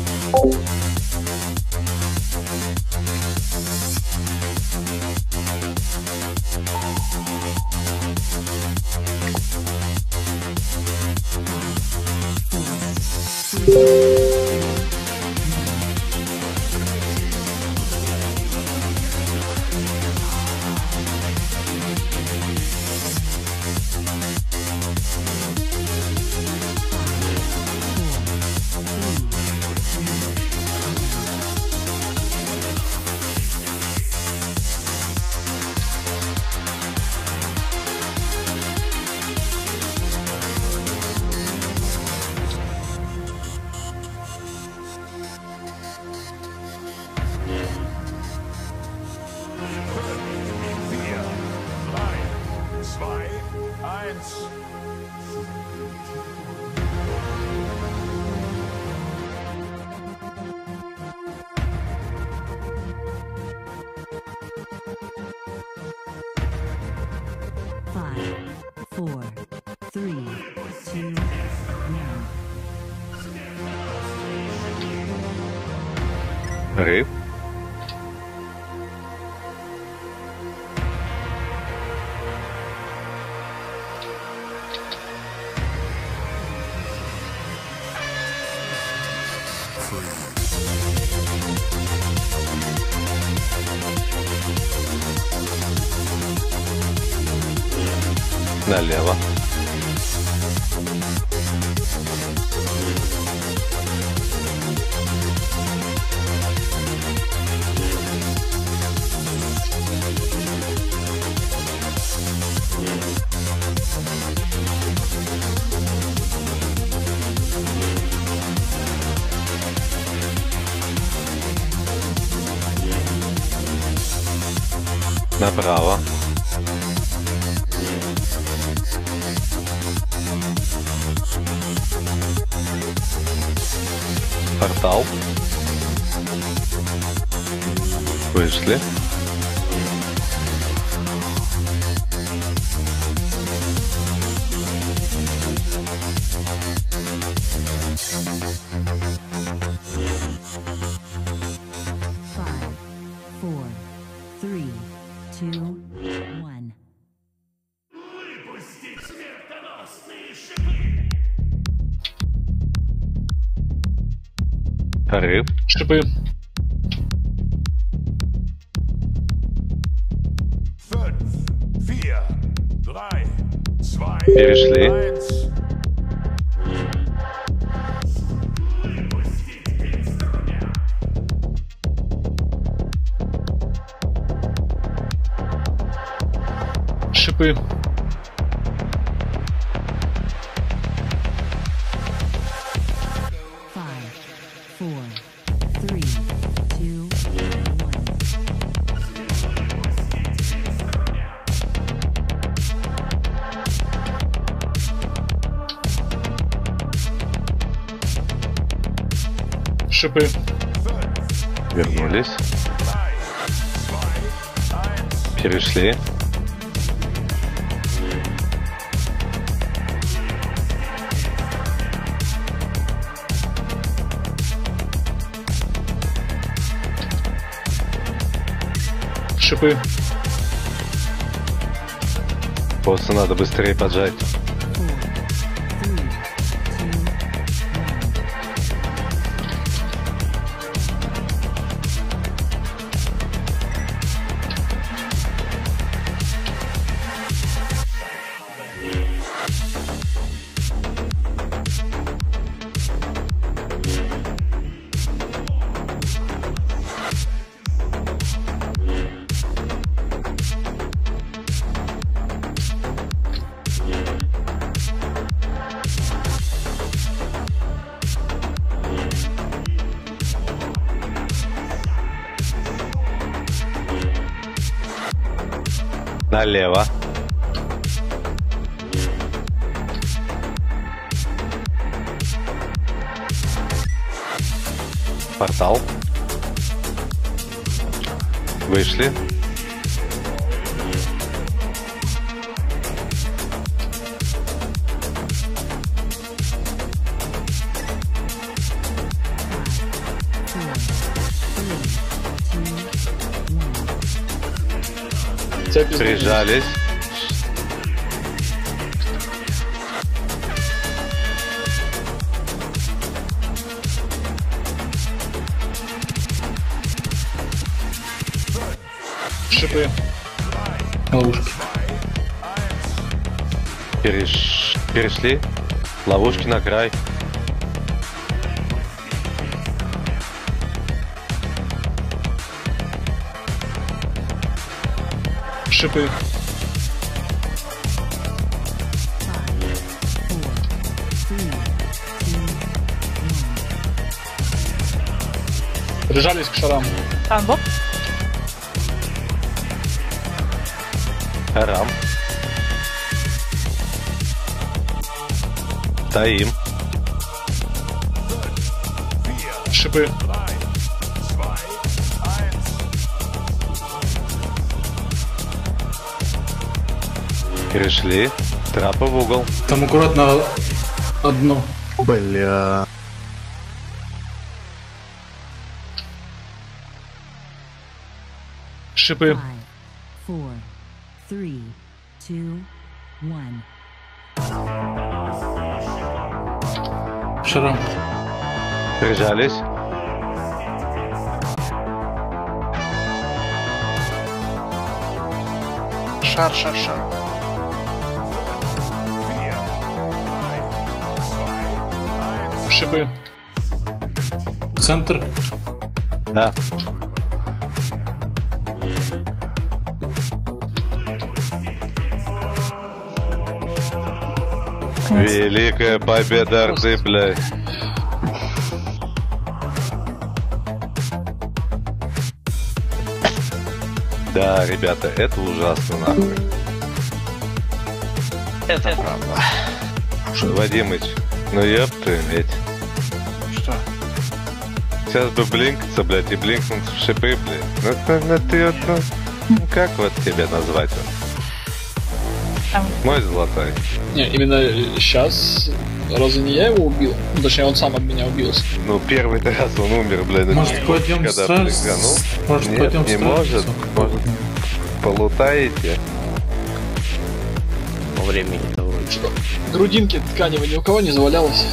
Рыб. Налево. Направо. Портал. Вышли. Рыб. Шипы. Перешли. Шипы. Шипы. Вернулись. Перешли. Шипы. Просто надо быстрее поджать. Налево. Портал. Вышли. Прижались. Шипы. Ловушки. Переш... Перешли. Ловушки на край. Шипы. Прижались к шарам. Танго. Арам. Стоим. Шипы. Перешли. Трапы в угол. Там аккуратно одно. Бля. Шипы. Four, three, two, one. Шарам. Прижались. Шар, шар, шар. Шипы. Центр. Да. Великая победа Орды, блядь. Да, ребята, это ужасно, нахуй. Это правда. Вадимыч, ну ёпты, ведь. Что? Сейчас бы блинкаться, блядь, и блинкнуть в шипы, блядь. Ну, ну, ну ты вот, ну, ну, как вот тебя назвать? Мой золотой. Не, именно сейчас разве не я его убил? Ну, точнее, он сам от меня убился. Ну, первый раз он умер, блядь. Может, пойдем когда страж... блинганул. Может, Нет, пойдем не может. Может, полутаете? По времени того. Что? Грудинки тканевой ни у кого не завалялось.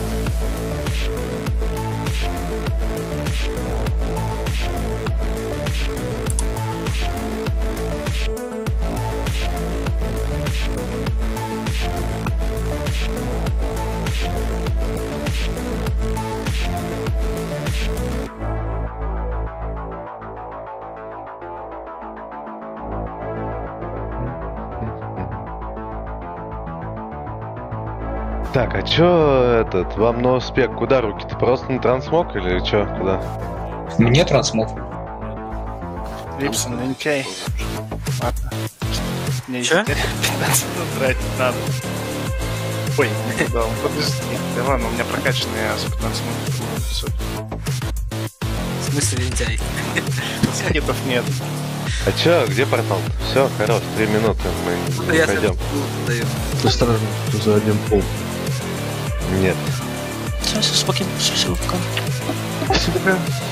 Так, а чё этот, вам на успех куда руки? Ты просто на трансмог или чё, куда? Мне трансмог. Липсон, лентяй. Ладно. Мне Чё? пятнадцать минут тратить надо. Ой, не туда, подожди. Да ладно, у меня прокачанный ас пятнадцать минут. В смысле лентяй? Скидов нет. А чё, где портал? Все, хорош, три минуты, мы Я пойдем. даю. Осторожно, ты за один пол. Нет. Все, все, спокойно, все, все, пока. Спасибо.